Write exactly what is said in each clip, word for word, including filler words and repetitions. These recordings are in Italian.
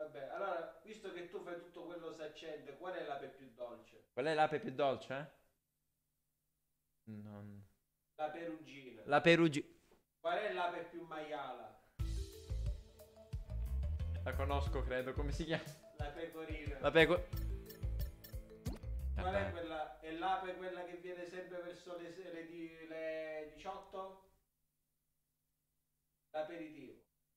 Vabbè, allora, visto che tu fai tutto quello saccente, qual è l'ape più dolce? Qual è l'ape più dolce? Non... La perugina. La perugina. Qual è l'ape più maiala? La conosco, credo. Come si chiama? La pecorina. La peco... Qual è Vabbè. quella? È l'ape quella che viene sempre verso le, le, di- le diciotto? L'aperitivo.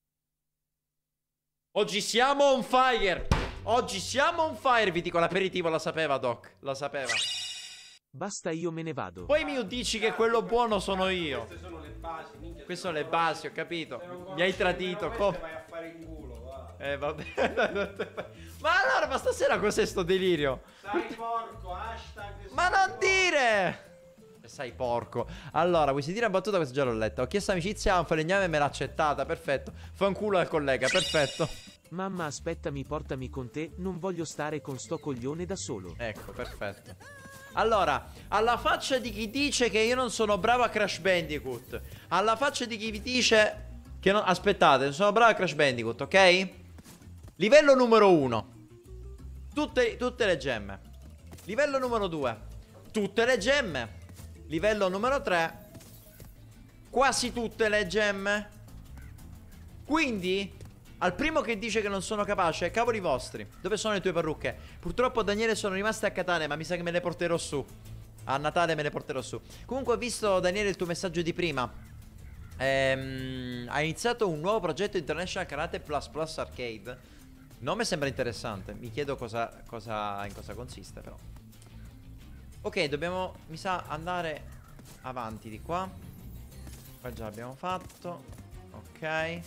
Oggi siamo on fire. Oggi siamo on fire. Vi dico, l'aperitivo la sapeva, Doc. La sapeva. Basta, io me ne vado. Poi mi dici che quello buono sono io. Queste sono le basi, minchia. Queste se sono non le conosci- basi, ho capito. se non Mi conosci hai nemmeno tradito. queste, com- vai a fare in culo, va. Eh, vabbè. Ma allora, ma stasera cos'è sto delirio? Sai porco, hashtag. Ma sai non porco. dire! E sai porco. Allora, vuoi sentire una battuta? Questa già l'ho letta. Ho chiesto amicizia a un falegname e me l'ha accettata. Perfetto. Fanculo al collega, perfetto. Mamma, aspettami, portami con te, non voglio stare con sto coglione da solo. Ecco, perfetto. Allora, alla faccia di chi dice che io non sono bravo a Crash Bandicoot. Alla faccia di chi vi dice che non... Aspettate, non sono bravo a Crash Bandicoot, ok? Livello numero uno. Tutte, tutte le gemme. Livello numero due. Tutte le gemme. Livello numero tre. Quasi tutte le gemme. Quindi, al primo che dice che non sono capace, cavoli vostri. Dove sono le tue parrucche? Purtroppo, Daniele, sono rimaste a Catania, ma mi sa che me le porterò su. A Natale me le porterò su. Comunque, ho visto, Daniele, il tuo messaggio di prima. Ehm, hai iniziato un nuovo progetto, International Karate Plus Plus Arcade. Nome sembra interessante. Mi chiedo cosa, cosa, in cosa consiste, però. Ok, dobbiamo, mi sa, andare avanti di qua. Qua già l'abbiamo fatto. Ok.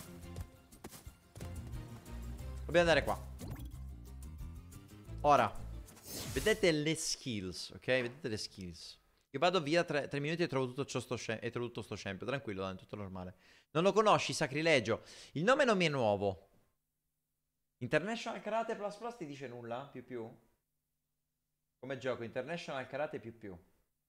Dobbiamo andare qua. Ora, vedete le skills, ok? Vedete le skills. Io vado via tre, tre minuti e trovo tutto ciò sto scempio. E trovo tutto sto scempio. Tranquillo, dai, tutto normale. Non lo conosci, sacrilegio. Il nome non mi è nuovo. International Karate Plus Plus ti dice nulla? Più più? Come gioco? International Karate più più.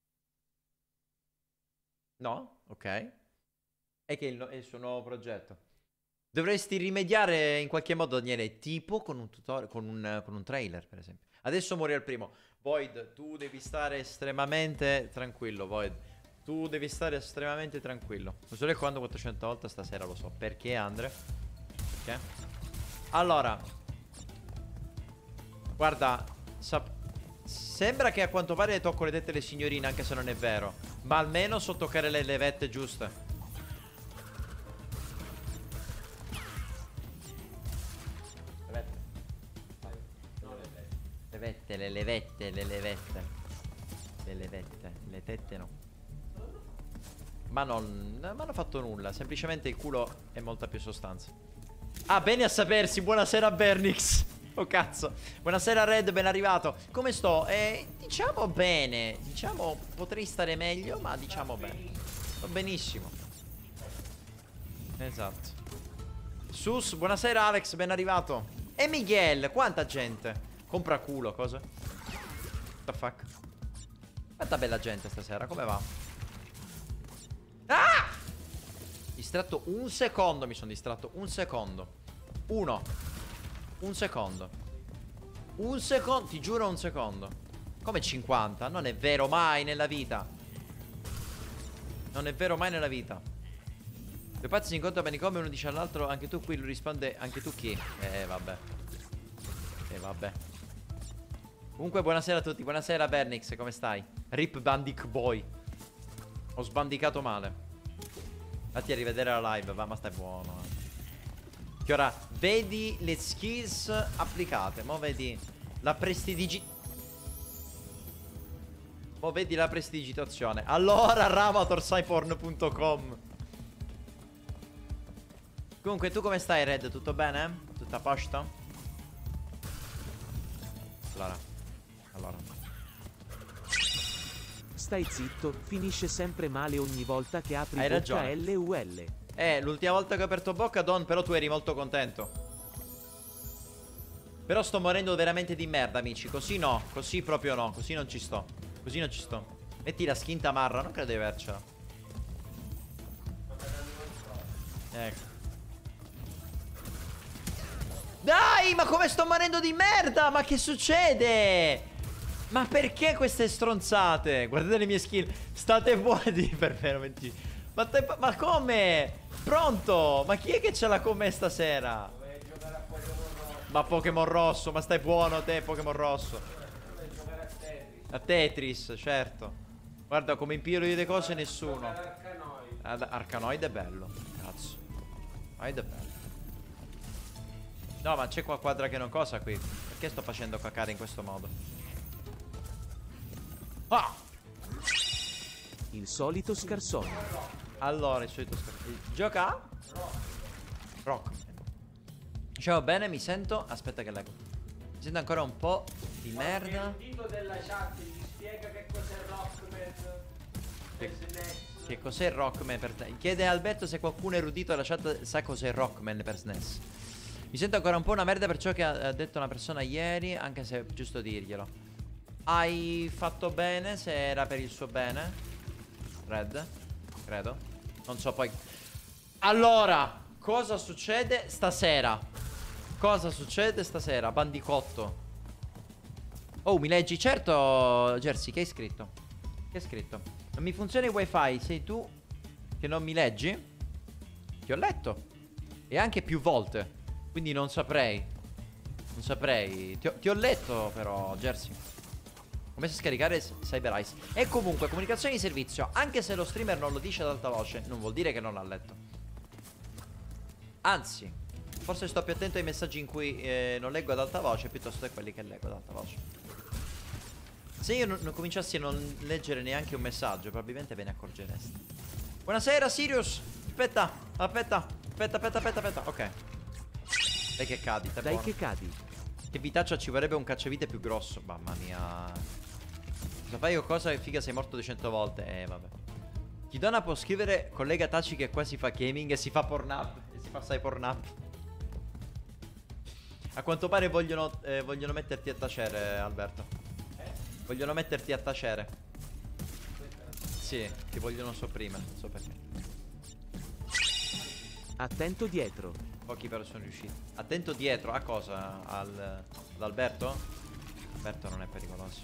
No? Ok. È che è il, no- è il suo nuovo progetto. Dovresti rimediare in qualche modo, Daniele, tipo con un tutorial, con un, con un trailer, per esempio. Adesso muori al primo. Void, tu devi stare estremamente tranquillo, Void. Tu devi stare estremamente tranquillo. Non so quando quattrocento volte stasera, lo so. Perché, Andre? Perché? Allora. Guarda, sap- sembra che a quanto pare tocco le tette alle signorine, anche se non è vero. Ma almeno so toccare le levette giuste. Levette. No, le tette. Levette, le levette, le levette. Le levette, le tette no. Ma non, non hanno fatto nulla. Semplicemente il culo è molta più sostanza. Ah, bene a sapersi. Buonasera Bernix. Oh cazzo. Buonasera Red, ben arrivato. Come sto? Eh, diciamo bene. Diciamo potrei stare meglio, ma diciamo bene. Sto benissimo. Esatto. Sus, buonasera Alex, ben arrivato. E Miguel, quanta gente. Compra culo, cosa? What the fuck? Quanta bella gente stasera, come va? Ah! Distratto un secondo, mi sono distratto un secondo. Uno. Un secondo. Un secondo, ti giuro un secondo. Come cinquanta? Non è vero mai nella vita. Non è vero mai nella vita. Due pazzi si incontrano bene come uno dice all'altro anche tu qui, lui risponde anche tu chi? Eh vabbè. Eh vabbè. Comunque buonasera a tutti, buonasera Bernix, come stai? Rip Bandic Boy. Ho sbandicato male. Fatti a rivedere la live, va, ma stai buono. eh. Che ora vedi le skills applicate. Mo vedi la prestigigi... Mo vedi la prestidigitazione. Allora ramatorsaiporn punto com. Comunque tu come stai Red? Tutto bene? Tutto a posto? Allora Allora Stai zitto, finisce sempre male ogni volta che apri Hai bocca ragione. L U L. Eh, l'ultima volta che ho aperto bocca, Don, però tu eri molto contento. Però sto morendo veramente di merda, amici. Così no, così proprio no. Così non ci sto. Così non ci sto. Metti la skin tamarra, non credo di avercela. Ecco. Dai, ma come sto morendo di merda? Ma che succede? Ma perché queste stronzate? Guardate le mie skill. State buoni per veramente. Ma, te, ma come? Pronto? Ma chi è che ce l'ha con me stasera? Dovevi giocare a Pokémon Rosso. Ma Pokémon Rosso, ma stai buono te, Pokémon Rosso. Dovevi giocare a Tetris. A Tetris, certo. Guarda, come impiro io le cose nessuno. Giocare a Arcanoid. Ad Arcanoid è bello. Cazzo. Arcanoid è bello. No, ma c'è qua quadra che non cosa qui. Perché sto facendo cacare in questo modo? Ah! Il solito scarsone. Allora, il solito scarsone. Gioca? Rock. Dicevo bene, mi sento. Aspetta che leggo. Mi sento ancora un po' di merda. Il dito della chat gli spiega che cos'è Rockman per S N E S. Che cos'è Rockman per te? Chiede a Alberto se qualcuno erudito alla chat sa cos'è Rockman per S N E S. Mi sento ancora un po' una merda per ciò che ha detto una persona ieri, anche se è giusto dirglielo. Hai fatto bene se era per il suo bene, Red, credo. Non so poi. Allora, cosa succede stasera? Cosa succede stasera? Bandicotto. Oh, mi leggi? Certo, Jersey, che hai scritto? Che hai scritto? Non mi funziona il wifi, sei tu che non mi leggi? Ti ho letto. E anche più volte. Quindi non saprei. Non saprei. Ti ho, ti ho letto però, Jersey. Ho messo a scaricare Cyber Ice. E comunque, comunicazione di servizio. Anche se lo streamer non lo dice ad alta voce, non vuol dire che non l'ha letto. Anzi, forse sto più attento ai messaggi in cui eh, non leggo ad alta voce piuttosto che quelli che leggo ad alta voce. Se io non, non cominciassi a non leggere neanche un messaggio, probabilmente ve ne accorgereste. Buonasera Sirius. Aspetta, aspetta, aspetta, aspetta, aspetta, aspetta. Ok. Dai che cadi, stai Dai buono. che cadi. Che vitaccia, ci vorrebbe un cacciavite più grosso. Mamma mia. Cosa fai o cosa? Figa, sei morto duecento volte. Eh vabbè. Chidona può scrivere collega Taci che qua si fa gaming e si fa Pornhub. E si fa assai Pornhub. A quanto pare vogliono, eh, vogliono metterti a tacere, Alberto. Vogliono metterti a tacere. Sì, ti vogliono sopprimere. Non so perché. Attento dietro. Pochi però sono riusciti. Attento dietro. A cosa? Al, ad Alberto? Alberto non è pericoloso.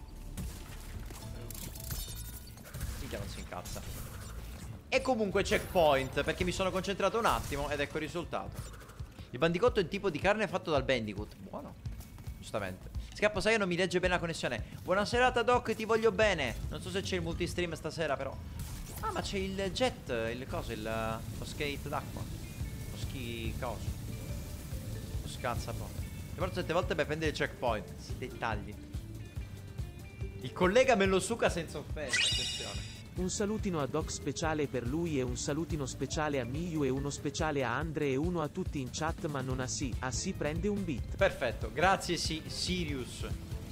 Minchia, non si incazza. E comunque checkpoint, perché mi sono concentrato un attimo ed ecco il risultato. Il bandicotto è un tipo di carne fatto dal bandicoot. Buono. Giustamente. Scappo, sai, non mi legge bene la connessione. Buona serata Doc, ti voglio bene. Non so se c'è il multistream stasera però. Ah, ma c'è il jet, il coso, il, lo skate d'acqua. Lo ski coso. Lo scalzapò. E forse sette volte per prendere il checkpoint. Si dettagli. Il collega me lo suca senza offesa. Attenzione. Un salutino a Doc speciale per lui e un salutino speciale a Miyu e uno speciale a Andre e uno a tutti in chat ma non a sì. A sì prende un beat. Perfetto, grazie si Sirius.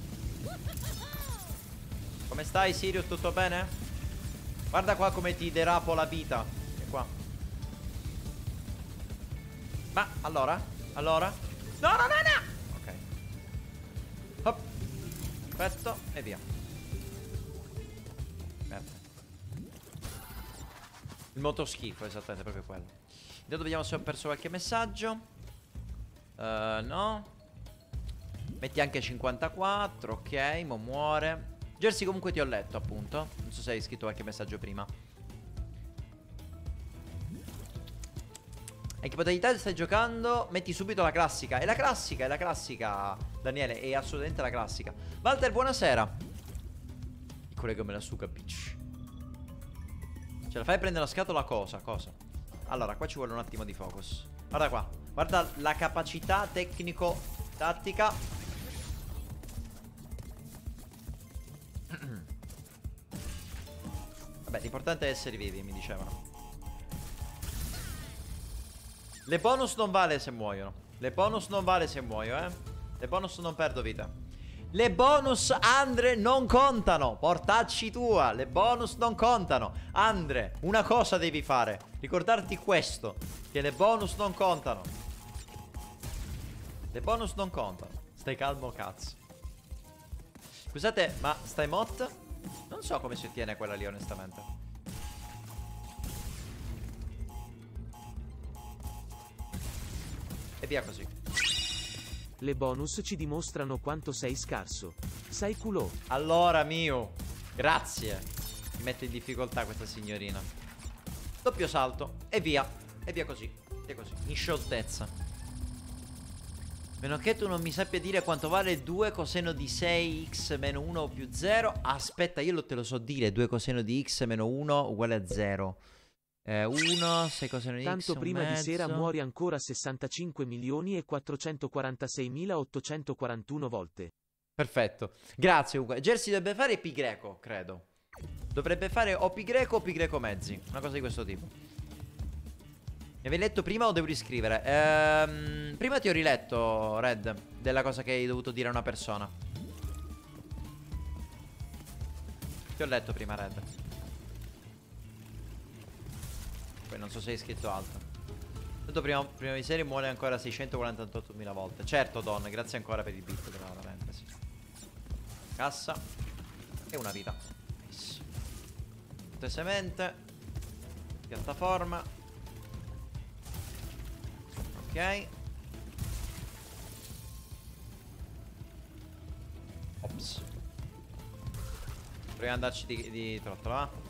Come stai Sirius, tutto bene? Guarda qua come ti derapo la vita. E qua. Ma allora? Allora? No, no, no, no! Ok. Hop. Perfetto, e via. Perfetto. Il motoschifo, esattamente, proprio quello. Intanto vediamo se ho perso qualche messaggio. uh, No. Metti anche cinquantaquattro. Ok, mo muore. Jersey comunque ti ho letto appunto. Non so se hai scritto qualche messaggio prima. E che modalità stai giocando? Metti subito la classica. È la classica, è la classica, Daniele, è assolutamente la classica. Walter, buonasera. Il collega me la suca, bitch. Ce la fai prendere la scatola? Cosa? Cosa? Allora, qua ci vuole un attimo di focus. Guarda qua. Guarda la capacità tecnico-tattica. Vabbè, l'importante è essere vivi, mi dicevano. Le bonus non vale se muoiono. Le bonus non vale se muoio, eh. Le bonus non perdo vita. Le bonus, Andre, non contano. Portacci tua. Le bonus non contano. Andre, una cosa devi fare. Ricordarti questo. Che le bonus non contano. Le bonus non contano. Stai calmo, cazzo. Scusate, ma stai mot? Non so come si ottiene quella lì, onestamente. E via così. Le bonus ci dimostrano quanto sei scarso. Sai culò. Allora, mio, grazie. Mi mette in difficoltà questa signorina. Doppio salto e via. E via così. E così. In scioltezza. Meno che tu non mi sappia dire quanto vale due coseno di sei x meno uno più zero. Aspetta, io lo te lo so dire. due coseno di x meno uno uguale a zero. Eh, uno, sei coseno di x. Tanto prima mezzo. di sera muori ancora sessantacinque milioni e quattrocentoquarantaseimilaottocentoquarantuno volte. Perfetto. Grazie Ugo. Jersey dovrebbe fare pi greco, credo. Dovrebbe fare o pi greco o pi greco mezzi. Una cosa di questo tipo. Mi avevi letto prima o devo riscrivere? Ehm, prima ti ho riletto, Red, della cosa che hai dovuto dire a una persona. Ti ho letto prima, Red. Poi non so se hai scritto altro. Tanto prima, prima di serie muore ancora seicentoquarantottomila volte. Certo, Don, grazie ancora per il beat della parentesi. Cassa. E una vita. Nice. Tutte semente. Piattaforma. Ok. Ops. Proviamo ad andarci di, di trottola, va?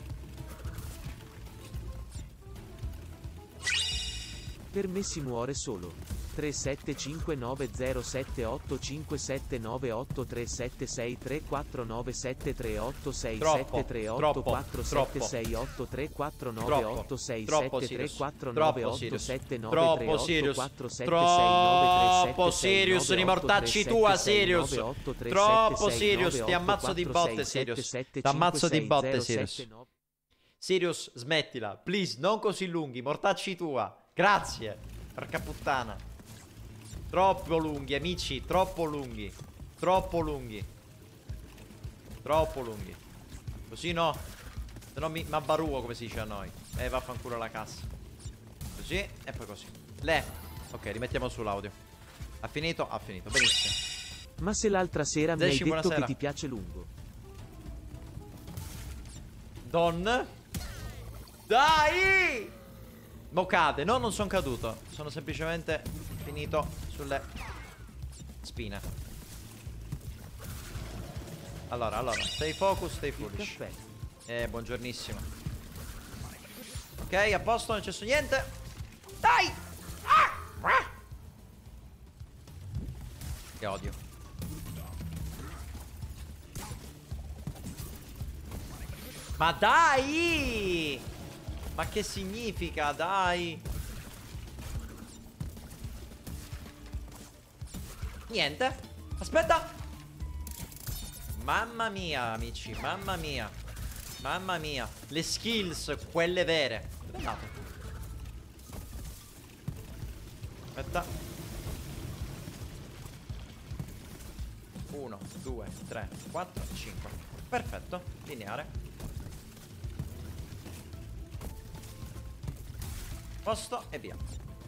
Per me si muore solo. tre sette cinque nove zero sette otto cinque sette nove otto tre sette sei tre quattro nove sette tre otto sei sette tre otto quattro sette sei otto tre quattro nove otto sei sette tre quattro nove otto sette nove tre otto quattro sette sei nove tre sette troppo Sirius, rimortacci tua Sirius. Troppo Sirius, ti ammazzo di botte Sirius. Ti ammazzo di botte Sirius. Sirius, smettila, please, non così lunghi, mortacci tua. Grazie, porca puttana. Troppo lunghi, amici, troppo lunghi. Troppo lunghi. Troppo lunghi. Così no. Se no mi abbaruo, come si dice a noi. E eh, vaffanculo la cassa. Così, e poi così. Le. Ok, rimettiamo sull'audio. Ha finito? Ha finito, benissimo. Ma se l'altra sera mi hai Zesci, detto buonasera. che ti piace lungo. Don. Dai! Mo cade, no, non sono caduto. Sono semplicemente finito sulle spine. Allora, allora, stay focus, stay foolish. Eh, buongiornissimo. Ok, a posto, non c'è su niente. Dai! Ah! Ah! Che odio. Ma dai! Ma che significa, dai? Niente. Aspetta. Mamma mia, amici, mamma mia. Mamma mia. Le skills, quelle vere. Dove è andato? Aspetta. uno, due, tre, quattro, cinque. Perfetto, lineare. Posto e via.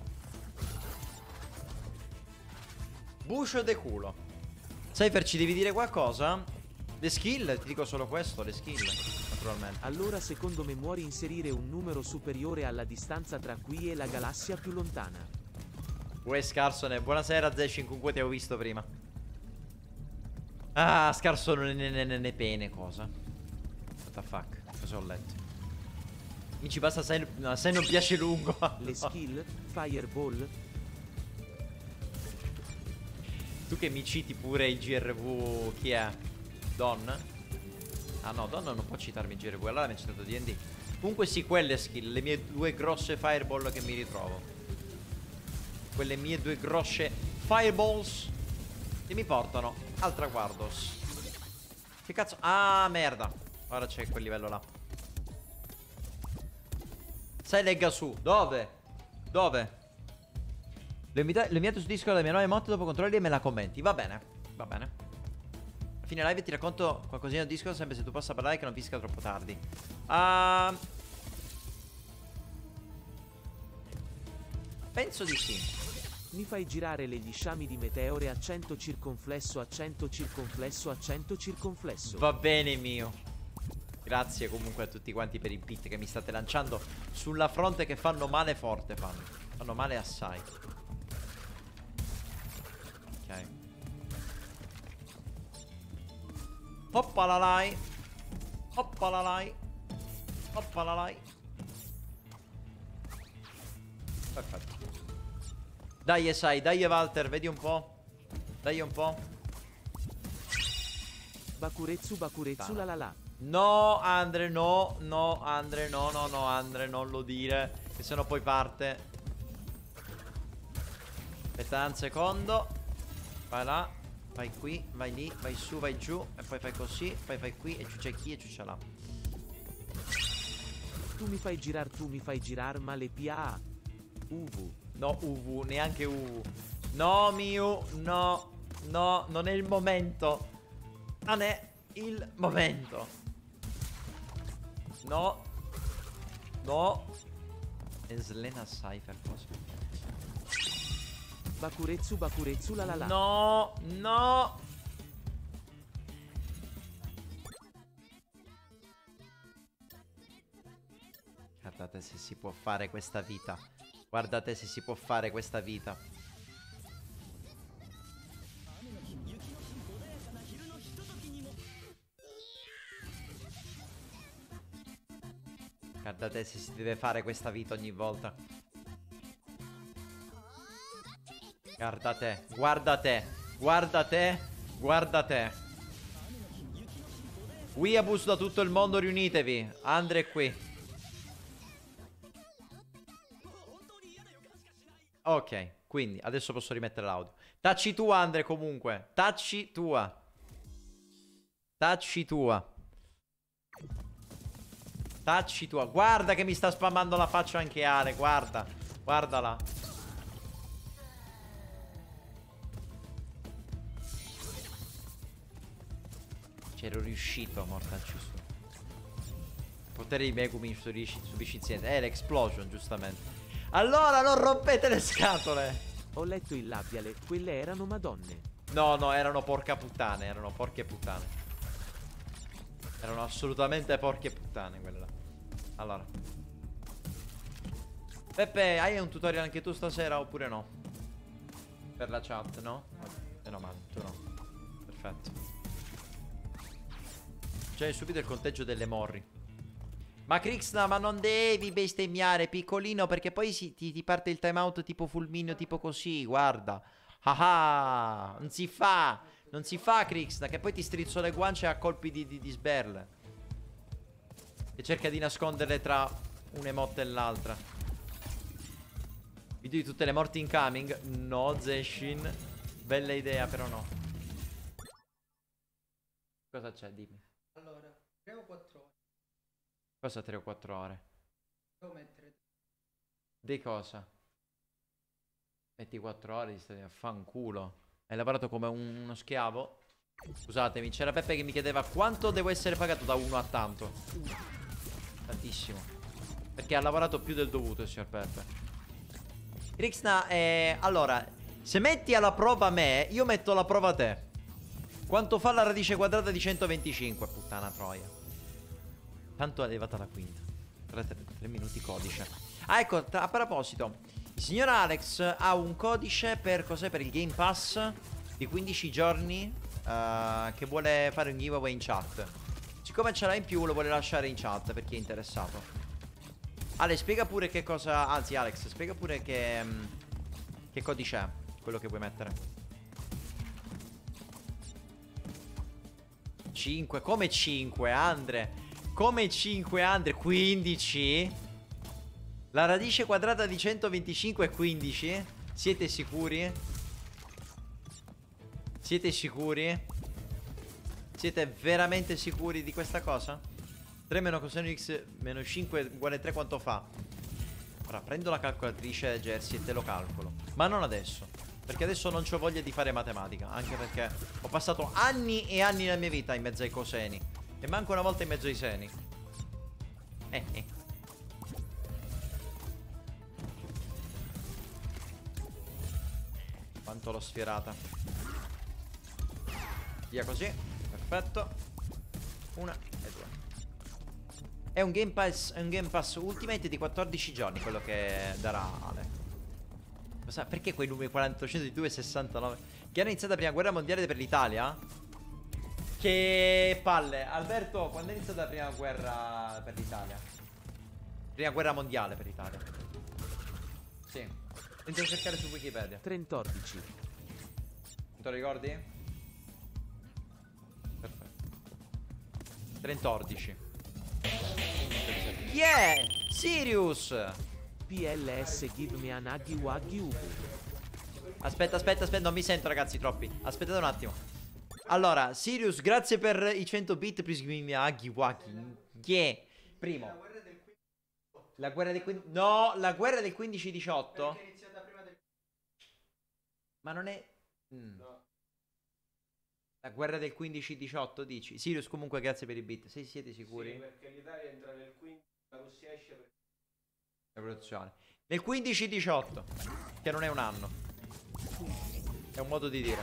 Buscio de culo. Cypher, ci devi dire qualcosa? Le skill, ti dico solo questo, le skill, naturalmente. Allora secondo me muori inserire un numero superiore alla distanza tra qui e la galassia più lontana. Uè Scarsone, buonasera Zeshin, con cui ti avevo visto prima. Ah, Scarsone ne, ne, ne, ne pene, cosa? What the fuck, cosa ho letto? Mi ci basta se, no, se non piace lungo. Le skill, Fireball. Tu che mi citi pure il G R V, chi è? Don? Ah no, Don non può citarmi il G R V, allora mi ha citato D and D. Comunque sì, quelle skill, le mie due grosse fireball che mi ritrovo. Quelle mie due grosse fireballs che mi portano al traguardo. Che cazzo? Ah, merda. Ora c'è quel livello là. Sai, legga su. Dove? Dove? L'ho inviato su Discord la mia nuova emote, dopo controlli e me la commenti. Va bene, va bene. A fine live ti racconto qualcosina su Discord, sempre se tu possa parlare che non finisca troppo tardi. Uh, penso di sì. Mi fai girare le gli sciami di meteore a cento circonflesso a cento circonflesso a cento circonflesso. Va bene mio. Grazie comunque a tutti quanti per i beat che mi state lanciando sulla fronte, che fanno male forte, fanno. Fanno male assai. Ok. Hoppala lai. Hoppala lai. Hoppala lai. Perfetto. Dai sai, dai Walter, vedi un po'. Dai un po'. Bakuretsu Bakuretsu la la la. No Andre, no, no Andre, no, no, no Andre, non lo dire, che sennò poi parte. Aspetta un secondo. Vai là, vai qui, vai lì, vai su, vai giù. E poi fai così, poi fai qui e giù c'è chi e giù c'è là. Tu mi fai girar, tu mi fai girar, ma le P A. U V. No U V, neanche U V. No Miu, no, no, non è il momento. Non è il momento. No. No. E Slena Cypher cosa? Bakuretsu Bakuretsu la la la. No, no. Guardate se si può fare questa vita. Guardate se si può fare questa vita. Guardate se si deve fare questa vita ogni volta. Guardate, guardate, guardate, guardate. Weeaboo da tutto il mondo, riunitevi. Andre è qui. Ok, quindi adesso posso rimettere l'audio. Tacci tua Andre comunque. Tacci tua. Tacci tua. Tacci tua. Guarda che mi sta spammando la faccia anche Ale. Guarda. Guardala. C'ero riuscito a mortarci su. Potere di Megumi su Viciniente. Eh, l'explosion, giustamente. Allora non rompete le scatole. Ho letto il labiale. Quelle erano madonne. No, no, erano porca puttane. Erano porche puttane. Erano assolutamente porche puttane quelle là. Allora Peppe, hai un tutorial anche tu stasera oppure no? Per la chat, no? Meno male, tu no. Perfetto. C'è subito il conteggio delle morri. Ma Crixna, ma non devi bestemmiare piccolino, perché poi si, ti, ti parte il timeout tipo fulmineo, tipo così, guarda. Ah ah, non si fa. Non si fa Crixna, che poi ti strizzo le guance a colpi di, di, di sberle. E cerca di nasconderle tra un'emote e l'altra. Video di tutte le morti incoming. No Zeshin. Bella idea però no. Cosa c'è? Dimmi. Allora, tre o quattro ore. Cosa tre o quattro ore? Devo mettere. Di cosa? Metti quattro ore, ti stai a fanculo. Hai lavorato come un, uno schiavo? Scusatemi, c'era Peppe che mi chiedeva quanto devo essere pagato da uno a tanto. Tantissimo. Perché ha lavorato più del dovuto il signor Peppe. Rixna, eh, allora, se metti alla prova me, io metto alla prova te. Quanto fa la radice quadrata di centoventicinque? Puttana troia. Tanto è arrivata la quinta. tre minuti codice. Ah, ecco, a proposito, il signor Alex ha un codice per cos'è? Per il Game Pass di quindici giorni uh, che vuole fare un giveaway in chat. Siccome ce l'ha in più lo vuole lasciare in chat per chi è interessato. Ale, spiega pure che cosa... Anzi Alex, spiega pure che um, che codice è quello che vuoi mettere. cinque, come cinque Andre? Come cinque Andre? quindici? La radice quadrata di centoventicinque è quindici? Siete sicuri? Siete sicuri? Siete veramente sicuri di questa cosa? tre meno coseno x meno cinque uguale tre quanto fa? Ora prendo la calcolatrice Jersey e te lo calcolo. Ma non adesso, perché adesso non c'ho voglia di fare matematica. Anche perché ho passato anni e anni nella mia vita in mezzo ai coseni e manco una volta in mezzo ai seni. Eh eh Quanto l'ho sfierata. Via così. Perfetto. Una e due. È un Game Pass, è un Game Pass Ultimate di quattordici giorni quello che darà Ale. Cosa? Perché quei numeri quaranta, ottocentoventidue e sessantanove che hanno iniziato la prima guerra mondiale per l'Italia? Che palle. Alberto, quando è iniziata la prima guerra per l'Italia? Prima guerra mondiale per l'Italia. Sì. Inizio a cercare su Wikipedia. trentordici. Te lo ricordi? Perfetto. trentordici. Chi è? Sirius! P L S give me an aghi waghi ubu. Aspetta, aspetta, aspetta, non mi sento ragazzi troppi. Aspettate un attimo. Allora, Sirius, grazie per i cento bit. Please give me aghi waghi. Yeah. Primo. La guerra del quindici... No, la guerra del quindici diciotto. Perché è iniziata prima del... Ma non è... Mm. No. La guerra del quindici diciotto dici? Sirius comunque grazie per i bit. Se siete sicuri? Sì, perché l'Italia entra nel quindici, la Russia esce per... Rivoluzione. Nel quindici diciotto. Che non è un anno. È un modo di dire.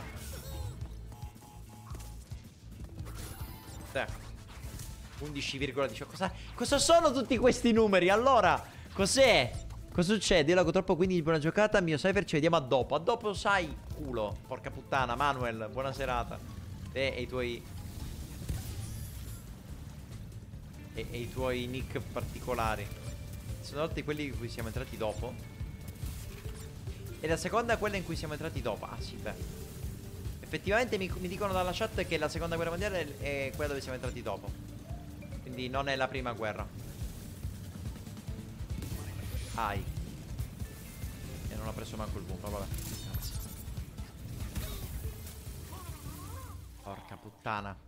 Sì. undici virgola diciotto. Cosa, cosa sono tutti questi numeri? Allora, cos'è? Cosa succede? Io l'ago troppo, quindi buona giocata. Mio Cypher, ci vediamo a dopo. A dopo, sai, culo. Porca puttana. Manuel, buona serata. Te e i tuoi... E, e i tuoi nick particolari. Sono tutti quelli in cui siamo entrati dopo. E la seconda è quella in cui siamo entrati dopo. Ah sì, beh. Effettivamente mi, mi dicono dalla chat che la seconda guerra mondiale è quella dove siamo entrati dopo. Quindi non è la prima guerra. Ai. E non ho preso manco il boom, ma vabbè. Cazzo. Porca puttana.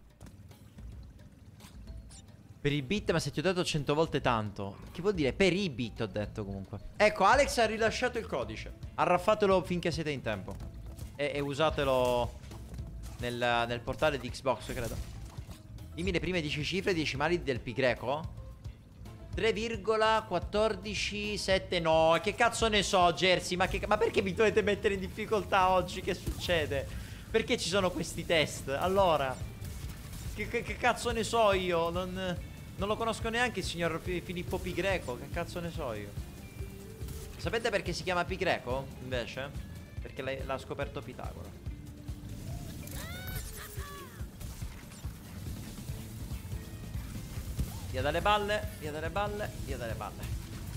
Per i bit, ma se ti ho detto cento volte tanto. Che vuol dire? Per i bit ho detto comunque. Ecco, Alex ha rilasciato il codice. Arraffatelo finché siete in tempo. E, e usatelo nel, nel portale di Xbox, credo. Dimmi le prime dieci cifre decimali del pi greco. tre virgola quattordici sette. No, che cazzo ne so, Jersey. Ma, che, ma perché mi dovete mettere in difficoltà oggi? Che succede? Perché ci sono questi test? Allora, che, che, che cazzo ne so io? Non... Non lo conosco neanche il signor Filippo Pi Greco. Che cazzo ne so io? Sapete perché si chiama Pi Greco? Invece? Perché l'ha scoperto Pitagora. Via dalle balle, via dalle balle, via dalle balle.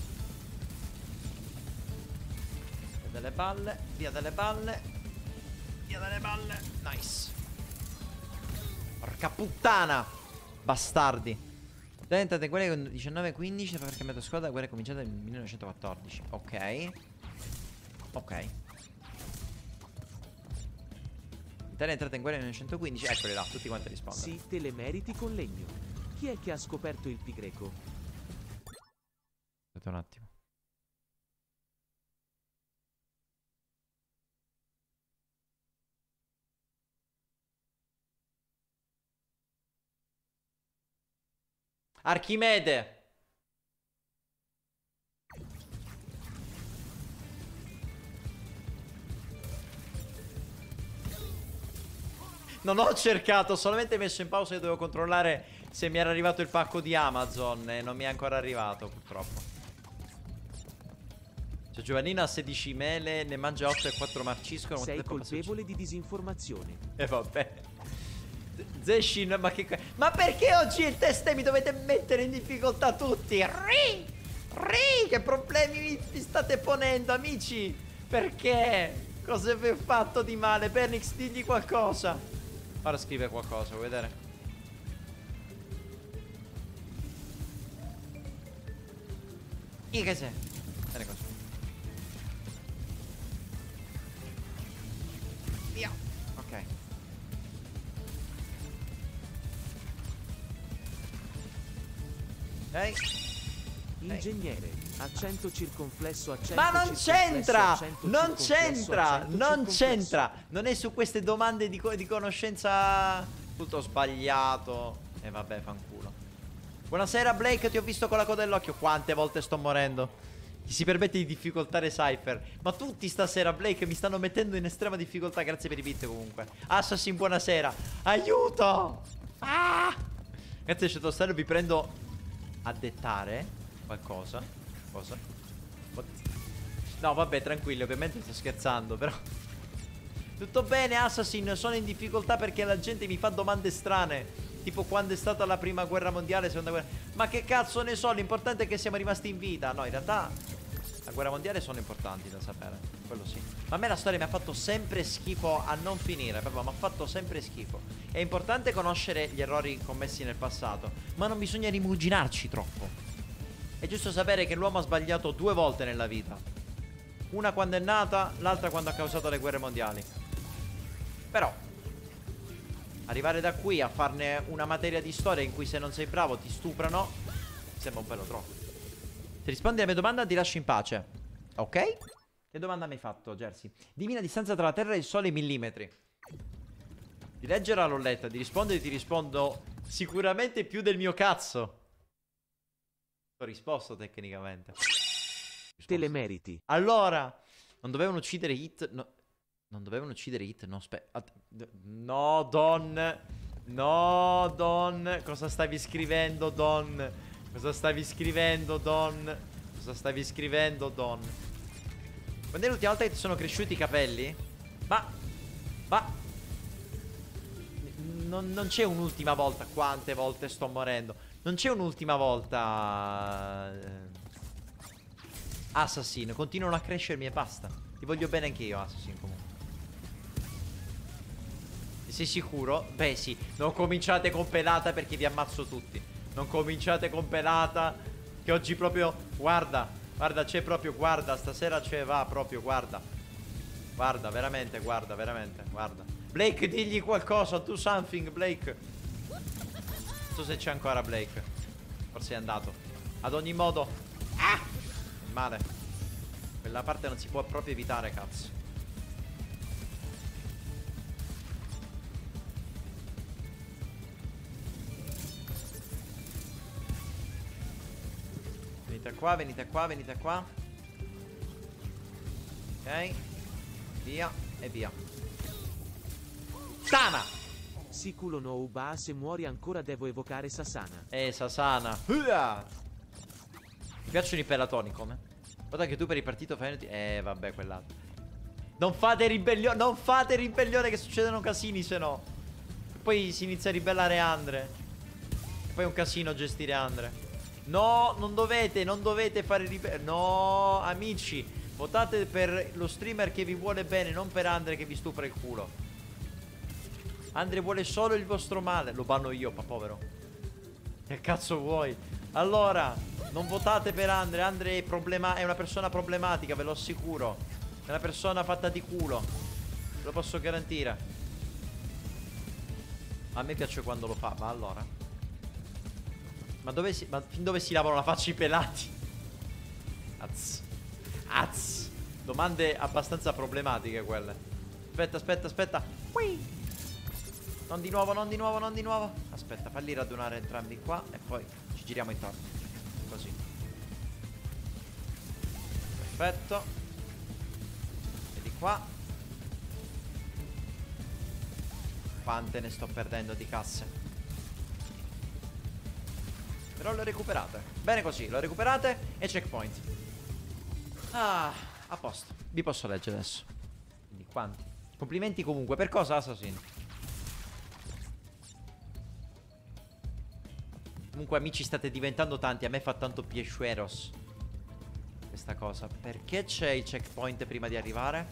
Via dalle balle, via dalle balle. Via dalle balle. Nice. Porca puttana. Bastardi. È entrata in guerra con diciannove quindici. Dopo aver cambiato squadra, la guerra è cominciata nel millenovecentoquattordici. Ok. Ok. L'Italia è entrata in guerra nel millenovecentoquindici. Eccoli là, tutti quanti rispondono. Sì, te le meriti con legno. Chi è che ha scoperto il pi greco? Aspetta un attimo. Archimede. Non ho cercato, ho solamente messo in pausa e dovevo controllare se mi era arrivato il pacco di Amazon e non mi è ancora arrivato, purtroppo. Cioè Giovannino ha sedici mele, ne mangia otto e quattro marciscono. Sei colpevole di disinformazione. E eh, vabbè. Zeshin, ma che... Ma perché oggi il test mi dovete mettere in difficoltà tutti? Ri! Ri! Che problemi mi, mi state ponendo, amici? Perché? Cosa vi ho fatto di male? Pernix, digli qualcosa. Ora scrive qualcosa, vuoi vedere? Chi che sei? Bene così. Via. Ok. Ok. Ingegnere, accento circonflesso, accento Ma non c'entra! accento Non circonflesso, c'entra! accento Non circonflesso. c'entra! Non è su queste domande di, co di conoscenza. Tutto sbagliato. E eh, vabbè, fanculo. Buonasera Blake, ti ho visto con la coda dell'occhio. Quante volte sto morendo? Ti si permette di difficoltare Cypher. Ma tutti stasera Blake mi stanno mettendo in estrema difficoltà. Grazie per i bit comunque. Assassin, buonasera. Aiuto! Ah! Grazie Shadowstar, vi prendo a dettare qualcosa. Cosa? What? No vabbè, tranquilli, ovviamente sto scherzando, però Tutto bene, Assassin, sono in difficoltà perché la gente mi fa domande strane. Tipo quando è stata la prima guerra mondiale, seconda guerra. Ma che cazzo ne so, l'importante è che siamo rimasti in vita. No, in realtà la guerra mondiale sono importanti da sapere. Quello sì. Ma a me la storia mi ha fatto sempre schifo a non finire. Proprio mi ha fatto sempre schifo. È importante conoscere gli errori commessi nel passato, ma non bisogna rimuginarci troppo. È giusto sapere che l'uomo ha sbagliato due volte nella vita. Una quando è nata, l'altra quando ha causato le guerre mondiali. Però arrivare da qui a farne una materia di storia in cui se non sei bravo ti stuprano, mi sembra un pelo troppo. Se rispondi alla mia domanda ti lascio in pace. Ok? Che domanda mi hai fatto, Jersey? Dimmi la distanza tra la Terra e il Sole in millimetri. Di leggere l'ho letta, di rispondere ti rispondo sicuramente più del mio cazzo. Ho risposto tecnicamente. Risposto. Te le meriti. Allora, non dovevano uccidere Hit. No. Non dovevano uccidere Hit. No, aspetta. No, Don. No, Don. Cosa stavi scrivendo, Don? Cosa stavi scrivendo, Don? Cosa stavi scrivendo, Don? Quando è l'ultima volta che ti sono cresciuti i capelli? Ma Ma Non, non c'è un'ultima volta. Quante volte sto morendo? Non c'è un'ultima volta. Assassin, continuano a crescermi e basta. Ti voglio bene anche io, Assassin, comunque. Sei sicuro? Beh sì. Non cominciate con pelata perché vi ammazzo tutti. Non cominciate con pelata, che oggi proprio, guarda, guarda, c'è proprio, guarda, stasera c'è, va proprio, guarda. Guarda, veramente, guarda, veramente, guarda. Blake, digli qualcosa, do something, Blake. Non so se c'è ancora Blake. Forse è andato. Ad ogni modo, ah! Male. Quella parte non si può proprio evitare, cazzo. Venite qua, venite qua, venite qua. Ok. Via e via. Tana! Siculo no Uba, se muori ancora devo evocare Sasana. Eh, Sasana. Uah! Mi piacciono i pelatoni, come? Guarda che tu per il partito fai... Eh, vabbè, quell'altro. Non fate ribellione, non fate ribellione che succedono casini, se no. Poi si inizia a ribellare Andre. E poi è un casino gestire Andre. No, non dovete, non dovete fare ribellione. No, amici, votate per lo streamer che vi vuole bene, non per Andre che vi stupra il culo. Andre vuole solo il vostro male. Lo banno io, pa povero. Che cazzo vuoi? Allora, non votate per Andre. Andre è, problema è una persona problematica, ve lo assicuro. È una persona fatta di culo. Ve lo posso garantire. A me piace quando lo fa, ma allora. Ma dove si... Ma fin dove si lavano la faccia i pelati? Az. Az. Domande abbastanza problematiche quelle. Aspetta, aspetta, aspetta. Ui. Non di nuovo, non di nuovo, non di nuovo. Aspetta, falli radunare entrambi qua e poi ci giriamo intorno. Così. Perfetto. E di qua. Quante ne sto perdendo di casse. Però le ho recuperate. Bene così, le ho recuperate e checkpoint. Ah, a posto. Vi posso leggere adesso. Quindi quanti? Complimenti comunque. Per cosa, Assassin? Comunque amici, state diventando tanti. A me fa tanto piaceros questa cosa. Perché c'è il checkpoint prima di arrivare?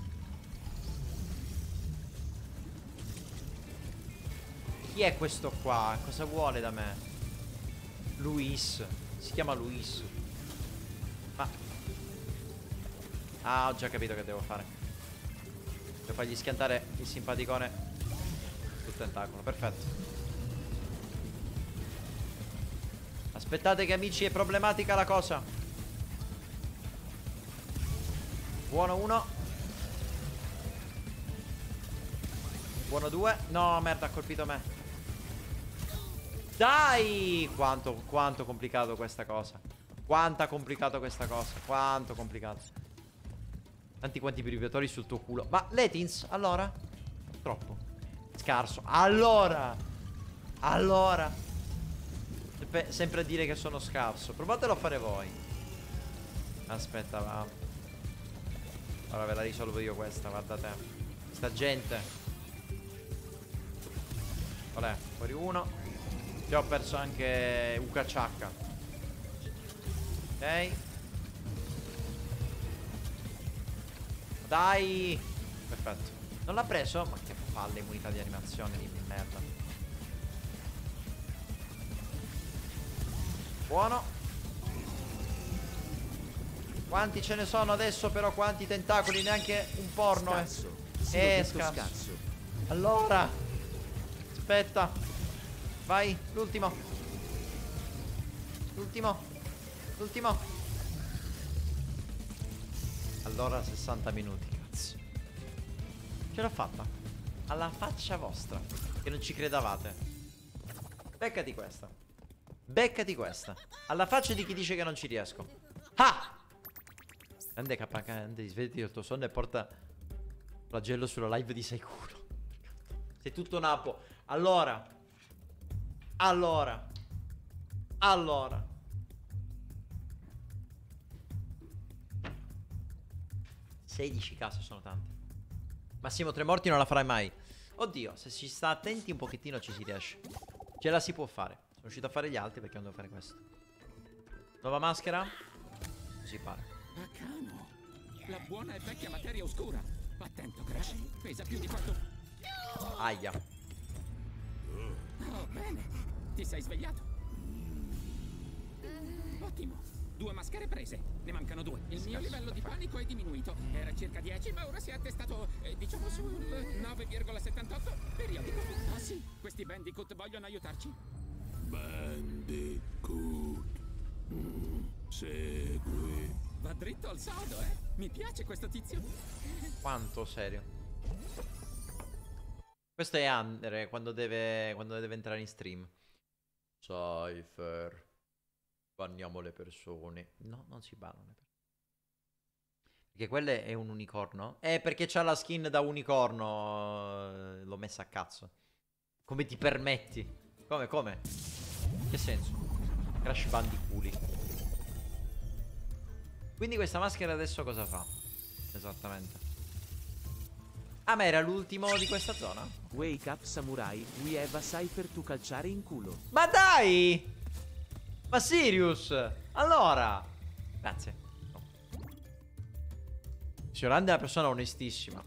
Chi è questo qua? Cosa vuole da me? Luis. Si chiama Luis. Ma ah, ho già capito che devo fare. Devo fargli schiantare il simpaticone sul tentacolo. Perfetto. Aspettate che amici, è problematica la cosa. Buono uno. Buono due. No, merda, ha colpito me. Dai! Quanto, quanto complicato questa cosa. Quanto è complicato questa cosa. Quanto complicato. Tanti quanti privatori sul tuo culo. Ma Letins, allora? Troppo scarso. Allora Allora sempre a dire che sono scarso. Provatelo a fare voi. Aspetta, va. Ora ve la risolvo io questa, guarda te. Sta gente. Qual è? Fuori uno. Ti ho perso anche U K C H. Ok. Dai. Perfetto. Non l'ha preso? Ma che palle, immunità di animazione di merda. Buono. Quanti ce ne sono adesso però? Quanti tentacoli? Neanche un porno. Scarso. Sì, Eh, ho detto scarso. scarso. Allora. Aspetta. Vai, l'ultimo. L'ultimo. L'ultimo. Allora sessanta minuti, cazzo. Ce l'ho fatta. Alla faccia vostra. Che non ci credavate. Beccati questa. Beccati questa. Alla faccia di chi dice che non ci riesco. Ah! Grande capacante, svegli il tuo sonno e porta flagello sulla live di Saikuno. Sei tutto napo. Allora. Allora. Allora. sedici cazzo sono tanti. Massimo tre morti non la farai mai. Oddio, se si sta attenti un pochettino ci si riesce. Ce la si può fare. Sono riuscito a fare gli altri perché non devo fare questo. Nuova maschera. Così pare. Bacano. La buona e vecchia materia oscura. Attento, Crash. Pesa più di quanto... Aia. Oh, bene. Ti sei svegliato. Ottimo. Due maschere prese. Ne mancano due. Il mio livello di panico è diminuito. Era circa dieci, ma ora si è attestato, eh, diciamo, sul nove virgola settantotto. Periodico. Ah sì, questi Bandicoot vogliono aiutarci. Bandicoot. Mm, segui. Va dritto al sodo, eh. Mi piace questo tizio. Quanto serio. Questo è Andre quando deve, quando deve entrare in stream. Cypher. Banniamo le persone. No, non si bannano le persone. Perché quello è un unicorno. Eh, perché c'ha la skin da unicorno. L'ho messa a cazzo. Come ti permetti? Come, come? Che senso? Crash Bandiculi. Quindi questa maschera adesso cosa fa? Esattamente. Ah, ma era l'ultimo di questa zona? Wake up samurai, we have a Cypher to calciare in culo. Ma dai! Ma Sirius! Allora! Grazie. No. Siorande è una persona onestissima.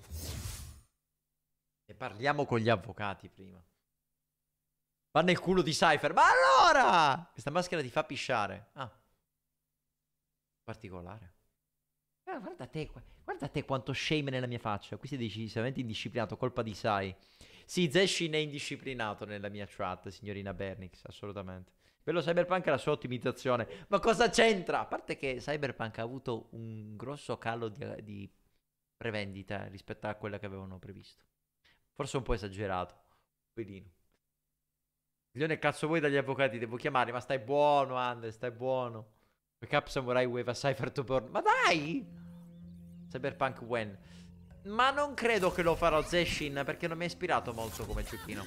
E parliamo con gli avvocati prima. Va nel culo di Cypher. Ma allora! Questa maschera ti fa pisciare. Ah. Particolare. Eh, guarda te, guarda te quanto shame nella mia faccia. Qui sei decisamente indisciplinato, colpa di Sai. Sì, Zeshin è indisciplinato nella mia chat, signorina Bernix, assolutamente. Quello Cyberpunk è la sua ottimizzazione. Ma cosa c'entra? A parte che Cyberpunk ha avuto un grosso calo di, di prevendita rispetto a quella che avevano previsto. Forse un po' esagerato. Un pelino. Milione cazzo vuoi dagli avvocati, devo chiamare, ma stai buono, Andre, stai buono. Wake up samurai wave a Cypher to burn. Ma dai! Cyberpunk when? Ma non credo che lo farò Zeshin, perché non mi ha ispirato molto come giochino.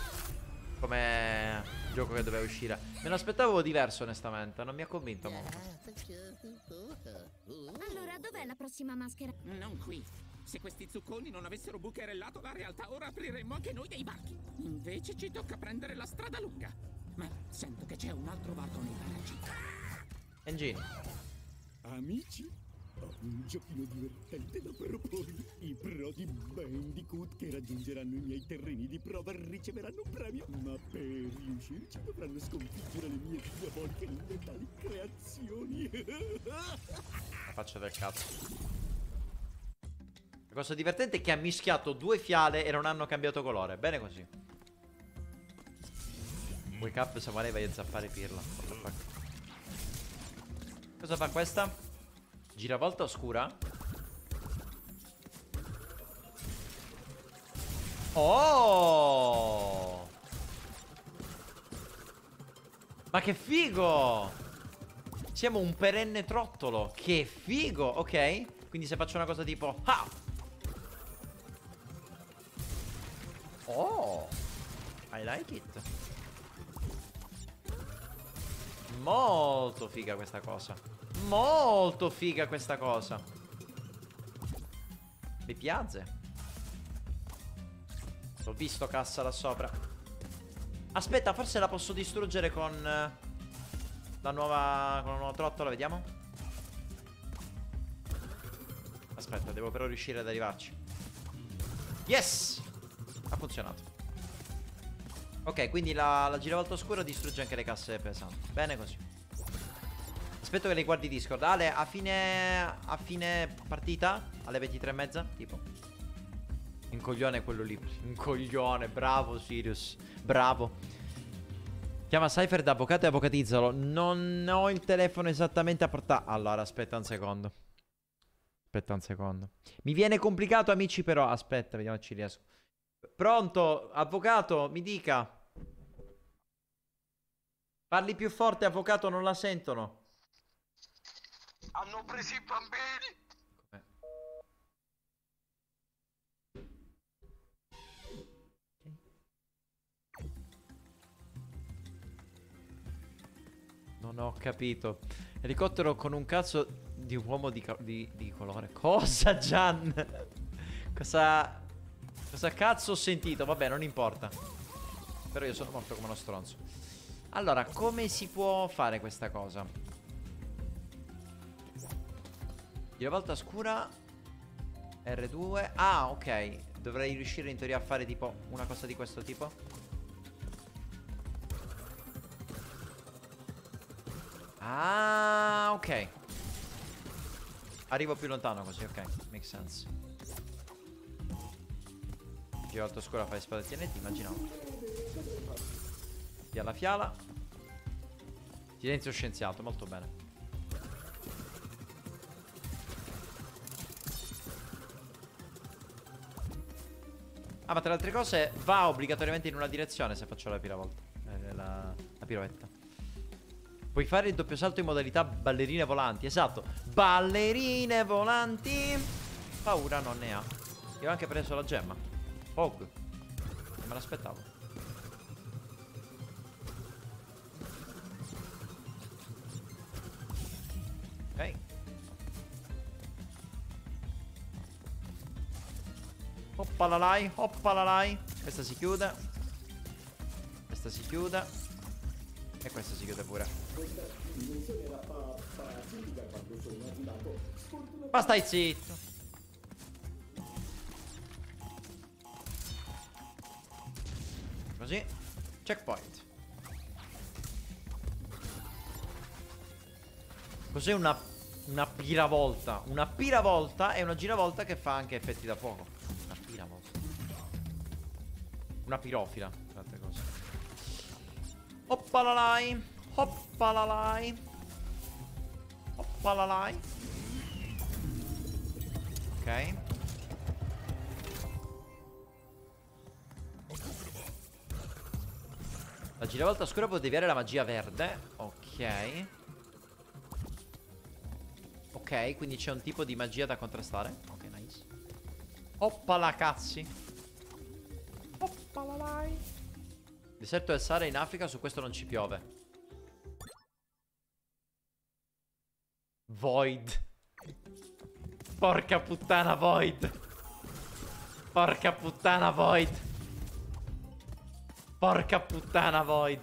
Come gioco che doveva uscire. Me l'aspettavo diverso, onestamente. Non mi ha convinto molto. Allora, dov'è la prossima maschera? Non qui. Se questi zucconi non avessero bucherellato la realtà, ora apriremmo anche noi dei barchi. Invece ci tocca prendere la strada lunga. Ma sento che c'è un altro varco nei paraggi. Engine. Amici, ho un giochino divertente da proporvi. I pro di Bandicoot che raggiungeranno i miei terreni di prova riceveranno un premio. Ma per riuscirci dovranno sconfiggere le mie diaboliche e letali creazioni. La faccia del cazzo. La cosa divertente è che ha mischiato due fiale e non hanno cambiato colore. Bene così. Wake up samurai vai a zappare pirla. What the fuck? Cosa fa questa? Giravolta oscura? Oh! Ma che figo! Siamo un perenne trottolo. Che figo! Ok. Quindi se faccio una cosa tipo ha! Oh! I like it. Molto figa questa cosa. Molto figa questa cosa. Mi piace. L'ho visto cassa là sopra. Aspetta, forse la posso distruggere con eh, la nuova, con la nuova trottola, vediamo. Aspetta, devo però riuscire ad arrivarci. Yes! Ha funzionato. Ok, quindi la, la giravolta oscura distrugge anche le casse pesanti. Bene così. Aspetto che le guardi Discord. Ale, a fine, a fine partita, alle ventitré e mezza, tipo. Un coglione quello lì. Un coglione, bravo Sirius. Bravo. Chiama Cypher da avvocato e avvocatizzalo. Non ho il telefono esattamente a portare. Allora, aspetta un secondo. Aspetta un secondo. Mi viene complicato, amici, però. Aspetta, vediamo se ci riesco. Pronto, avvocato, mi dica. Parli più forte, avvocato, non la sentono. Hanno preso i bambini. Com'è? Non ho capito. Elicottero con un cazzo di uomo di, di, di colore. Cosa, Gian? Cosa... Cosa cazzo ho sentito? Vabbè, non importa. Però io sono morto come uno stronzo. Allora, come si può fare questa cosa? Giravolta scura R due. Ah, ok. Dovrei riuscire in teoria a fare tipo una cosa di questo tipo. Ah, ok. Arrivo più lontano così, ok. Make sense. Giravolta scura fai spada T N T, immaginavo. Via la fiala. Silenzio scienziato, molto bene. Ah, ma tra le altre cose va obbligatoriamente in una direzione se faccio la piravolta. Eh, la, la pirovetta. Puoi fare il doppio salto in modalità ballerine volanti. Esatto. Ballerine volanti. Paura non ne ha. Io ho anche preso la gemma. Pog. Non me l'aspettavo. Ok. Hoppalalai, hoppalalai. Questa si chiude. Questa si chiude. E questa si chiude pure. Ma stai zitto. Così. Checkpoint. Cos'è una, una piravolta? Una piravolta è una giravolta che fa anche effetti da fuoco. Una piravolta. Una pirofila, tra altre cose. Hoppalalai. Hoppalalai. Hoppalalai. Ok. La giravolta scura può deviare la magia verde. Ok. Ok, quindi c'è un tipo di magia da contrastare. Ok, nice. Oppala cazzi. Oppalalai. Deserto del Sahara in Africa, su questo non ci piove. Void. Porca puttana Void. Porca puttana Void. Porca puttana Void.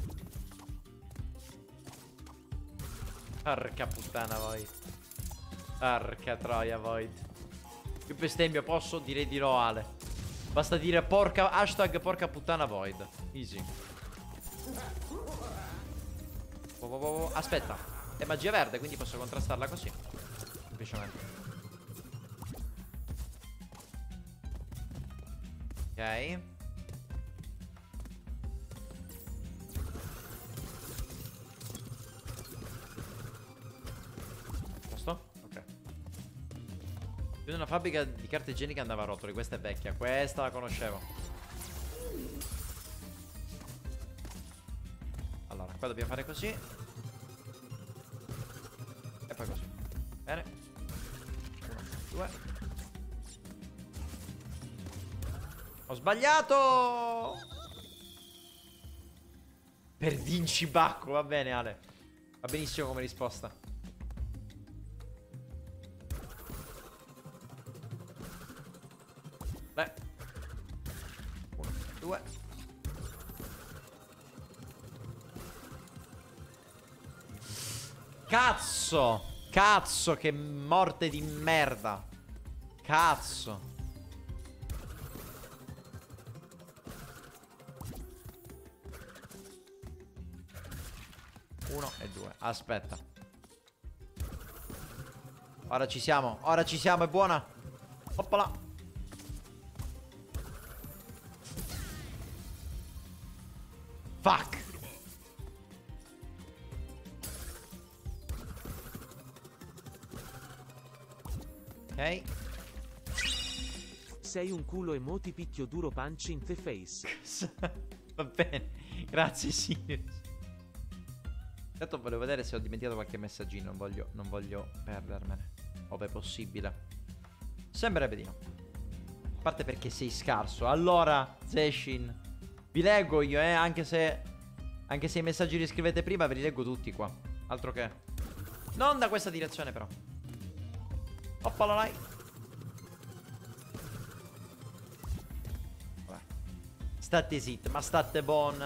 Porca puttana Void. Porca troia Void. Più bestemmio posso? Direi di no, Ale. Basta dire porca, hashtag porca puttana Void. Easy. Oh, oh, oh, oh. Aspetta. È magia verde, quindi posso contrastarla così. Semplicemente. Ok. Posto? Ok. Più una fabbrica di carte igieniche andava a rotoli. Questa è vecchia. Questa la conoscevo. Allora, qua dobbiamo fare così. E poi così. Bene. Uno, due. Ho sbagliato. Per vincibacco. Va bene, Ale. Va benissimo come risposta. Beh. Due. Cazzo. Cazzo, che morte di merda. Cazzo. Uno e due. Aspetta. Ora ci siamo. Ora ci siamo, è buona. Oppala. Fuck. Ok. Sei un culo emoti picchio duro punch in the face. Va bene. Grazie Sirius. Intanto volevo vedere se ho dimenticato qualche messaggino. Non voglio, non voglio perdermene, ove possibile. Sembrerebbe di no. A parte perché sei scarso. Allora, Zeshin, vi leggo io, eh. Anche se Anche se i messaggi li scrivete prima, ve li leggo tutti qua. Altro che. Non da questa direzione però. Oppala lai. State zitti, ma state buon.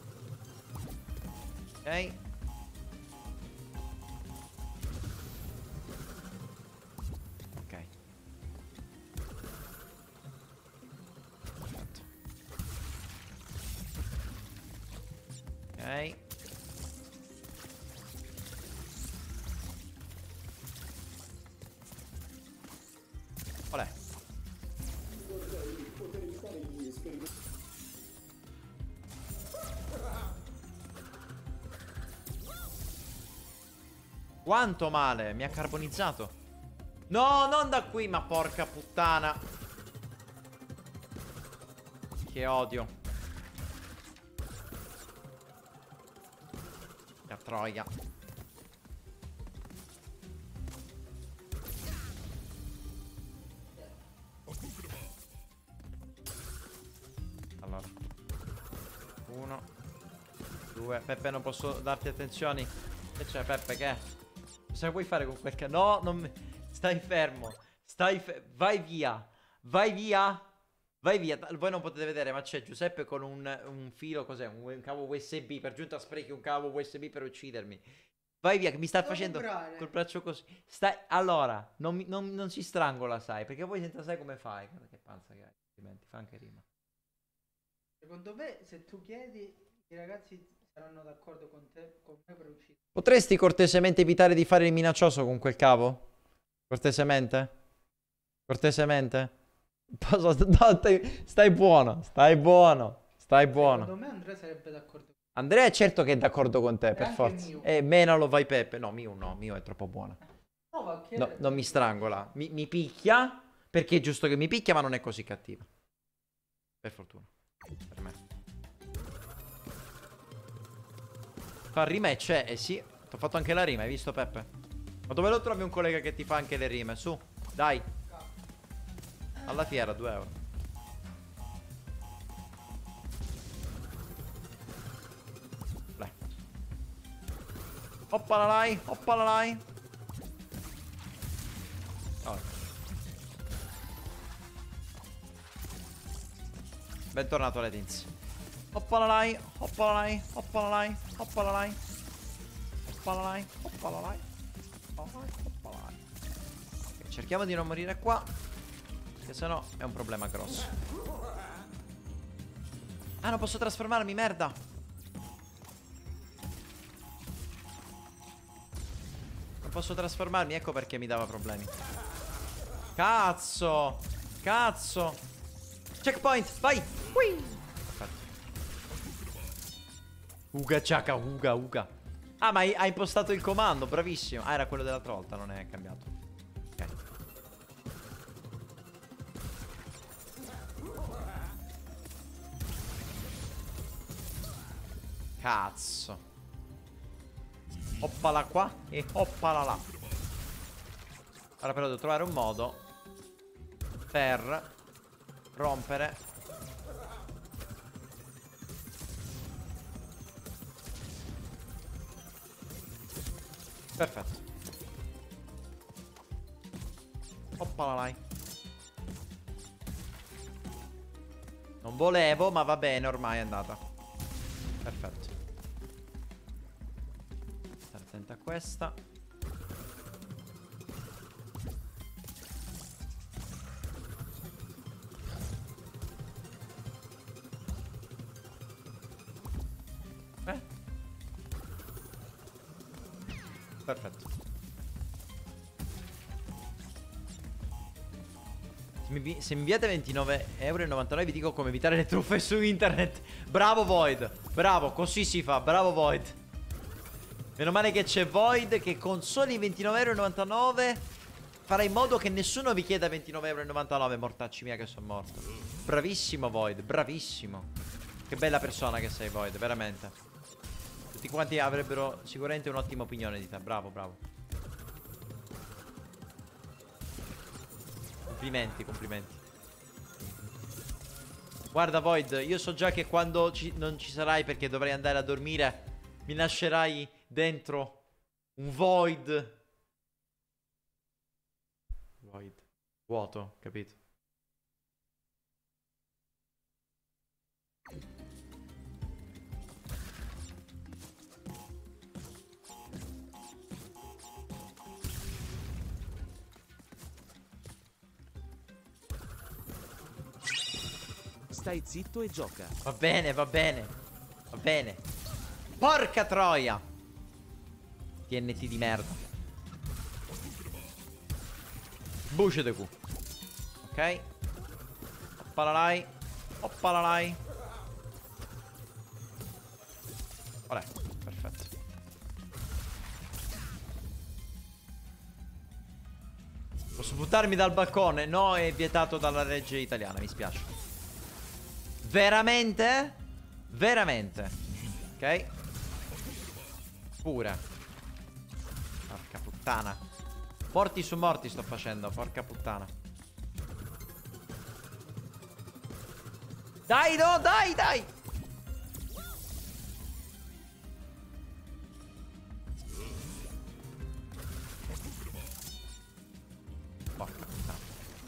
Ok. Ok. Ok. Olè. Quanto male? Mi ha carbonizzato. No, non da qui, ma porca puttana. Che odio. La troia. Allora. Uno. Due. Peppe, non posso darti attenzioni. Che c'è, Peppe, che è? Cosa vuoi fare con quel ca... No, non mi... Stai fermo. Stai fe... Vai via. Vai via. Vai via. Voi non potete vedere, ma c'è Giuseppe con un, un filo, cos'è? Un, un cavo U S B. Per giunta sprechi un cavo U S B per uccidermi. Vai via, che mi sta Devo facendo comprare. col braccio così. Stai... Allora, non, mi- non, non si strangola, sai. Perché poi senza sai come fai. Guarda che panza che hai. Altrimenti fa anche rima. Secondo me, se tu chiedi, i ragazzi saranno d'accordo con te, con me per uccidere. Potresti cortesemente evitare di fare il minaccioso con quel cavo? Cortesemente? Cortesemente? Posso- no, stai, stai buono, stai buono, stai buono. Secondo me Andrea sarebbe d'accordo. Andrea è certo che è d'accordo con te, E per anche forza. Miu. E menalo, vai Peppe. No, Mio no, Mio è troppo buona. No, ma che No, non mi strangola. Mi, mi picchia, perché è giusto che mi picchia, ma non è così cattiva. Per fortuna. Per me. Fa rima e c'è, eh sì. Ti ho fatto anche la rima, hai visto Peppe? Ma dove lo trovi un collega che ti fa anche le rime? Su, dai. Alla fiera, due euro. Dai. Oppala lai, oppala lai. Oh. Bentornato Letins. Oppala lai, oppala lai, oppala lai, oppala lai. Oppala lai, oppala lai. Oppala lai, oppala lai. Ok, cerchiamo di non morire qua, che sennò è un problema grosso. Ah, non posso trasformarmi, merda. Non posso trasformarmi, ecco perché mi dava problemi. Cazzo. Cazzo. Checkpoint, vai. Ui. Uga ciaca, uga, uga. Ah, ma hai, hai impostato il comando, bravissimo. Ah, era quello dell'altra volta, non è cambiato. Ok. Cazzo. Oppala qua e oppala là. Ora però devo trovare un modo per rompere. Perfetto. Oppala lai. Non volevo, ma va bene, ormai è andata. Perfetto. Stare attento a questa. Eh? Perfetto. Se mi, vi- se mi inviate ventinove euro e novantanove vi dico come evitare le truffe su internet. Bravo Void. Bravo, così si fa. Bravo Void. Meno male che c'è Void che con soli ventinove euro e novantanove farà in modo che nessuno vi chieda ventinove euro e novantanove. Mortacci mia che sono morto. Bravissimo Void, bravissimo. Che bella persona che sei Void, veramente. Tutti quanti avrebbero sicuramente un'ottima opinione di te. Bravo, bravo. Complimenti, complimenti. Guarda Void, io so già che quando ci- non ci sarai perché dovrai andare a dormire, mi lascerai dentro un void. Void. Vuoto, capito? Stai zitto e gioca. Va bene, va bene. Va bene. Porca troia. T N T di merda. Buce de cu. Ok. Oppalalai. Oppalalai. Olè, perfetto. Posso buttarmi dal balcone? No, è vietato dalla legge italiana, mi spiace. Veramente? Veramente. Ok. Pure. Porca puttana. Morti su morti sto facendo. Porca puttana. Dai, no, dai, dai. Porca puttana.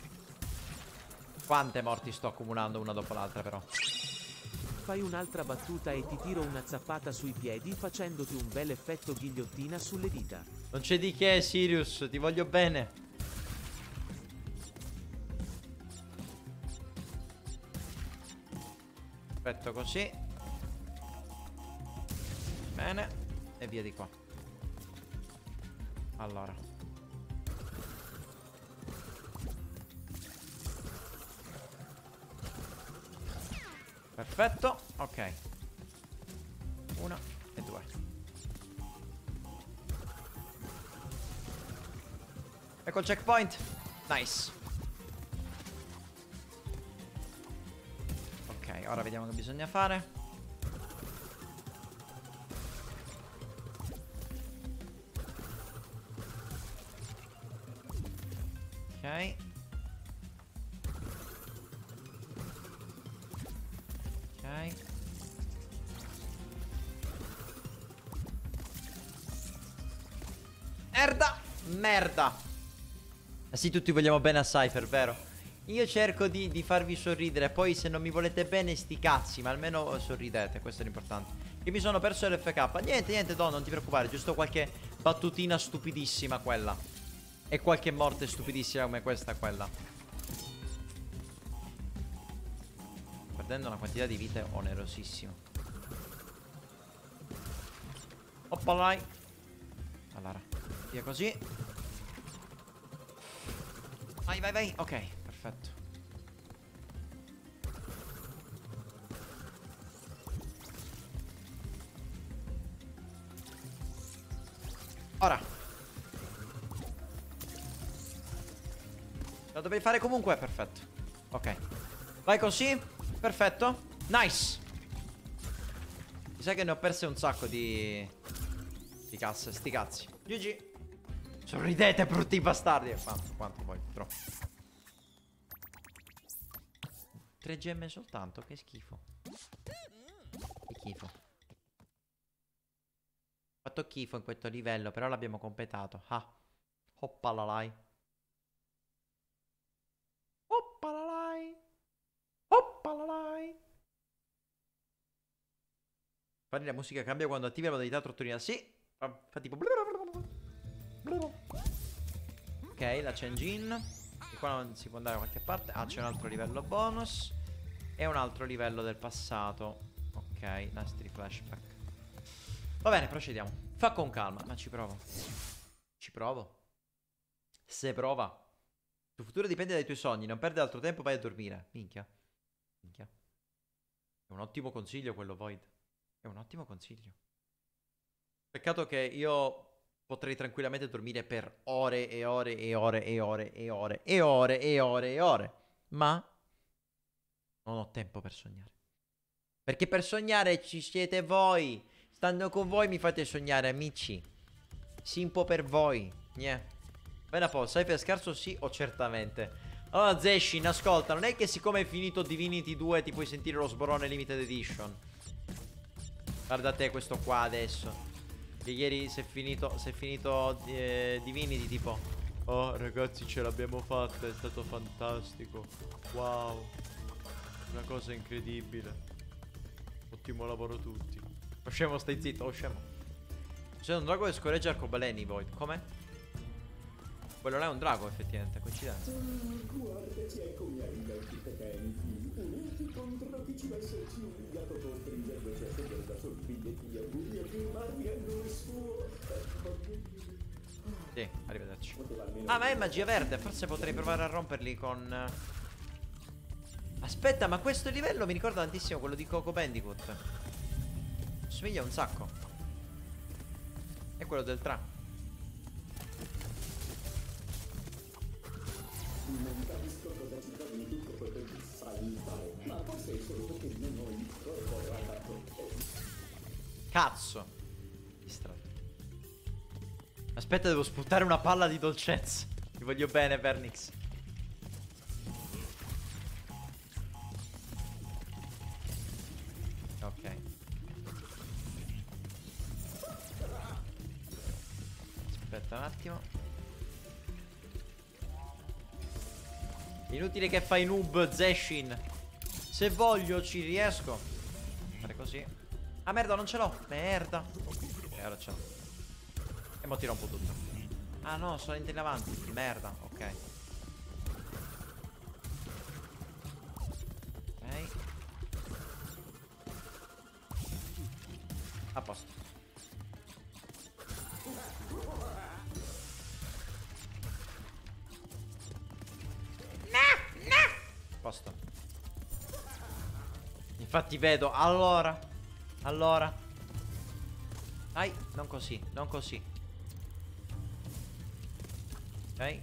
Quante morti sto accumulando una dopo l'altra però. Fai un'altra battuta e ti tiro una zappata sui piedi facendoti un bel effetto ghigliottina sulle dita. Non c'è di che, Sirius, ti voglio bene. Perfetto così. Bene. E via di qua. Allora. Perfetto, ok. Una e due. Ecco il checkpoint. Nice. Ok, ora vediamo che bisogna fare. Ok. Ok. Merda. Merda. Eh sì, tutti vogliamo bene a Cypher, vero? Io cerco di, di farvi sorridere. Poi se non mi volete bene sti cazzi, ma almeno sorridete, questo è l'importante. Che mi sono perso l'F K. Niente, niente, no, non ti preoccupare. Giusto qualche battutina stupidissima quella. E qualche morte stupidissima come questa quella. Perdendo una quantità di vite onerosissima. Oppalai. Allora, via così. Vai, vai, vai. Ok, perfetto. Ora. Lo dovevi fare comunque, perfetto. Ok. Vai così. Perfetto. Nice. Mi sa che ne ho perse un sacco di... Di casse, sti cazzi. G G. Sorridete, brutti bastardi. Quanto, quanto poi, troppo. Tre gemme soltanto, che schifo. Che schifo. Ho fatto schifo in questo livello, però l'abbiamo completato. Ah. Hoppalalai. Hoppalalai. Hoppalalai. Fare la musica cambia quando attivi la modalità trottonina. Sì. Fa, fa tipo. Ok, la change in. E qua non si può andare da qualche parte. Ah, c'è un altro livello bonus. E un altro livello del passato. Ok, nastri flashback. Va bene, procediamo. Fa con calma, ma ci provo. Ci provo. Se prova. Il tuo futuro dipende dai tuoi sogni. Non perdere altro tempo, vai a dormire. Minchia. Minchia. È un ottimo consiglio quello, Void. È un ottimo consiglio. Peccato che io potrei tranquillamente dormire per ore e ore e ore e ore e ore e ore e ore e ore. Ma non ho tempo per sognare. Perché per sognare ci siete voi. Stando con voi mi fate sognare, amici. Simpo per voi. Niente. Bene, Paul, sai per scherzo sì o certamente? Allora, Zeshin, ascolta, non è che siccome è finito Divinity due ti puoi sentire lo sborone Limited Edition. Guarda te questo qua adesso. Che ieri si è finito, si è finito eh, Divinity tipo, oh ragazzi ce l'abbiamo fatta, è stato fantastico. Wow. Una cosa incredibile. Ottimo lavoro tutti. Oh scemo, stai zitto, oh scemo. C'è un drago che scorreggia arcobaleni, Void. Com'è? Quello là è un drago, effettivamente, coincidenza. Guardaci, eccomi arrivati potenti. Uniti contro chi ci va a esserci umiliato costringendoci a sedere da sorbiglietti a buio e firmarmi a nome suo. Sì, arrivederci. Ah, ma è magia verde, forse potrei provare a romperli con... Aspetta, ma questo livello mi ricorda tantissimo quello di Coco Bandicoot. Somiglia un sacco. È quello del tram. Non capisco cosa ci trovi in tutto quel che sai fare, ma forse è solo perché non ho il corpo adatto. Cazzo. Distratto. Aspetta, devo sputare una palla di dolcezza. Ti voglio bene, Vernix. Ok. Aspetta un attimo. Inutile che fai noob, Zeshin. Se voglio ci riesco. Fare così. Ah merda, non ce l'ho. Merda. E ora ce l'ho. E mo ti rompo tutto. Ah no, sono in avanti. Merda, ok. Ok. A posto. Posto. Infatti vedo. Allora. Allora. Dai, non così, non così. Ok.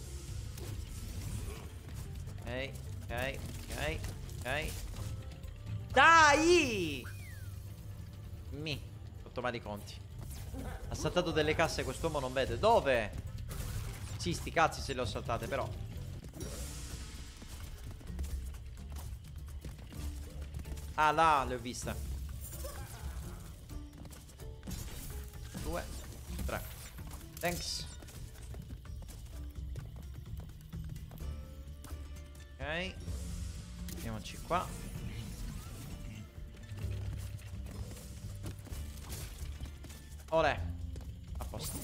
Ok, ok, ok, ok. Dai! Mi. Sotto male i conti. Ha saltato delle casse, quest'uomo non vede. Dove? Sì, sti cazzi se le ho saltate, però. Ah, là, le ho viste. Due, tre. Thanks. Ok. Andiamoci qua. Olè. A posto.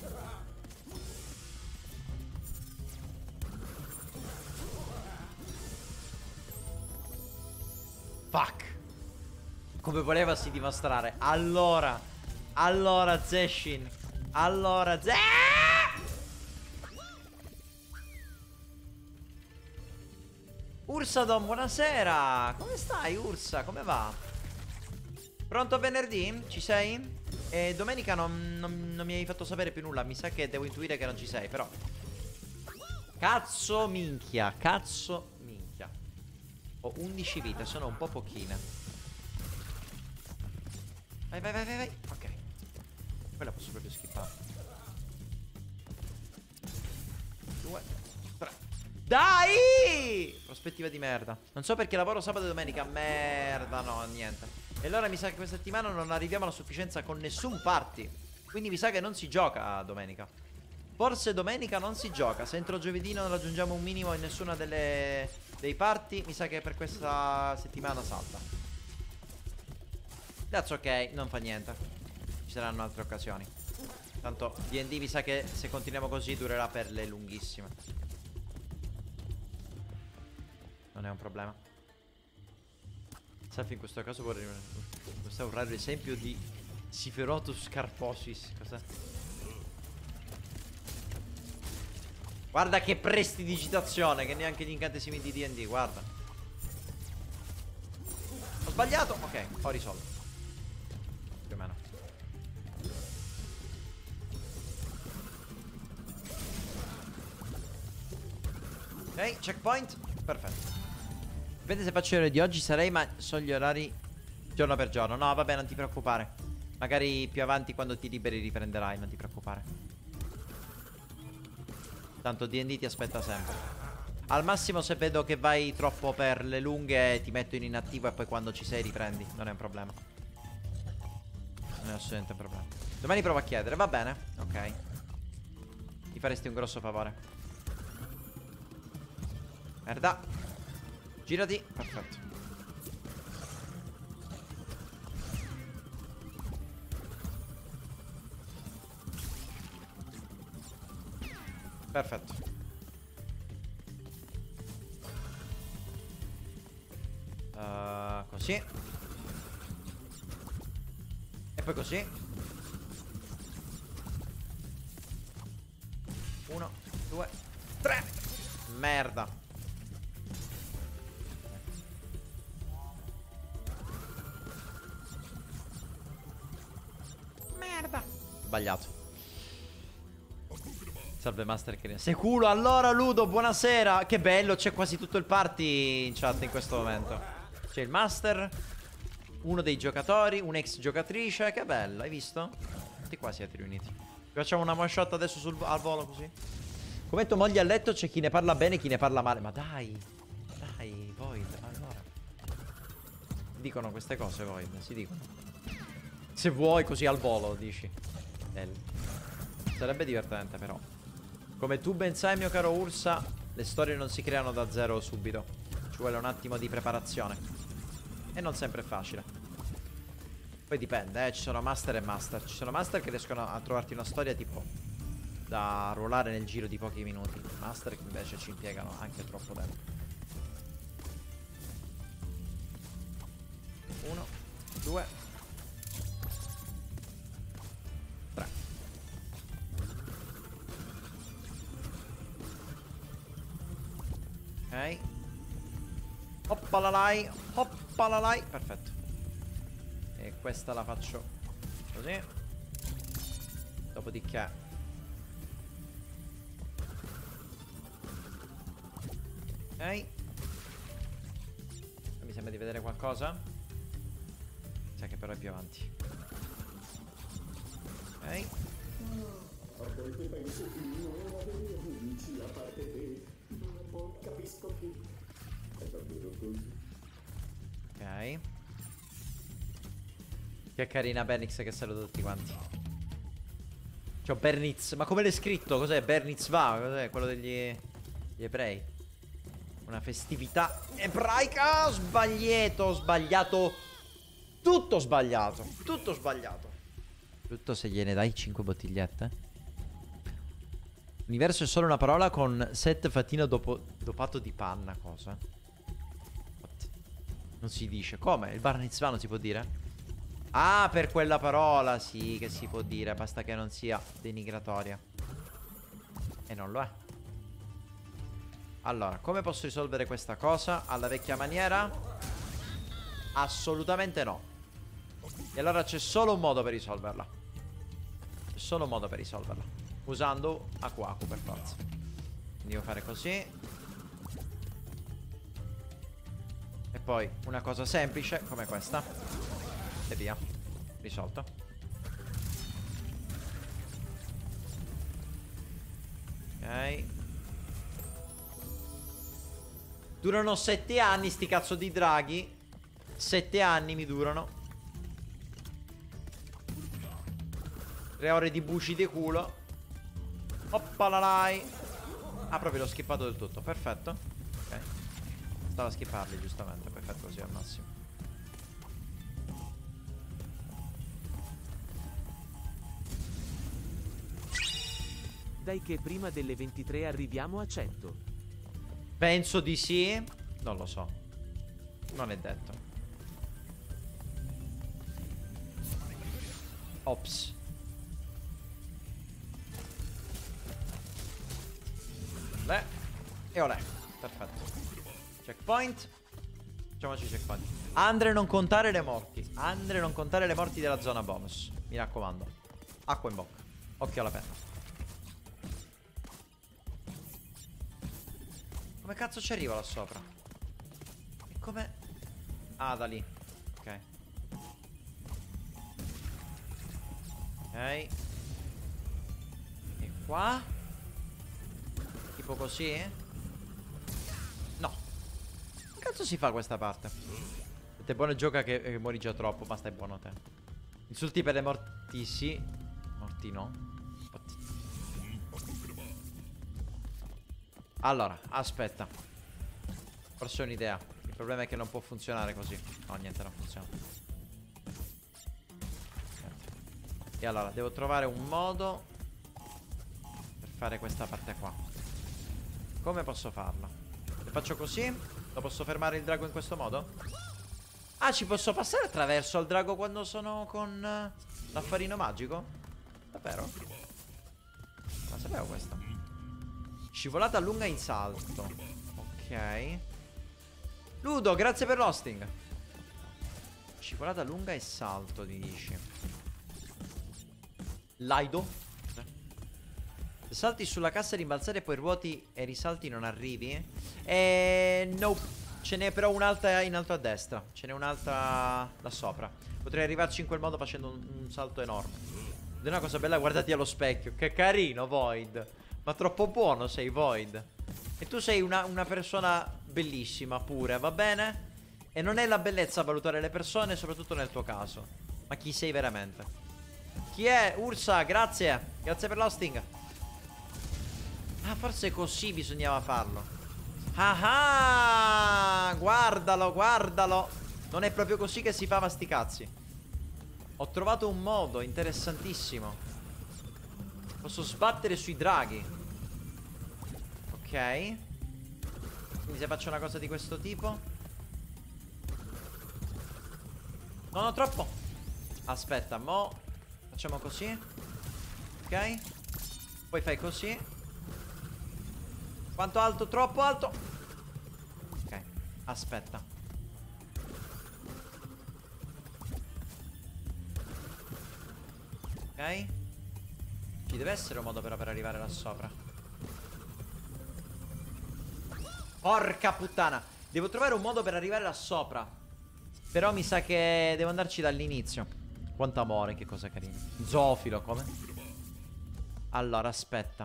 Fuck. Come volevasi dimostrare. Allora. Allora Zeshin. Allora Ze... Ursadon, buonasera. Come stai Ursa? Come va? Pronto venerdì? Ci sei? E domenica non, non, non mi hai fatto sapere più nulla. Mi sa che devo intuire che non ci sei, però. Cazzo minchia. Cazzo minchia. Ho undici vite, sono un po' pochine. Vai, vai, vai, vai, vai. Ok. Quella posso proprio skippare. Due, tre. Dai! Prospettiva di merda. Non so perché lavoro sabato e domenica. Merda, no, niente. E allora mi sa che questa settimana non arriviamo alla sufficienza con nessun party. Quindi mi sa che non si gioca domenica. Forse domenica non si gioca. Se entro giovedì non raggiungiamo un minimo in nessuna delle dei party, mi sa che per questa settimana salta. That's ok, non fa niente. Ci saranno altre occasioni. Tanto D and D mi sa che se continuiamo così durerà per le lunghissime. Non è un problema. Selfie in questo caso vorrei... Questo è un raro esempio di Siferotus Carposis. Cos'è? Guarda che prestidigitazione, che neanche gli incantesimi di D and D, guarda. Ho sbagliato? Ok, ho risolto. Più o meno. Ok, checkpoint. Perfetto. Dipende se faccio le ore di oggi, sarei, ma so gli orari giorno per giorno. No, vabbè, non ti preoccupare. Magari più avanti, quando ti liberi, riprenderai, non ti preoccupare. Tanto D and D ti aspetta sempre. Al massimo, se vedo che vai troppo per le lunghe, ti metto in inattivo e poi quando ci sei riprendi. Non è un problema. Non è assolutamente un problema. Domani provo a chiedere, va bene? Ok. Ti faresti un grosso favore. Merda. Girati. Perfetto. Perfetto. Uh, così. E poi così. Uno, due, tre. Merda. Merda. Sbagliato. Salve Master che sei culo. Allora Ludo, buonasera. Che bello, c'è quasi tutto il party in chat in questo momento. C'è il Master, uno dei giocatori, un'ex giocatrice. Che bello, hai visto? Tutti qua siete riuniti. Facciamo una one shot adesso sul, al volo così. Come tua moglie a letto c'è chi ne parla bene e chi ne parla male. Ma dai, dai, Void, allora. Si dicono queste cose, Void, si dicono. Se vuoi così al volo, dici. Bello. Sarebbe divertente però. Come tu ben sai, mio caro Ursa, le storie non si creano da zero subito. Ci vuole un attimo di preparazione. E non sempre è facile. Poi dipende, eh, ci sono master e master. Ci sono master che riescono a trovarti una storia tipo da ruolare nel giro di pochi minuti. Master che invece ci impiegano anche troppo tempo. Uno, due, tre. Ok. Hoppalalai, hoppalalai. Perfetto. E questa la faccio così. Dopodiché ok. Mi sembra di vedere qualcosa. Sa che però è più avanti. Ok. A volte penso che non avere amici a parte te, ma poi capisco che è davvero così. Ok. Che carina Bernix che saluta tutti quanti. C'ho Bernitz. Ma come l'hai scritto? Cos'è? Bernitz va? Cos'è? Quello degli gli ebrei. Una festività ebraica. Sbagliato. Sbagliato. Tutto sbagliato. Tutto sbagliato. Tutto se gliene dai cinque bottigliette. Universo è solo una parola con set fattino dopo, dopato di panna. Cosa? What? Non si dice. Come? Il bar mitzvah non si può dire? Ah, per quella parola, sì, che si può dire. Basta che non sia denigratoria. E non lo è. Allora, come posso risolvere questa cosa? Alla vecchia maniera? Assolutamente no. E allora c'è solo un modo per risolverla. C'è solo un modo per risolverla. Usando Aku Aku per forza. Quindi devo fare così. E poi una cosa semplice come questa. E via. Risolto. Ok. Durano sette anni sti cazzo di draghi. Sette anni mi durano. Tre ore di buci di culo. Oppalalai. Ah, proprio l'ho skippato del tutto. Perfetto. Ok. Stavo a skipparli giustamente. Perfetto così al massimo. Dai che prima delle ventitré arriviamo a cento. Penso di sì. Non lo so. Non è detto. Ops. Le. E olè. Perfetto. Checkpoint. Facciamoci checkpoint. Andre non contare le morti. Andre non contare le morti della zona bonus. Mi raccomando. Acqua in bocca. Occhio alla penna. Come cazzo ci arrivo là sopra? E come? Ah, da lì. Ok. Ok. E qua? Tipo così? No. Che cazzo si fa questa parte? Te buono gioca che, che muori già troppo. Ma stai buono te. Insulti per le morti sì. Morti no. Allora, aspetta. Forse ho un'idea. Il problema è che non può funzionare così. No, niente, non funziona. E allora, devo trovare un modo per fare questa parte qua. Come posso farla? Se faccio così, lo posso fermare il drago in questo modo? Ah, ci posso passare attraverso al drago quando sono con uh, l'affarino magico? Davvero? Non sapevo questo. Scivolata lunga in salto. Ok. Ludo, grazie per l'hosting. Scivolata lunga e salto, ti dici. Laido. Se salti sulla cassa rimbalzare e poi ruoti e risalti non arrivi? Eh, no. Ce n'è però un'altra in alto a destra. Ce n'è un'altra là sopra. Potrei arrivarci in quel modo facendo un, un salto enorme. Ed è una cosa bella, guardati allo specchio. Che carino, Void. Ma troppo buono sei, Void. E tu sei una, una persona bellissima pure, va bene? E non è la bellezza a valutare le persone, soprattutto nel tuo caso. Ma chi sei veramente? Chi è? Ursa, grazie. Grazie per l'hosting. Ah, forse così bisognava farlo. Ah ah, guardalo, guardalo. Non è proprio così che si fa, sti cazzi. Ho trovato un modo interessantissimo. Posso sbattere sui draghi. Ok. Quindi se faccio una cosa di questo tipo. No, no, troppo. Aspetta, mo facciamo così. Ok. Poi fai così. Quanto alto? Troppo alto. Ok, aspetta. Ok. Ci deve essere un modo però per arrivare là sopra. Porca puttana. Devo trovare un modo per arrivare là sopra. Però mi sa che devo andarci dall'inizio. Quanto amore, che cosa carina. Zoofilo, come? Allora, aspetta.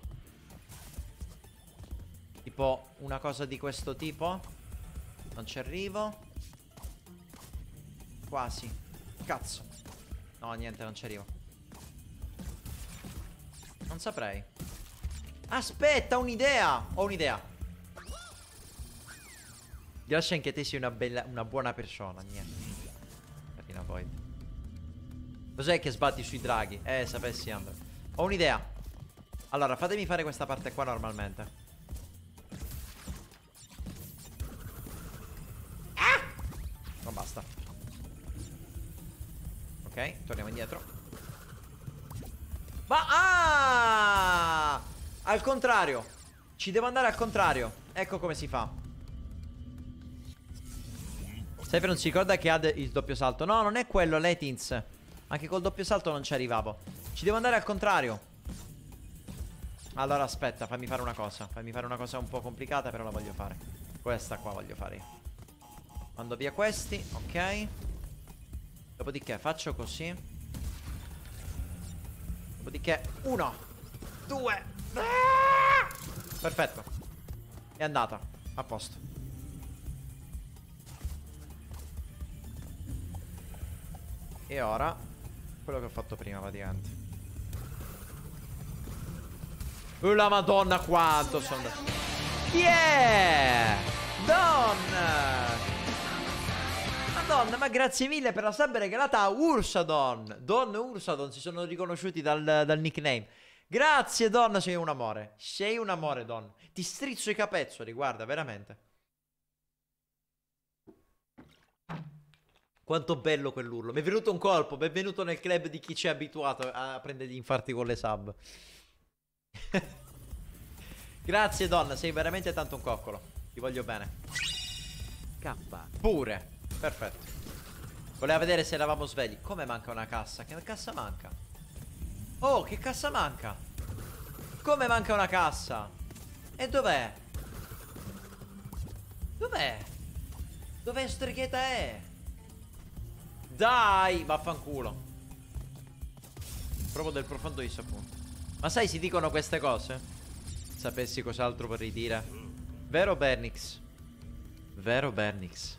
Tipo una cosa di questo tipo. Non ci arrivo. Quasi. Cazzo. No, niente, non ci arrivo. Non saprei. Aspetta, ho un'idea. Ho un'idea. Grazie anche a te sei una bella, una buona persona. Niente. Carina poi. Cos'è che sbatti sui draghi? Eh, sapessi Andrea. Ho un'idea. Allora, fatemi fare questa parte qua normalmente. Ah! Non basta. Ok, torniamo indietro. Ma ah! Al contrario. Ci devo andare al contrario. Ecco come si fa. Sempre non si ricorda che ha il doppio salto. No, non è quello, Letins. Anche col doppio salto non ci arrivavo. Ci devo andare al contrario. Allora aspetta, fammi fare una cosa. Fammi fare una cosa un po' complicata, però la voglio fare. Questa qua voglio fare io. Mando via questi, ok. Dopodiché faccio così. Dopodiché uno, due. Ah! Perfetto. È andata. A posto. E ora quello che ho fatto prima praticamente. Oh la madonna quanto sono andato. Yeah! Don! Madonna, ma grazie mille per la sub regalata a Ursadon. Don Ursadon, si sono riconosciuti dal, dal nickname. Grazie, donna, sei un amore. Sei un amore, donna. Ti strizzo i capezzoli, guarda, veramente. Quanto bello quell'urlo. Mi è venuto un colpo. Benvenuto nel club di chi ci è abituato a prendere gli infarti con le sub. Grazie, donna, sei veramente tanto un coccolo. Ti voglio bene. K. Pure. Perfetto. Voleva vedere se eravamo svegli. Come manca una cassa? Che cassa manca? Oh, che cassa manca? Come manca una cassa? E dov'è? Dov'è? Dov'è streghetta è? Dai, vaffanculo. Provo del profondo disappunto. Ma sai, si dicono queste cose? Sapessi cos'altro vorrei dire. Vero Bernix? Vero Bernix?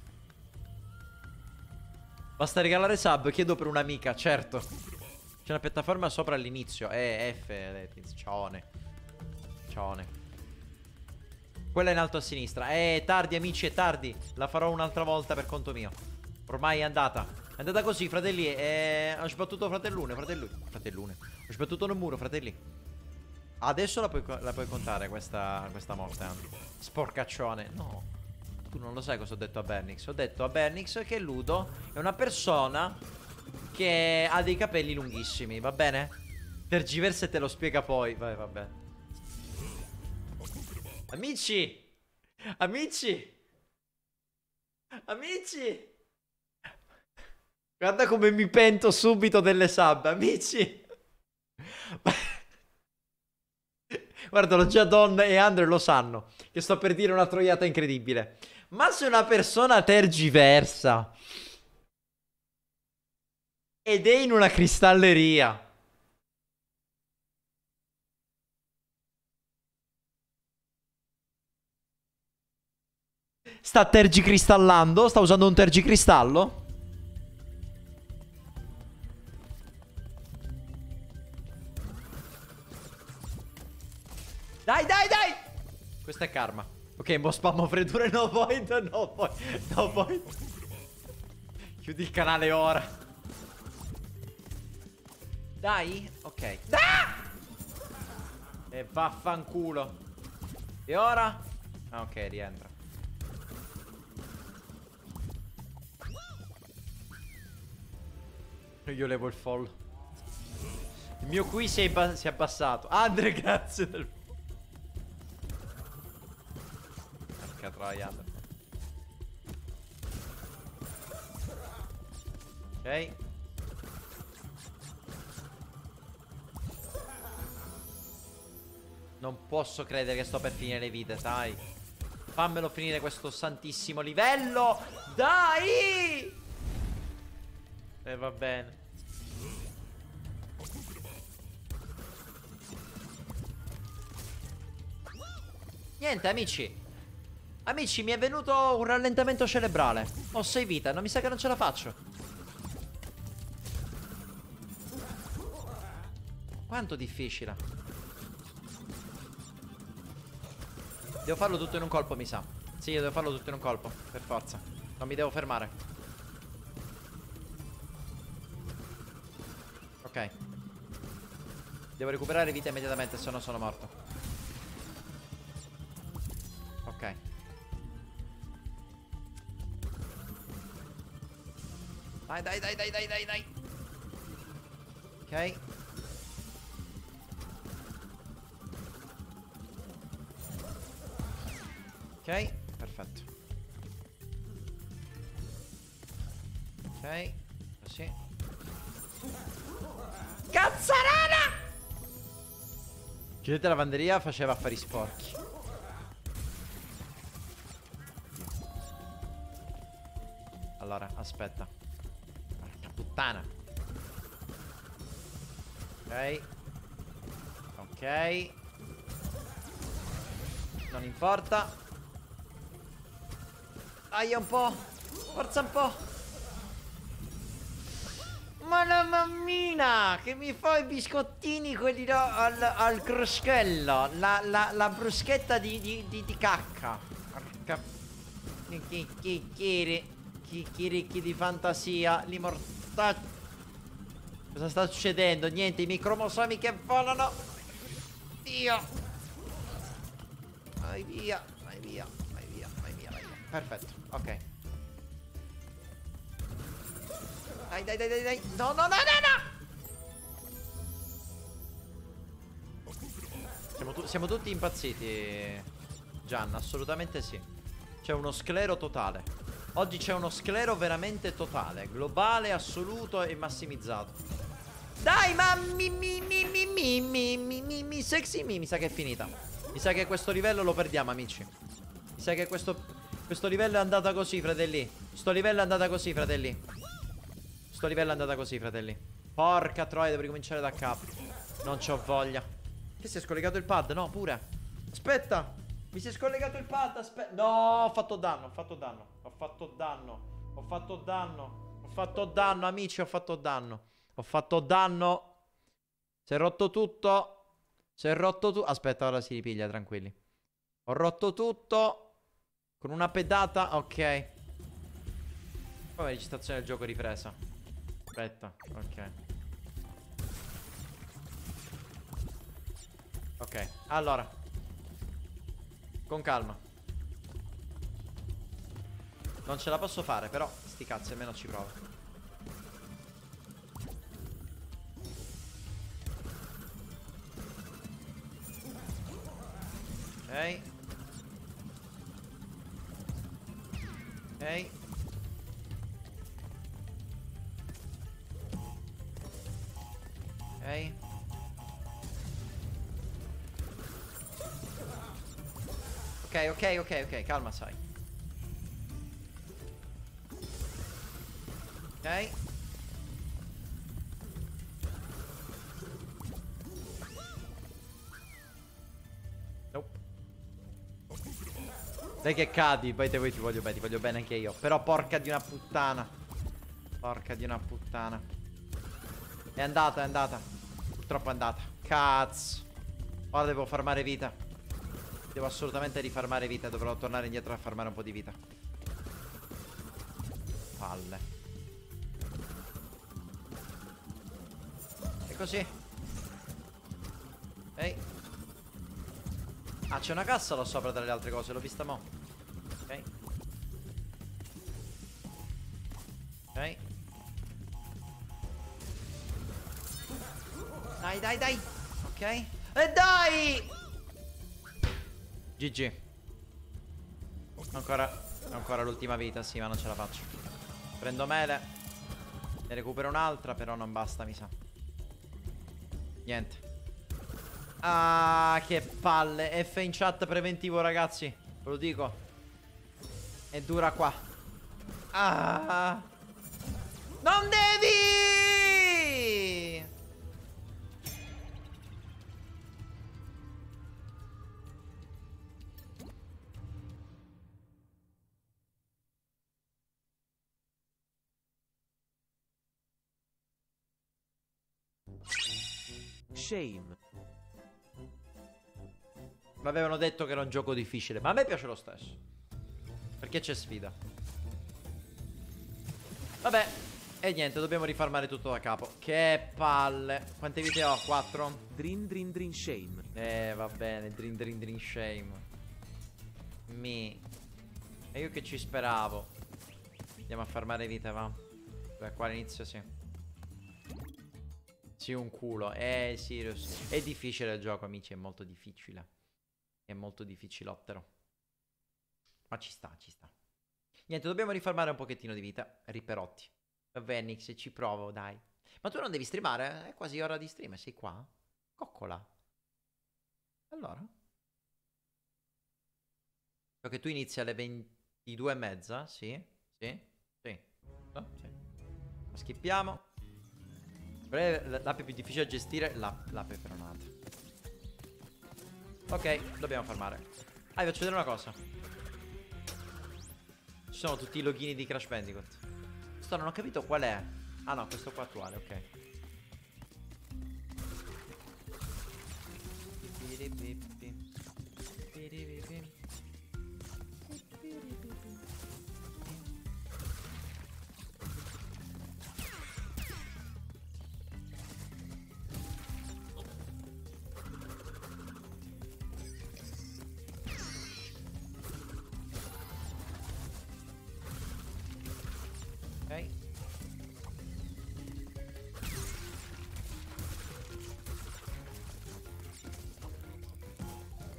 Basta regalare sub, chiedo per un'amica, certo. C'è una piattaforma sopra all'inizio. Eh, F, cione. Cione. Quella in alto a sinistra. Eh, tardi amici, è tardi. La farò un'altra volta per conto mio. Ormai è andata. È andata così, fratelli. Eh, ho sbattuto fratellone, fratello. Fratellone. Ho sbattuto nel muro, fratelli. Adesso la puoi, la puoi contare questa, questa morte. Sporcaccione. No. Tu non lo sai cosa ho detto a Bernix. Ho detto a Bernix che Ludo è una persona che ha dei capelli lunghissimi, va bene? Tergiversa e te lo spiega poi. Vai, va bene. Amici! Amici! Amici! Guarda come mi pento subito delle sub, amici! Guarda, lo già Don e Andre lo sanno che sto per dire una troiata incredibile. Ma se una persona tergiversa ed è in una cristalleria, sta tergicristallando? Sta usando un tergicristallo? Dai, dai, dai! Questo è karma. Ok, mo spammo freddure, no point, no point, no point. Chiudi il canale ora. Dai? Ok. Ah! E vaffanculo. E ora? Ah, ok, rientra. Io levo il follow. Il mio qui si è, si è abbassato. Andre, grazie del... Porca troiata. Ok. Non posso credere che sto per finire le vite, sai. Fammelo finire questo santissimo livello. Dai! E va bene. Niente, amici. Amici, mi è venuto un rallentamento cerebrale. Ho sei vita, non mi sa che non ce la faccio. Quanto difficile. Devo farlo tutto in un colpo, mi sa. Sì, io devo farlo tutto in un colpo, per forza. Non mi devo fermare. Ok. Devo recuperare vita immediatamente, se no sono morto. Ok. Dai, dai, dai, dai, dai, dai, dai. Ok. Ok, perfetto. Ok, così. Cazzarana! Chiudete la lavanderia, faceva affari sporchi. Allora, aspetta. Porca puttana. Ok. Ok. Non importa. Aia un po'. Forza un po'. Ma la mammina che mi fa i biscottini quelli là al, al cruschello. La, la, la bruschetta di, di, di, di cacca. Porca. Chi, chi, chi, chi, chi ricchi di fantasia. L'immortale. Cosa sta succedendo? Niente, i miei cromosomi che volano. Via. Vai via. Vai via. Vai via. Vai via. Vai via. Perfetto. Ok. Dai, dai, dai, dai, dai. No, no, no, no, no. Siamo, tu siamo tutti impazziti, Gian, assolutamente sì. C'è uno sclero totale. Oggi c'è uno sclero veramente totale, globale, assoluto e massimizzato. Dai, ma mi mi mi mi mi mi mi mi mi sexy mi mi sa che è finita. Mi sa che questo livello lo perdiamo, amici. Mi sa che questo questo livello è andata così, fratelli. Sto livello è andata così, fratelli. Sto livello è andata così, fratelli. Porca troia, devo ricominciare da capo. Non c'ho voglia. Che si è scollegato il pad? No, pure. Aspetta. Mi si è scollegato il pad. Aspetta. No, ho fatto danno. Ho fatto danno. Ho fatto danno. Ho fatto danno. Ho fatto danno, amici. Ho fatto danno. Ho fatto danno. Si è rotto tutto. Si è rotto tutto. Aspetta, ora si ripiglia, tranquilli. Ho rotto tutto. Con una pedata. Ok. Poi la registrazione del gioco ripresa. Aspetta. Ok. Ok, allora. Con calma. Non ce la posso fare, però sti cazzi, almeno ci provo. Ok. Ok. Ok. Ok, ok, ok, ok, calma, sai. Ok. Nope. Dai che cadi, poi te voi ti voglio bene, ti voglio bene anche io. Però porca di una puttana. Porca di una puttana. È andata, è andata. Purtroppo è andata. Cazzo. Ora devo farmare vita. Devo assolutamente rifarmare vita. Dovrò tornare indietro a farmare un po' di vita. Palle. E così. Ok. Ah, c'è una cassa là sopra tra le altre cose. L'ho vista mo'. Ok. Ok. Dai, dai, dai. Ok. E dai! G G. Ancora Ancora l'ultima vita, sì, ma non ce la faccio. Prendo mele. Ne recupero un'altra, però non basta, mi sa. Niente. Ah, che palle. F in chat preventivo, ragazzi. Ve lo dico. E dura qua. Ah. Non devi! Shame. Mi avevano detto che era un gioco difficile, ma a me piace lo stesso. Perché c'è sfida. Vabbè. E niente, dobbiamo rifarmare tutto da capo. Che palle. Quante vite ho? Quattro? Drin drin drin shame. Eh, va bene. Drin drin drin shame. Mi. E io che ci speravo. Andiamo a farmare vite, va. Beh, qua all'inizio sì. Sì, un culo. Eh, Sirius. È difficile il gioco, amici. È molto difficile. È molto difficilottero. Ma ci sta, ci sta. Niente, dobbiamo rifarmare un pochettino di vita. Riperotti. Venix, ci provo, dai. Ma tu non devi streamare? È quasi ora di stream. Sei qua? Coccola. Allora? So che tu inizi alle ventidue e mezza. Sì? Sì? Sì. No? Sì. La skippiamo. L'app più difficile da gestire, la, la peperonata. Ok, dobbiamo farmare. Ah, vi faccio vedere una cosa. Ci sono tutti i login di Crash Bandicoot. Questo non ho capito qual è. Ah no, questo qua attuale, ok.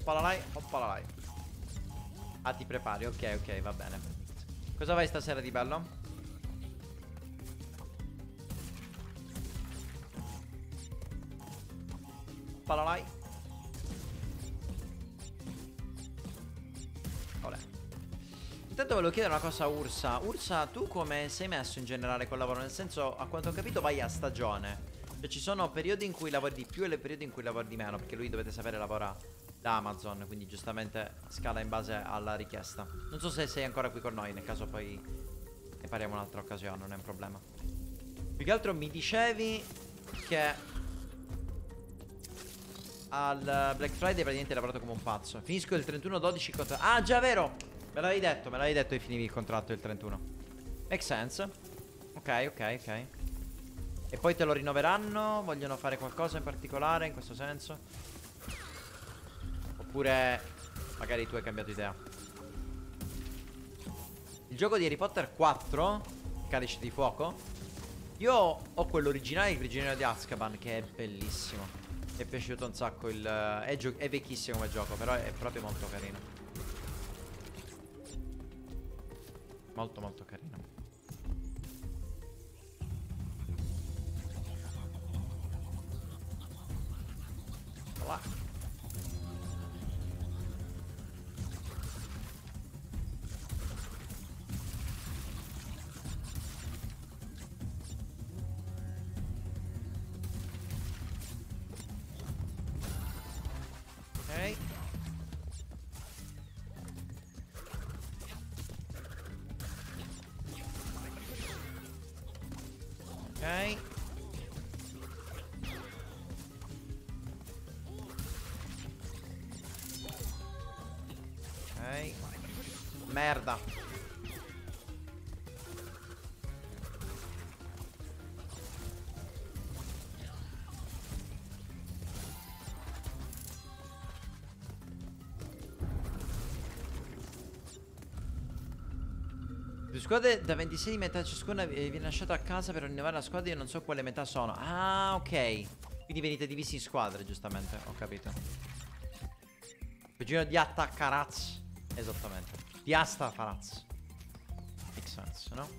Oppalalai, oppalalai. Ah, ti prepari, ok, ok, va bene. Cosa vai stasera di bello? Oppalalai. Olè. Intanto volevo chiedere una cosa a Ursa. Ursa, tu come sei messo in generale col lavoro? Nel senso, a quanto ho capito vai a stagione. Cioè ci sono periodi in cui lavori di più e le periodi in cui lavori di meno. Perché lui, dovete sapere, lavora da Amazon, quindi giustamente scala in base alla richiesta. Non so se sei ancora qui con noi, nel caso poi ne parliamo un'altra occasione, non è un problema. Più che altro mi dicevi che al Black Friday praticamente hai lavorato come un pazzo. Finisco il trentuno dodici contro... Ah, già, vero! Me l'avevi detto, me l'avevi detto che finivi il contratto il trentuno. Make sense. Ok, ok, ok. E poi te lo rinnoveranno? Vogliono fare qualcosa in particolare in questo senso? Oppure magari tu hai cambiato idea. Il gioco di Harry Potter quattro, Calice di Fuoco, io ho quello originale, il prigioniero di Azkaban, che è bellissimo. Mi è piaciuto un sacco il... È, è vecchissimo come gioco, però è proprio molto carino. Molto molto carino. Voilà. Ok. Ok. Ok. Merda. Due squadre da ventisei di metà ciascuna viene lasciata a casa per rinnovare la squadra. Io non so quale metà sono. Ah, ok. Quindi venite divisi in squadre, giustamente. Ho capito. Prigioniero di Attaccaraz. Esattamente. Di Astafaraz. Make sense, no?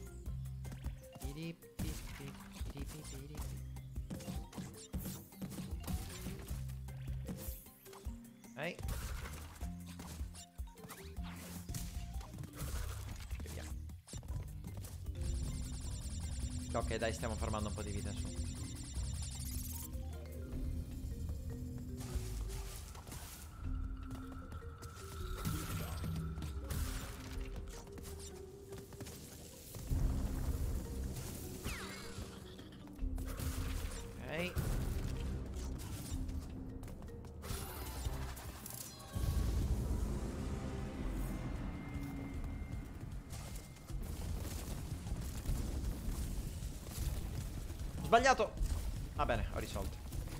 Ok. Ok, dai, stiamo farmando un po' di vita su. Ok. Sbagliato. Va bene, ho risolto.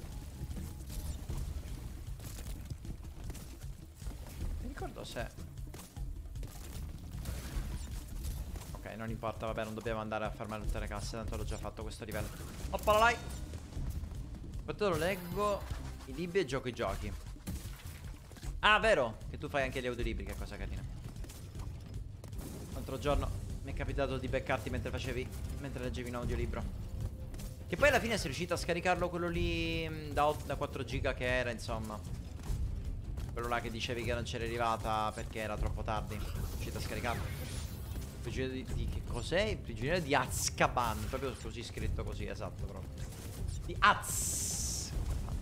Mi ricordo se... Ok, non importa, vabbè, non dobbiamo andare a farmare tutte le casse, tanto l'ho già fatto questo livello. Oppalalai. Poi te lo leggo i libri e gioco i giochi. Ah, vero, che tu fai anche gli audiolibri, che cosa carina. L'altro giorno mi è capitato di beccarti mentre facevi, mentre leggevi un audiolibro. Che poi alla fine sei riuscito a scaricarlo quello lì mh, da, da quattro giga che era, insomma. Quello là che dicevi che non c'era arrivata perché era troppo tardi. Sei riuscito a scaricarlo. Prigioniero di, di che cos'è? Il prigioniero di Azkaban. Proprio così scritto così, esatto proprio. Di Azkaban.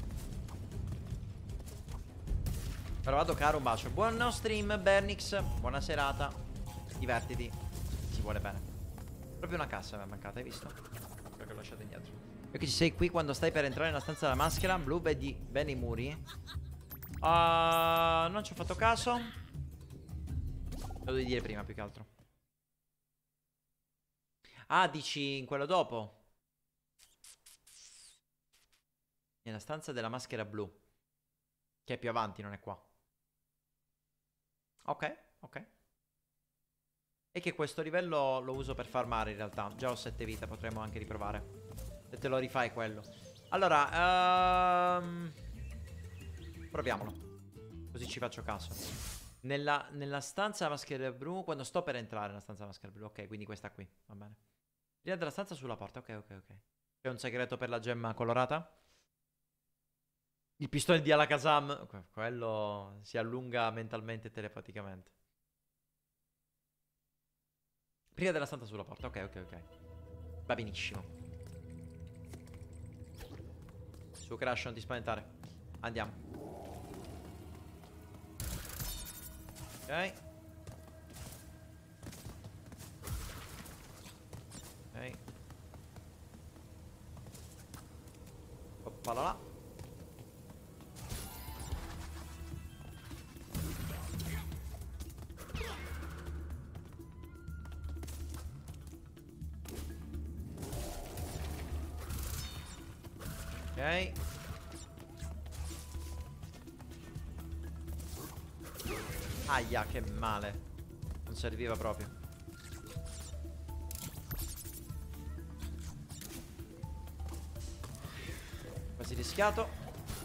Però vado caro, un bacio. Buon stream Bernix. Buona serata. Divertiti. Si vuole bene. Proprio una cassa mi è mancata, hai visto? Che ho lasciato indietro. E che ci sei qui quando stai per entrare nella stanza della maschera. Blu, vedi bene i muri. uh, Non ci ho fatto caso. Lo devi dire prima più che altro. Ah, dici in quello dopo. Nella stanza della maschera blu, che è più avanti, non è qua. Ok, ok. E che questo livello lo uso per farmare in realtà. Già ho sette vite, potremmo anche riprovare. Se te lo rifai quello. Allora, um... proviamolo. Così ci faccio caso. Nella, nella stanza maschera blu, quando sto per entrare nella stanza maschera blu. Ok, quindi questa qui, va bene. Prima della stanza sulla porta, ok, ok, ok. C'è un segreto per la gemma colorata? Il pistone di Alakazam, quello si allunga mentalmente e telepaticamente. Prima della stanza sulla porta, ok, ok, ok. Va benissimo. Su Crash, non ti spaventare. Andiamo. Ok. Ok. Oppala là. Ok. Aia, che male. Non serviva proprio. Quasi rischiato.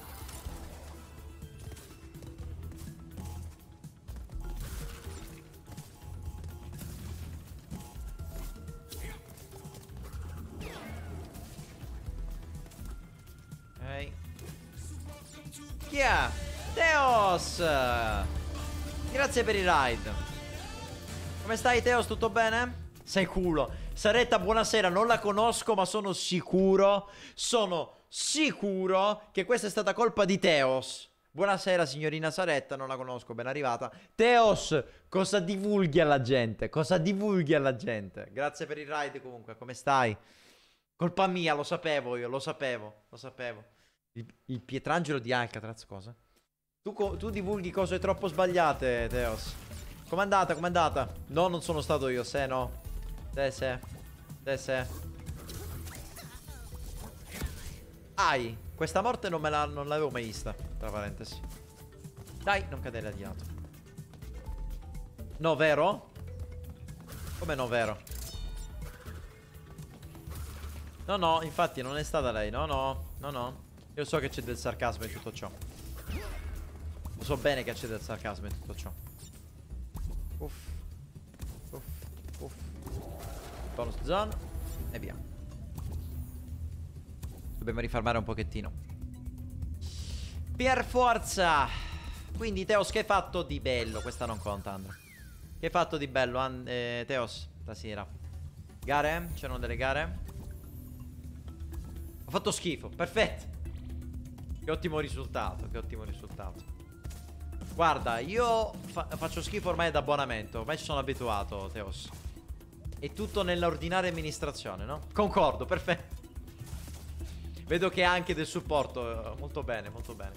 Ok. Chi è? Teos! Grazie per il ride. Come stai, Teos? Tutto bene? Sei culo. Saretta, buonasera. Non la conosco, ma sono sicuro. Sono sicuro che questa è stata colpa di Teos. Buonasera, signorina Saretta. Non la conosco, ben arrivata. Teos, cosa divulghi alla gente? Cosa divulghi alla gente? Grazie per il ride, comunque. Come stai? Colpa mia, lo sapevo io, lo sapevo. Lo sapevo. Il, il Pietrangelo di Alcatraz, cosa? Tu, tu divulghi cose troppo sbagliate, Teos. Com'è andata? Com'è andata? No, non sono stato io, se no. Se, se. Se, se. Ai. Questa morte non me la, non l'avevo mai vista, tra parentesi. Dai, non cadere di lato. No, vero? Come no, vero? No, no, infatti non è stata lei. No, no, no, no. Io so che c'è del sarcasmo in tutto ciò. Lo so bene che c'è del sarcasmo in tutto ciò. Uff. Uff. Uff. Bonus zone. E via. Dobbiamo rifarmare un pochettino. Per forza. Quindi Teos, che hai fatto di bello? Questa non conta, Andra. Che hai fatto di bello, And eh, Teos, stasera? Gare? C'erano delle gare? Ho fatto schifo, perfetto. Che ottimo risultato, che ottimo risultato. Guarda, io fa faccio schifo ormai da abbonamento. Ormai ci sono abituato, Teos. È tutto nell'ordinaria amministrazione, no? Concordo, perfetto. Vedo che ha anche del supporto. Molto bene, molto bene.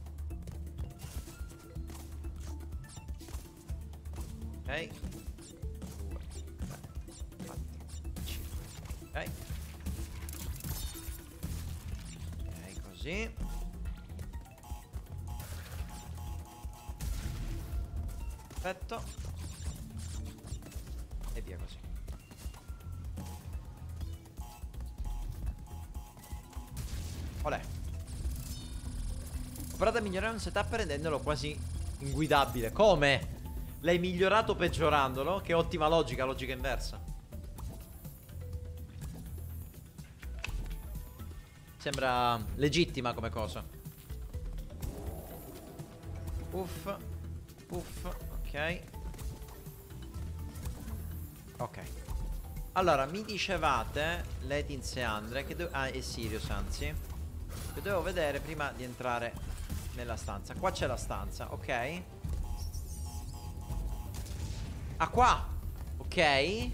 Ok. due, tre, quattro, cinque. Ok. Ok, così. Perfetto. E via così. Olè. Ho provato a migliorare un setup rendendolo quasi inguidabile. Come? L'hai migliorato peggiorandolo? Che ottima logica, logica inversa. Sembra legittima come cosa. Uff. Uff. Ok. Ok. Allora, mi dicevate Letins e Andre che ah, e Sirius anzi che dovevo vedere prima di entrare nella stanza. Qua c'è la stanza, ok. Ah, qua. Ok.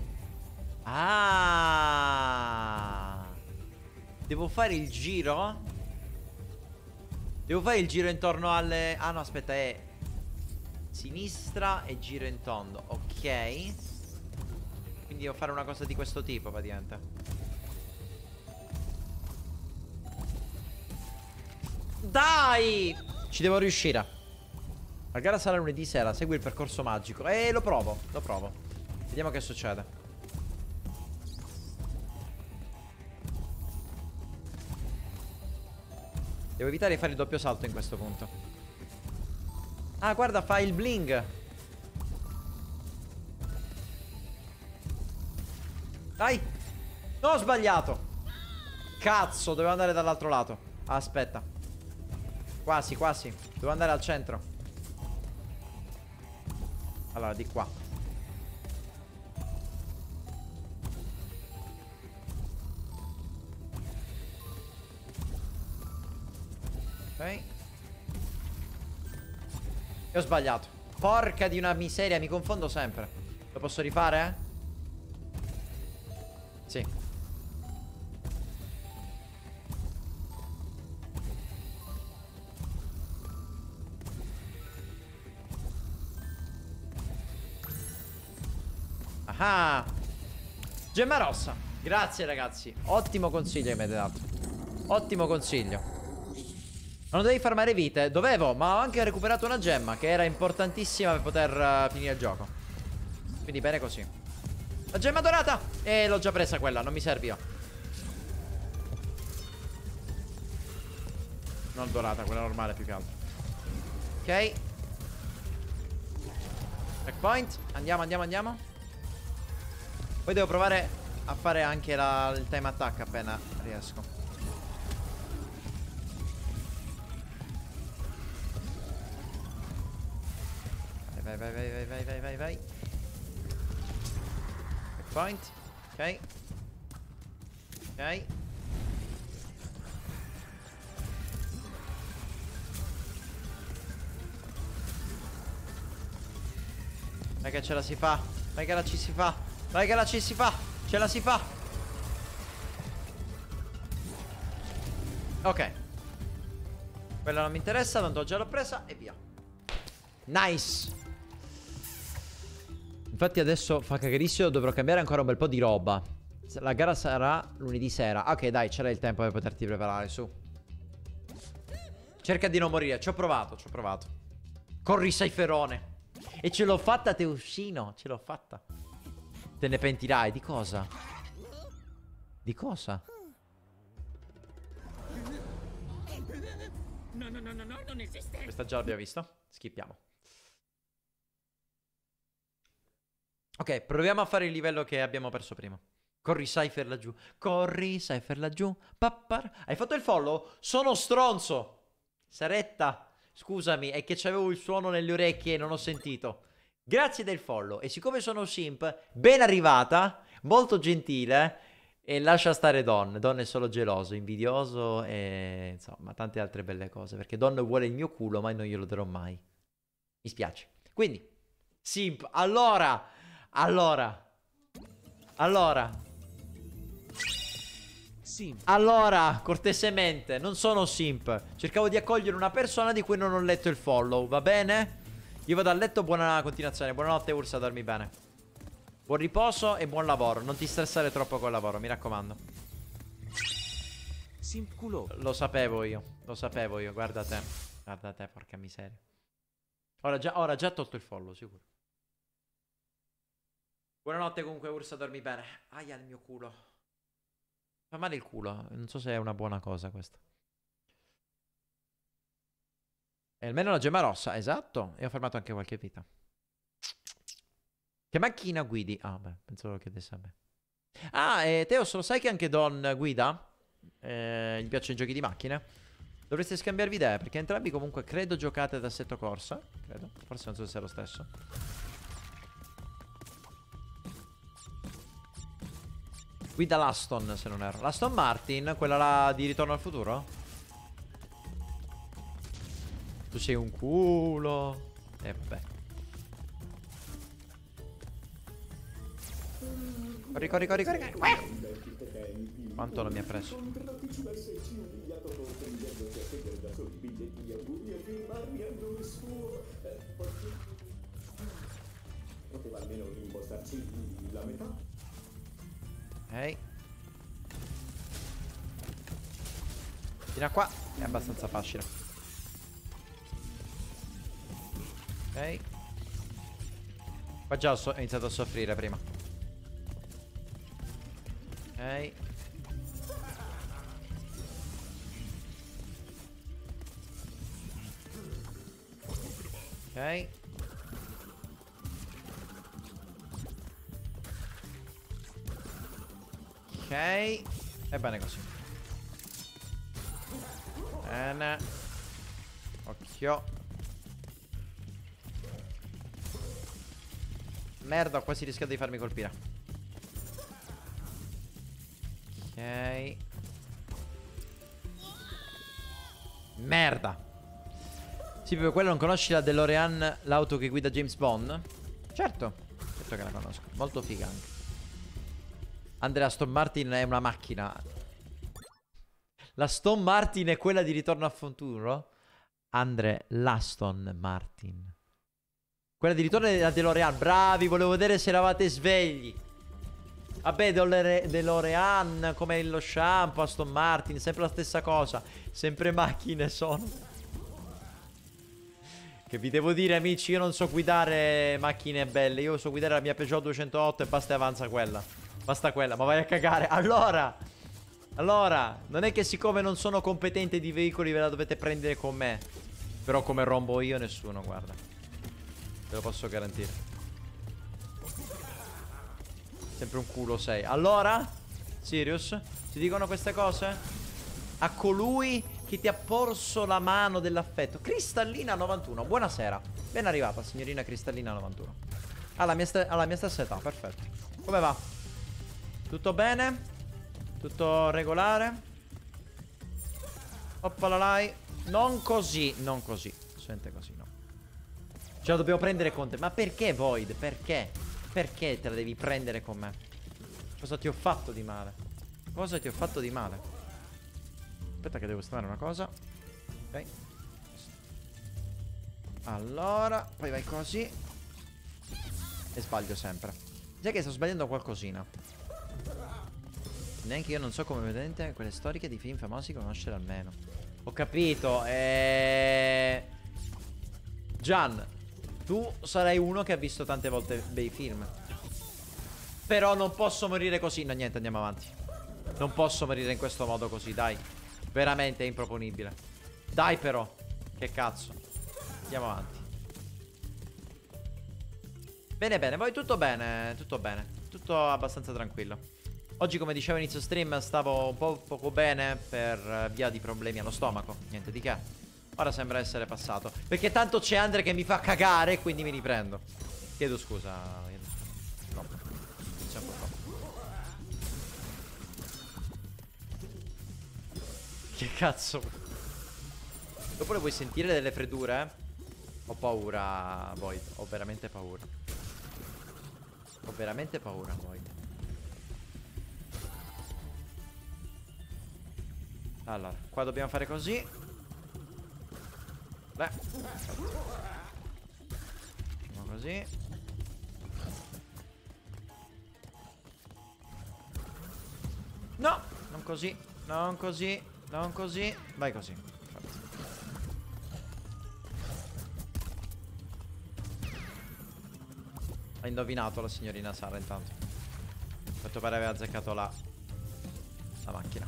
Ah, devo fare il giro. Devo fare il giro intorno alle... Ah no, aspetta, è sinistra e giro in tondo. Ok. Quindi devo fare una cosa di questo tipo praticamente. Dai! Ci devo riuscire. La gara sarà lunedì sera. Segui il percorso magico. E lo provo, lo provo. Vediamo che succede. Devo evitare di fare il doppio salto in questo punto. Ah, guarda, fa il bling. Dai. No, ho sbagliato. Cazzo, dovevo andare dall'altro lato. Aspetta. Quasi, quasi. Devo andare al centro. Allora, di qua. Ok. E ho sbagliato. Porca di una miseria, mi confondo sempre. Lo posso rifare? Sì. Ah, gemma rossa. Grazie ragazzi. Ottimo consiglio che mi avete dato. Ottimo consiglio. Non dovevi farmare vite. Dovevo, ma ho anche recuperato una gemma che era importantissima per poter uh, finire il gioco. Quindi bene così. La gemma dorata. E l'ho già presa quella, non mi serviva. Non dorata, quella normale più che altro. Ok. Checkpoint. Andiamo, andiamo, andiamo. Poi devo provare a fare anche la, il time attack appena riesco. Vai, vai, vai, vai, vai, vai, vai, vai. Checkpoint. Ok. Ok. Vai che ce la si fa. Vai che la ci si fa. Vai che la ci si fa. Ce la si fa. Ok. Quella non mi interessa, tanto già l'ho presa e via. Nice. Infatti adesso fa cagarissimo. Dovrò cambiare ancora un bel po' di roba. La gara sarà lunedì sera. Ok, dai, c'era il tempo per poterti preparare, su. Cerca di non morire. Ci ho provato, ci ho provato. Corri, Seiferone. E ce l'ho fatta, Teuscino. Ce l'ho fatta. Te ne pentirai. Di cosa? Di cosa? No, no, no, no, no, non esiste. Questa già l'abbiamo vista. Skippiamo. Ok, proviamo a fare il livello che abbiamo perso prima. Corri, Cypher laggiù. Corri, Cypher laggiù. Pappar. Hai fatto il follow? Sono stronzo. Saretta. Scusami, è che c'avevo il suono nelle orecchie e non ho sentito. Grazie del follow. E siccome sono simp, ben arrivata, molto gentile. E lascia stare Don. Don è solo geloso, invidioso e insomma tante altre belle cose. Perché Don vuole il mio culo, ma non glielo darò mai. Mi spiace. Quindi, simp, allora, allora, allora, simp. allora, cortesemente, non sono simp. Cercavo di accogliere una persona di cui non ho letto il follow, va bene? Io vado a letto, buona continuazione. Buonanotte Ursa, dormi bene. Buon riposo e buon lavoro. Non ti stressare troppo col lavoro, mi raccomando. Simp culo. Lo sapevo io, lo sapevo io, guarda te. Guarda te, porca miseria. Ora già, ora già tolto il follow, sicuro. Buonanotte comunque Ursa, dormi bene. Aia il mio culo. Fa male il culo, non so se è una buona cosa questa. E almeno la gemma rossa, esatto. E ho fermato anche qualche vita. Che macchina guidi? Ah, beh, pensavo lo chiedesse a me. Ah, e Teos, lo sai che anche Don guida? Eh, gli piacciono i giochi di macchine? Dovreste scambiarvi idee, perché entrambi comunque credo giocate ad Assetto Corsa. Credo, forse non so se è lo stesso. Guida l'Aston, se non erro. L'Aston Martin, quella là di Ritorno al futuro? Tu sei un culo. E beh. Corri, corri, corri, corri. Quanto non mi ha preso? Ok. Fino a qua è abbastanza facile. Ok. Qua già ho, so ho iniziato a soffrire prima. Ok. Ok. Ok. Ok. E bene così. Bene. Occhio. Merda, ho quasi rischiato di farmi colpire. Ok. Merda. Sì, per quello non conosci la DeLorean, l'auto che guida James Bond? Certo. Certo che la conosco. Molto figa anche. Andrea, Aston Martin è una macchina. La Aston Martin è quella di Ritorno al Futuro? Andre, l'Aston Martin. Quella di Ritorno è la DeLorean. Bravi, volevo vedere se eravate svegli. Vabbè, DeLorean, come lo shampoo, Aston Martin, sempre la stessa cosa. Sempre macchine sono. Che vi devo dire, amici, io non so guidare macchine belle. Io so guidare la mia Peugeot duecentootto e basta e avanza quella. Basta quella, ma vai a cagare. Allora, allora, non è che siccome non sono competente di veicoli ve la dovete prendere con me. Però come rombo io nessuno, guarda. Ve lo posso garantire. Sempre un culo sei. Allora, Sirius, ti dicono queste cose? A colui che ti ha porso la mano dell'affetto. Cristallina novantuno, buonasera. Ben arrivata, signorina Cristallina novantuno. Alla mia, alla mia stessa età, perfetto. Come va? Tutto bene? Tutto regolare? Oppalalai. Non così, non così. Sente così, no. Ce la dobbiamo prendere con te. Ma perché, Void? Perché? Perché te la devi prendere con me? Cosa ti ho fatto di male? Cosa ti ho fatto di male? Aspetta che devo stare una cosa. Ok. Allora, poi vai così. E sbaglio sempre. Già che sto sbagliando qualcosina. Neanche io non so come vedete quelle storiche di film famosi conoscere almeno. Ho capito. E... Gian, tu sarai uno che ha visto tante volte bei film. Però non posso morire così. No, niente, andiamo avanti. Non posso morire in questo modo così, dai. Veramente è improponibile. Dai però. Che cazzo. Andiamo avanti. Bene bene, poi tutto bene. Tutto bene. Tutto abbastanza tranquillo. Oggi, come dicevo inizio stream, stavo un po' poco bene per via di problemi allo stomaco. Niente di che. Ora sembra essere passato. Perché tanto c'è Andre che mi fa cagare e quindi mi riprendo. Chiedo scusa. Troppo. C'è un po' troppo. Che cazzo. Dopo le vuoi sentire delle freddure? Ho paura, Void. Ho veramente paura. Ho veramente paura, Void. Allora, qua dobbiamo fare così. Beh, facciamo così. No, non così. Non così. Non così. Vai così. Ha indovinato la signorina Sara intanto. A quanto pare aveva azzeccato la La macchina.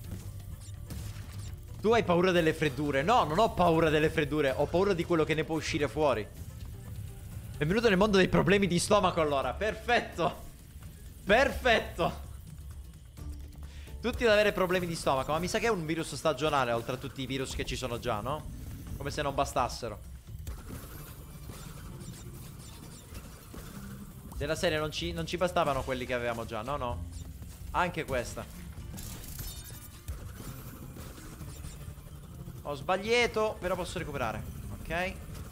Tu hai paura delle freddure? No, non ho paura delle freddure. Ho paura di quello che ne può uscire fuori. Benvenuto nel mondo dei problemi di stomaco allora. Perfetto. Perfetto. Tutti ad avere problemi di stomaco. Ma mi sa che è un virus stagionale oltre a tutti i virus che ci sono già, no? Come se non bastassero. Della serie non ci, non ci bastavano quelli che avevamo già. No, no. Anche questa. Ho sbagliato, però posso recuperare. Ok.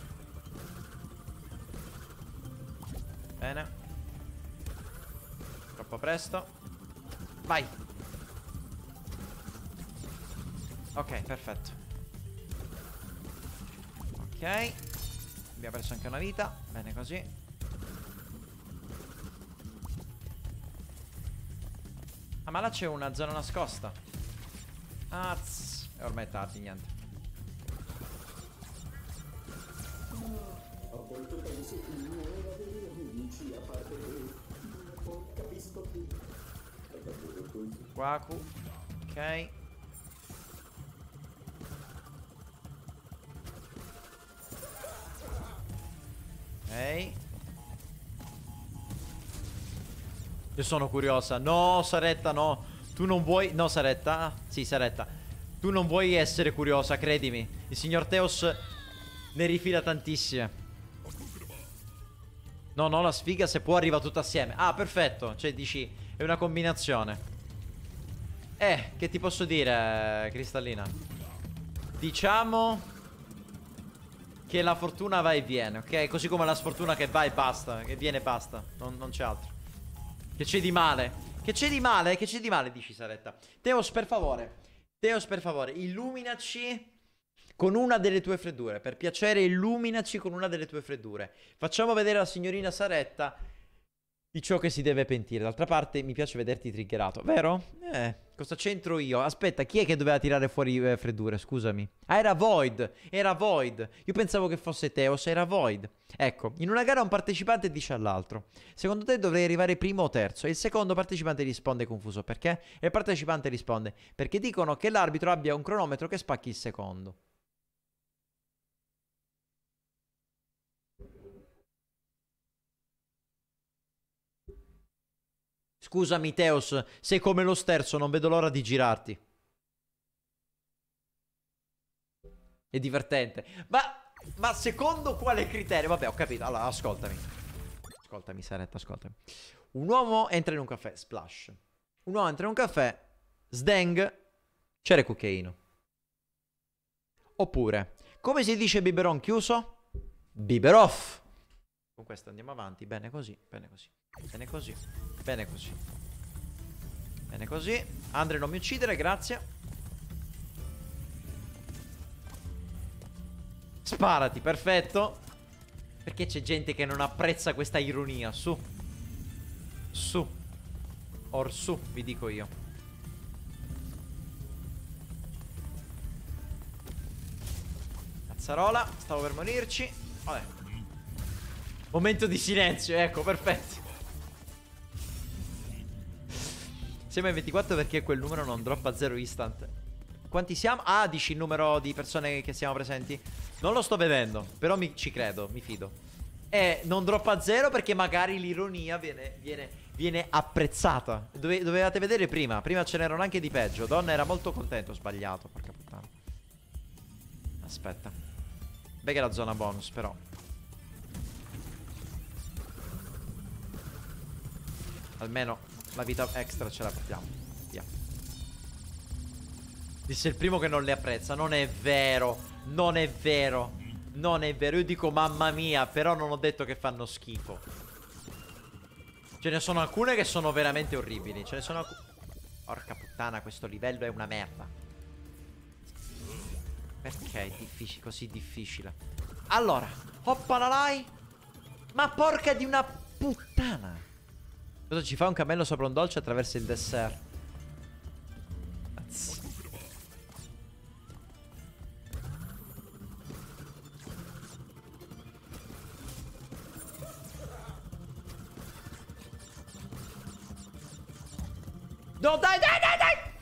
Bene. Troppo presto. Vai. Ok, perfetto. Ok. Abbiamo perso anche una vita. Bene così. Ah, ma là c'è una zona nascosta. Az. E ormai è tardi, niente. A volte penso che non aveva degli amici a parte te. Poi capisco che è davvero così. Quaku. Ok. Ok. Io sono curiosa. No, Saretta, no. Tu non vuoi... No, Saretta. Ah, sì, Saretta. Tu non vuoi essere curiosa, credimi. Il signor Teos ne rifila tantissime. No, no, la sfiga se può arriva tutta assieme. Ah, perfetto. Cioè, dici, è una combinazione. Eh, che ti posso dire, Cristallina? Diciamo che la fortuna va e viene, ok? Così come la sfortuna che va e basta. Che viene e basta. Non, non c'è altro. Che c'è di male? Che c'è di male? Che c'è di male, dici Saretta. Teos, per favore. Teos, per favore, illuminaci con una delle tue freddure. Per piacere, illuminaci con una delle tue freddure. Facciamo vedere alla signorina Saretta di ciò che si deve pentire. D'altra parte, mi piace vederti triggerato, vero? Eh, cosa c'entro io? Aspetta, chi è che doveva tirare fuori eh, freddure? Scusami. Ah, era Void. Era Void. Io pensavo che fosse Teos, era Void. Ecco, in una gara un partecipante dice all'altro: secondo te dovrei arrivare primo o terzo? E il secondo partecipante risponde confuso. Perché? E il partecipante risponde: perché dicono che l'arbitro abbia un cronometro che spacchi il secondo. Scusami Teos, sei come lo sterzo, non vedo l'ora di girarti. È divertente. Ma, ma secondo quale criterio? Vabbè, ho capito. Allora, ascoltami. Ascoltami, Saretta, ascoltami. Un uomo entra in un caffè, splash. Un uomo entra in un caffè, sdeng, c'era il cucchiaino. Oppure, come si dice biberon chiuso? Biberoff. Con questo andiamo avanti, bene così, bene così, bene così, bene così, bene così. Andre, non mi uccidere, grazie. Sparati, perfetto. Perché c'è gente che non apprezza questa ironia, su. Su. Or su, vi dico io. Cazzarola, stavo per morirci. Vabbè. Momento di silenzio, ecco, perfetto. Siamo ai ventiquattro perché quel numero non droppa zero instant. Quanti siamo? Ah, dici il numero di persone che siamo presenti? Non lo sto vedendo, però mi, ci credo, mi fido. E non droppa zero perché magari l'ironia viene, viene, viene apprezzata. Dove, dovevate vedere prima, prima ce n'erano anche di peggio. Donna era molto contento, ho sbagliato, porca puttana. Aspetta. Beh che è la zona bonus, però. Almeno la vita extra ce la portiamo. Via. Disse il primo che non le apprezza. Non è vero. Non è vero. Non è vero. Io dico mamma mia, però non ho detto che fanno schifo. Ce ne sono alcune che sono veramente orribili. Ce ne sono alcune. Porca puttana, questo livello è una merda. Perché è difficile, così difficile? Allora, hoppalalai. Ma porca di una puttana. Cosa ci fa un cammello sopra un dolce attraverso il dessert? Cazzo. No, dai, dai, dai,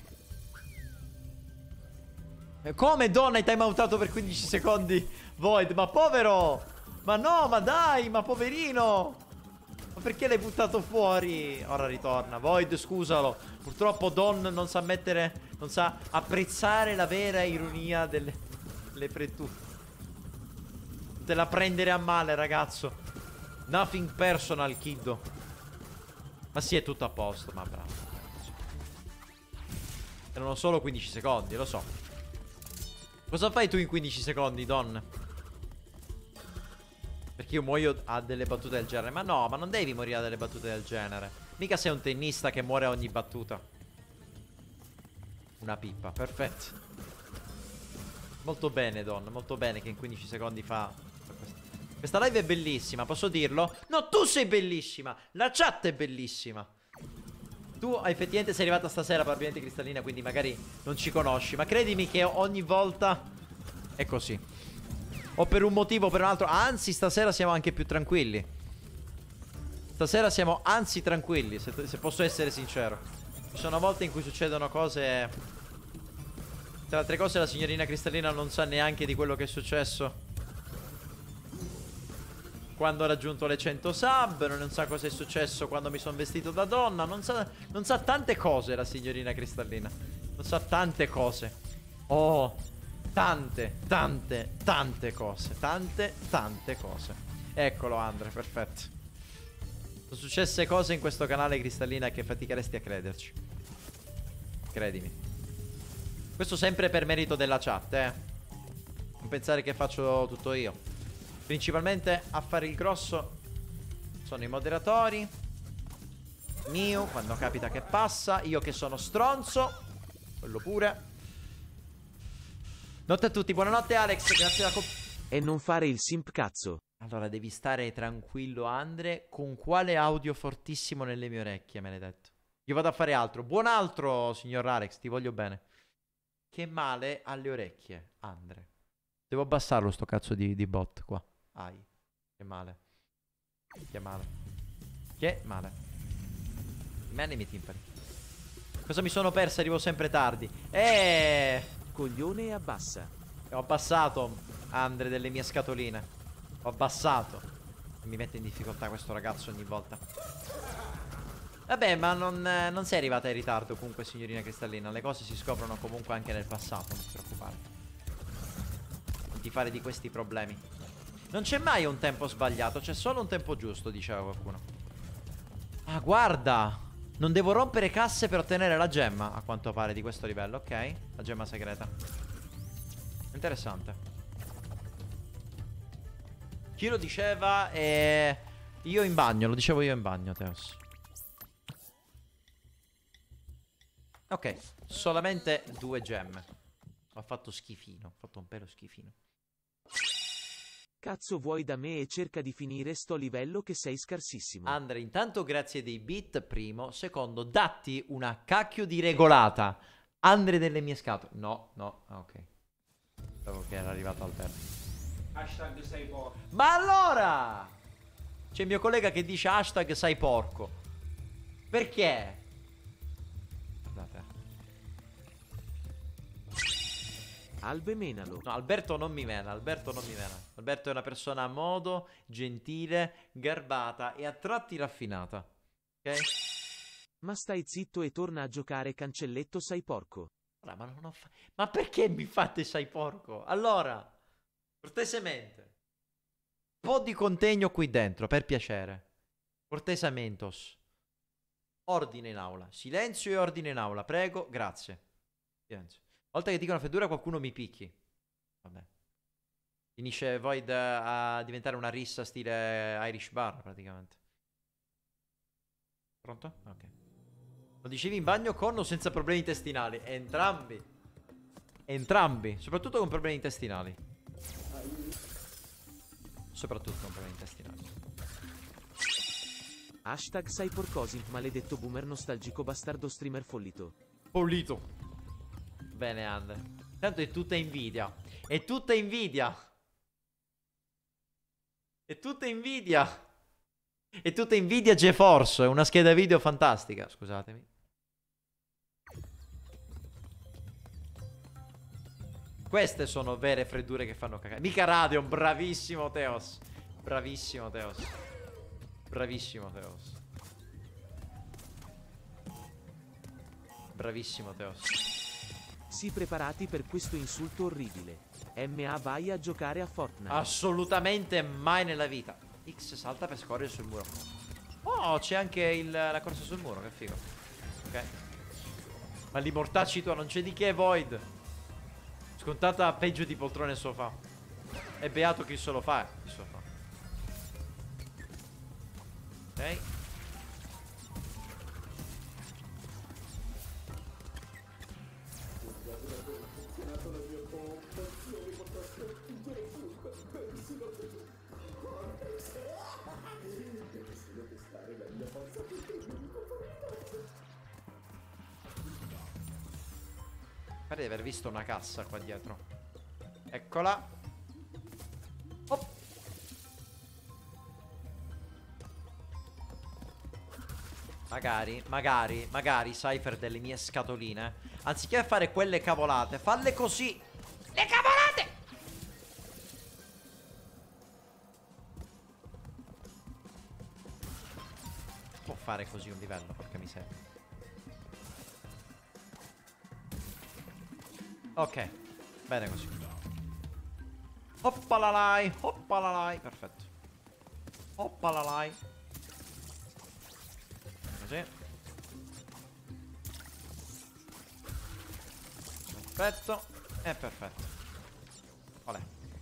dai! Come donna hai timeoutato per quindici secondi Void? Ma povero! Ma no, ma dai, ma poverino! Ma perché l'hai buttato fuori? Ora ritorna. Void, scusalo. Purtroppo Don non sa mettere, non sa apprezzare la vera ironia delle, delle freddure. Non te la prendere a male, ragazzo. Nothing personal, kiddo. Ma sì, è tutto a posto, ma bravo. Erano solo quindici secondi, lo so. Cosa fai tu in quindici secondi, Don? Perché io muoio a delle battute del genere. Ma no, ma non devi morire a delle battute del genere. Mica sei un tennista che muore a ogni battuta. Una pippa, perfetto. Molto bene, Don, molto bene che in quindici secondi fa... Questa live è bellissima, posso dirlo? No, tu sei bellissima. La chat è bellissima. Tu effettivamente sei arrivata stasera, probabilmente Cristallina, quindi magari non ci conosci. Ma credimi che ogni volta è così. O per un motivo o per un altro. Anzi, stasera siamo anche più tranquilli. Stasera siamo anzi tranquilli, se, se posso essere sincero. Ci sono volte in cui succedono cose. Tra altre cose la signorina Cristallina non sa neanche di quello che è successo. quando ho raggiunto le cento sub. Non sa cosa è successo quando mi sono vestito da donna. Non sa, non sa tante cose la signorina Cristallina. Non sa tante cose. Oh, tante, tante, tante cose. Tante, tante cose. Eccolo Andre, perfetto. Sono successe cose in questo canale Cristallina che faticheresti a crederci. Credimi. Questo sempre per merito della chat, eh. Non pensare che faccio tutto io. Principalmente a fare il grosso sono i moderatori, Miu quando capita che passa, io che sono stronzo, quello pure. Notte a tutti, buonanotte Alex, grazie della E non fare il simp cazzo. Allora devi stare tranquillo Andre. Con quale audio fortissimo nelle mie orecchie, maledetto. Io vado a fare altro. Buon altro, signor Alex, ti voglio bene. Che male alle orecchie, Andre. Devo abbassarlo sto cazzo di, di bot qua. Ai. Che male. Che male. Che male. Me nei miei timpani. Cosa mi sono persa? Arrivo sempre tardi. Eh. Coglione, abbassa. Ho abbassato, Andre, delle mie scatoline. Ho abbassato. Mi mette in difficoltà questo ragazzo ogni volta. Vabbè, ma non, eh, non sei arrivata in ritardo comunque, signorina Cristallina. Le cose si scoprono comunque anche nel passato, non ti preoccupare. Non ti fare di questi problemi. Non c'è mai un tempo sbagliato, c'è solo un tempo giusto, diceva qualcuno. Ah, guarda! Non devo rompere casse per ottenere la gemma, a quanto pare, di questo livello, ok? La gemma segreta. Interessante. Chi lo diceva? Eh, io in bagno, lo dicevo io in bagno, Teos. Ok, solamente due gemme. Ho fatto schifino, ho fatto un pelo schifino. Cazzo vuoi da me e cerca di finire sto livello che sei scarsissimo. Andre, intanto grazie dei bit, primo. Secondo, datti una cacchio di regolata. Andre delle mie scatole. No, no, ah, ok. Sapevo che era arrivato Alberto. Hashtag sei porco. Ma allora! C'è il mio collega che dice hashtag sai porco. Perché? Guardate. Albe menalo. No, Alberto non mi mena, Alberto non mi mena. Alberto è una persona a modo, gentile, garbata e a tratti raffinata. Ok? Ma stai zitto e torna a giocare cancelletto sai porco. Allora, ma non ho fa... Ma perché mi fate sai porco? Allora, cortesemente. Un po' di contegno qui dentro, per piacere. Cortesamentos. Ordine in aula. Silenzio e ordine in aula, prego, grazie. Silenzio. Volta che dicono Fedora qualcuno mi picchi. Vabbè. Finisce Void a diventare una rissa stile Irish Bar praticamente. Pronto? Ok. Lo dicevi in bagno con o senza problemi intestinali? Entrambi. Entrambi. Soprattutto con problemi intestinali. Soprattutto con problemi intestinali. Hashtag sai porcosi, maledetto boomer nostalgico bastardo streamer follito. Follito. Bene, Andre. Tanto è tutta invidia. È tutta invidia. È tutta invidia. È tutta invidia GeForce. È una scheda video fantastica. Scusatemi. Queste sono vere freddure che fanno cagare. Mica Radeon. Bravissimo Teos. Bravissimo Teos. Bravissimo Teos. Bravissimo Teos. Sii preparati per questo insulto orribile. M A vai a giocare a Fortnite. Assolutamente mai nella vita. X salta per scorrere sul muro. Oh, c'è anche il, la corsa sul muro, che figo. Ok. Ma li mortacci tua, non c'è di che, Void. Scontata peggio di poltrone e sofà. È beato chi se lo fa, chi se lo fa. Ok. Pare di aver visto una cassa qua dietro. Eccola. Oh. Magari, magari, magari Cypher delle mie scatoline, anziché fare quelle cavolate, falle così. Le cavolate! fare così un livello, porca miseria. Ok, bene così. Hoppalalai, hoppalalai. Perfetto. Hoppalalai. Così. Perfetto. E perfetto. Qual è?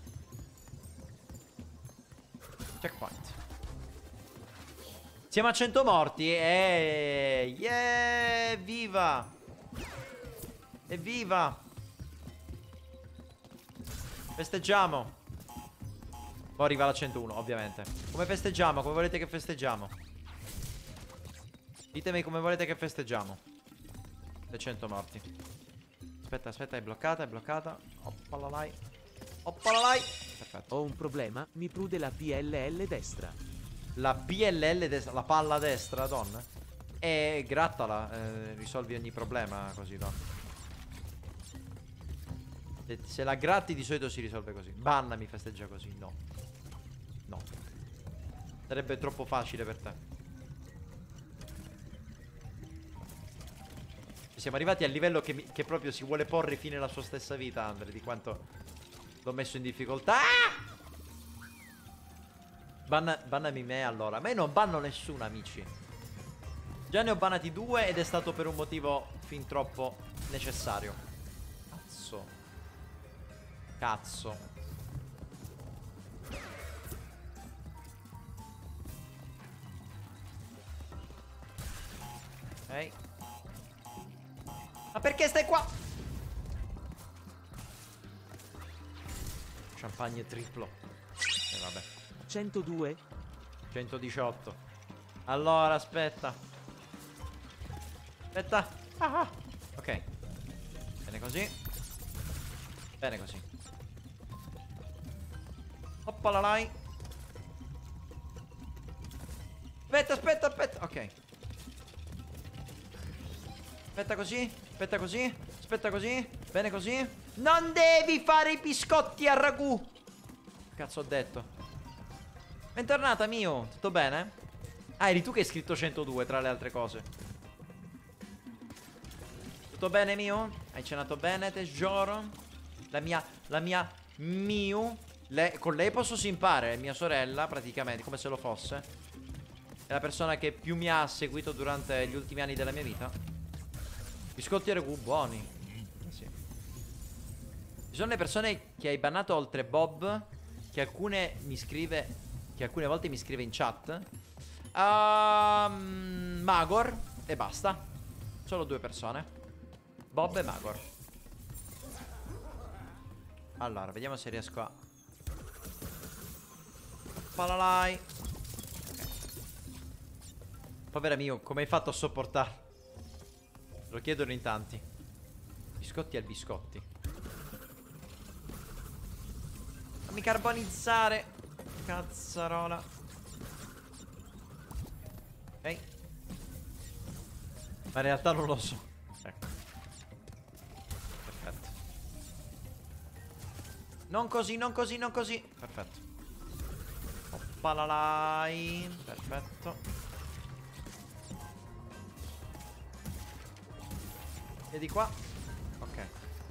Checkpoint. Siamo a cento morti. E yeah, viva. Evviva. Festeggiamo. Poi arriva la centouno, ovviamente. Come festeggiamo? Come volete che festeggiamo? Ditemi come volete che festeggiamo. Le cento morti. Aspetta, aspetta, è bloccata, è bloccata. Oppalalai. Oppalalai. Perfetto. Ho un problema, mi prude la P L L destra. La P L L destra, la palla destra, donna? E grattala, eh, risolvi ogni problema così, donna. Se, se la gratti di solito si risolve così. Banna mi festeggia così, no. No. Sarebbe troppo facile per te. Siamo arrivati al livello che, mi, che proprio si vuole porre fine alla sua stessa vita, Andre, di quanto l'ho messo in difficoltà. Ah! Banna, bannami me allora. Ma io non banno nessuno, amici. Già ne ho bannati due ed è stato per un motivo fin troppo necessario. Cazzo. Cazzo. Ok. Ma perché stai qua? Champagne triplo. E eh, vabbè. centodue. centodiciotto. Allora, aspetta. Aspetta. Ah, ah. Ok. Bene così. Bene così. Oppalalai. Aspetta, aspetta, aspetta. Ok. Aspetta così. Aspetta così. Aspetta così. Bene così. Non devi fare i biscotti a ragù. Cazzo ho detto. Bentornata, mio. Tutto bene? Ah, eri tu che hai scritto centodue tra le altre cose. Tutto bene, mio? Hai cenato bene, tesoro? La mia, la mia Miu. Le, con lei posso simpare, è mia sorella, praticamente, come se lo fosse. È la persona che più mi ha seguito durante gli ultimi anni della mia vita. Biscotti e ragù buoni. Eh sì. Ci sono le persone che hai bannato oltre Bob, che alcune mi scrive, che alcune volte mi scrive in chat. um, Magor e basta. Solo due persone, Bob e Magor. Allora, vediamo se riesco a... Palalai. Okay. Povera mio, come hai fatto a sopportarlo? Lo chiedono in tanti. Biscotti al biscotti. Fammi carbonizzare. Cazzarola. Ok. Ma in realtà non lo so. Ecco. Perfetto. Non così, non così, non così. Perfetto. Oppalalai. Perfetto. E di qua. Ok.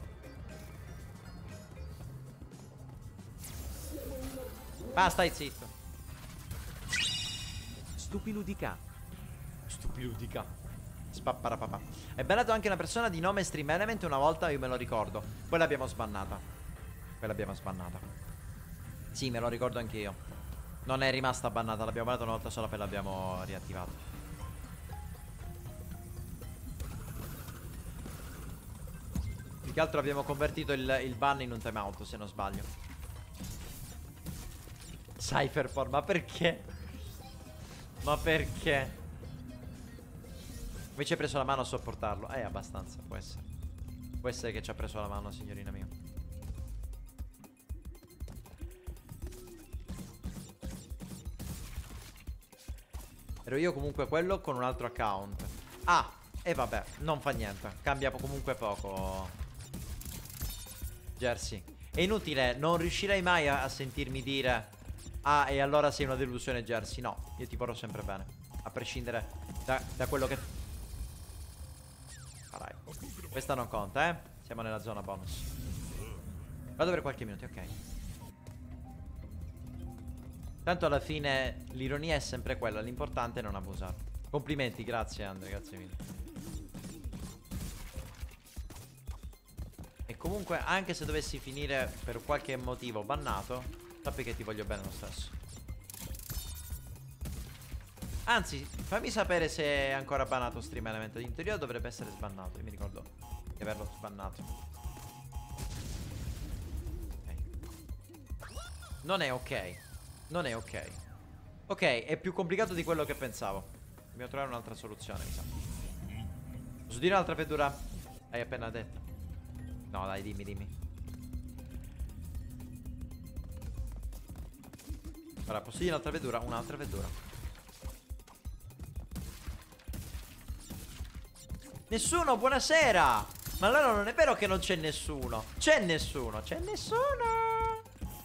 Basta, stai zitto. Stupiludica. Stupiludica. Spapparapapà. È bannato anche una persona di nome Stream Element una volta, io me lo ricordo. Poi l'abbiamo sbannata. Poi l'abbiamo sbannata. Sì, me lo ricordo anche io. Non è rimasta bannata, l'abbiamo bannata una volta sola, poi l'abbiamo riattivata. Più che altro abbiamo convertito il, il ban in un timeout, se non sbaglio. Cypherport, ma perché? Ma perché? Come ci hai preso la mano a sopportarlo? Eh, abbastanza, può essere. Può essere che ci ha preso la mano, signorina mia. Ero io comunque quello con un altro account. Ah, e vabbè, non fa niente. Cambia comunque poco. Jersey. È inutile, non riuscirei mai a, a sentirmi dire: ah, e allora sei una delusione, Jersey. No, io ti vorrò sempre bene, a prescindere Da, da quello che... Carai. Questa non conta, eh. Siamo nella zona bonus. Vado per qualche minuto, ok. Tanto alla fine l'ironia è sempre quella. L'importante è non abusare. Complimenti, grazie Andre, grazie mille. E comunque, anche se dovessi finire per qualche motivo bannato, sappi che ti voglio bene lo stesso. Anzi, fammi sapere se è ancora bannato Stream Element. In teoria dovrebbe essere sbannato. Io mi ricordo di averlo sbannato. Ok. Non è ok. Non è ok. Ok, è più complicato di quello che pensavo. Dobbiamo trovare un'altra soluzione, mi sa. Posso dire un'altra fedura? Hai appena detto. No, dai, dimmi, dimmi. Allora, posso dire un'altra fedura? Un'altra fedura. Nessuno, buonasera. Ma allora non è vero che non c'è nessuno. C'è nessuno, c'è nessuno.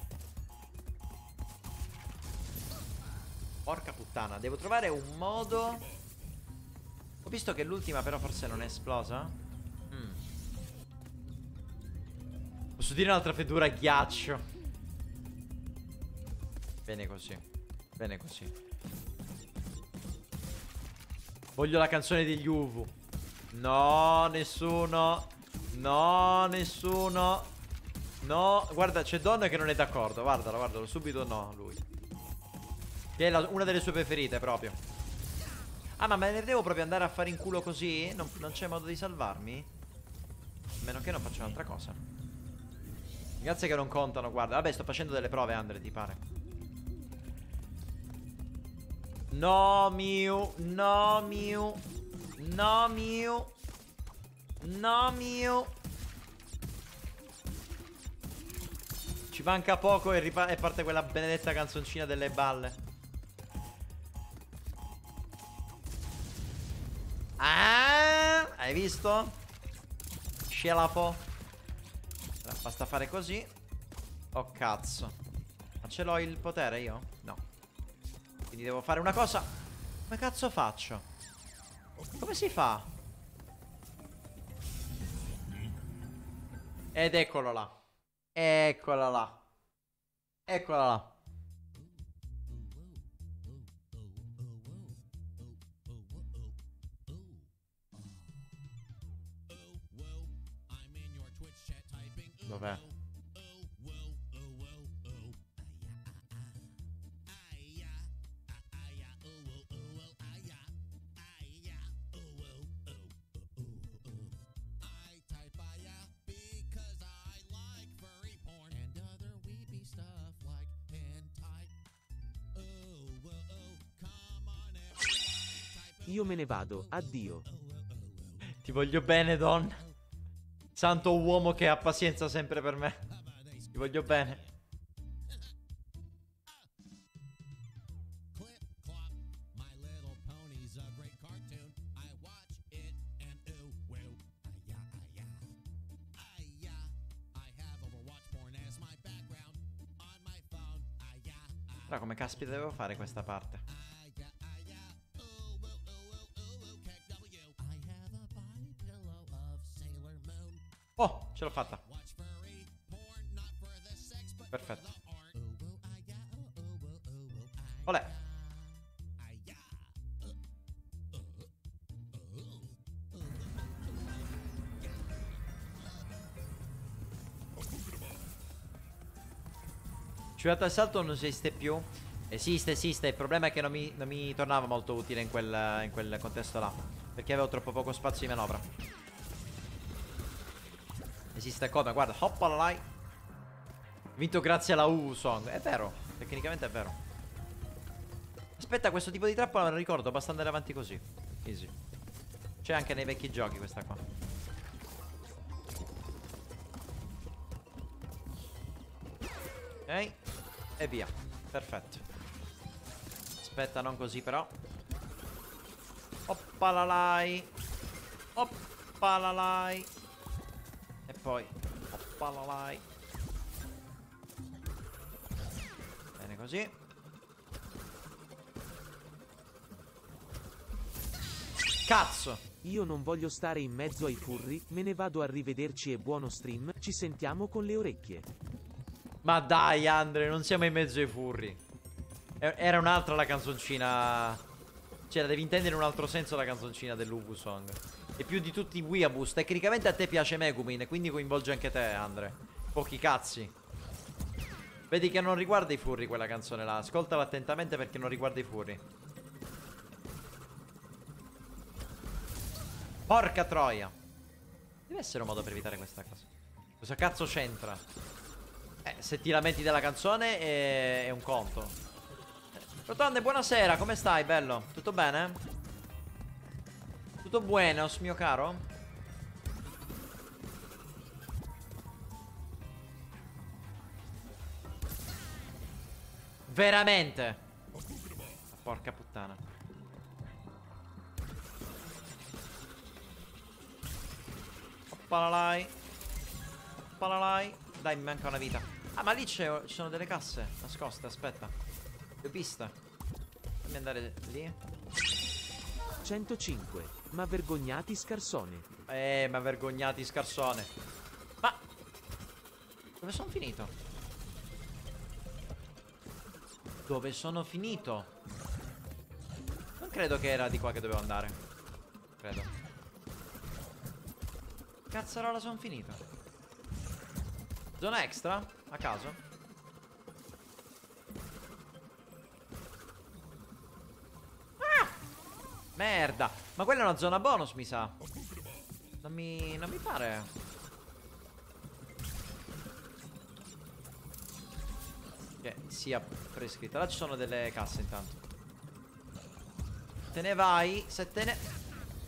Porca puttana, devo trovare un modo. Ho visto che l'ultima però forse non è esplosa. mm. Posso dire un'altra fedura ghiaccio. Bene così. Bene così. Voglio la canzone degli Uvu. No, nessuno. No, nessuno. No, guarda, c'è Don che non è d'accordo. Guardalo, guardalo, subito no, lui. Che è la, una delle sue preferite proprio. Ah, ma me ne devo proprio andare a fare in culo così? Non, non c'è modo di salvarmi? A meno che non faccio un'altra cosa. Grazie che non contano, guarda. Vabbè, sto facendo delle prove, Andre, ti pare? No, Miu. No, Miu. No, Miu. No, Miu. Ci manca poco e, e parte quella benedetta canzoncina delle balle. Ah, hai visto? Scelapo. Basta fare così. Oh cazzo. Ma ce l'ho il potere io? No. Quindi devo fare una cosa. Come cazzo faccio? Come si fa? Ed eccolo là. Eccola là. Eccola là. Dov'è? Io me ne vado, addio. Ti voglio bene, Don. Santo uomo che ha pazienza sempre per me. Ti voglio bene. Però come caspita devo fare questa parte? Oh, ce l'ho fatta. Perfetto. Olè. Ciudad al salto non esiste più. Esiste, esiste. Il problema è che non mi, non mi tornava molto utile in quel, in quel contesto là, perché avevo troppo poco spazio di manovra. Esiste come? Guarda, hoppala là. Vinto grazie alla U-Song. È vero, tecnicamente è vero. Aspetta, questo tipo di trappola me lo ricordo. Basta andare avanti così. Easy. C'è anche nei vecchi giochi questa qua. Ok. E via. Perfetto. Aspetta, non così però. Hoppala là. Hoppala là. E poi hoppala là. Bene così. Cazzo. Io non voglio stare in mezzo ai furri, me ne vado, arrivederci e buono stream, ci sentiamo con le orecchie. Ma dai Andre, non siamo in mezzo ai furri. E- Era un'altra la canzoncina. Cioè la devi intendere in un altro senso la canzoncina dell'Ubu Song. E più di tutti i Weeaboo. Tecnicamente a te piace Megumin, quindi coinvolge anche te Andre. Pochi cazzi. Vedi che non riguarda i furri quella canzone là. Ascoltala attentamente perché non riguarda i furri. Porca troia. Deve essere un modo per evitare questa cosa. Cosa cazzo c'entra? Eh, se ti lamenti della canzone è, è un conto. Rotonde, buonasera, come stai, bello? Tutto bene? Tutto buenos, mio caro? Veramente? Porca puttana. Palalai. Palalai. Dai, mi manca una vita. Ah, ma lì c'è- ci sono delle casse nascoste, aspetta. Le ho viste. Fammi andare lì. centocinque. Ma vergognati scarsone. Eh, ma vergognati scarsone. Ma dove sono finito? Dove sono finito? Non credo che era di qua che dovevo andare. Credo. Cazzarola, sono finito. Zona extra? A caso? Ah! Merda. Ma quella è una zona bonus, mi sa. Non mi... non mi pare. Che sia prescritta. Là ci sono delle casse intanto. Te ne vai. Se te ne...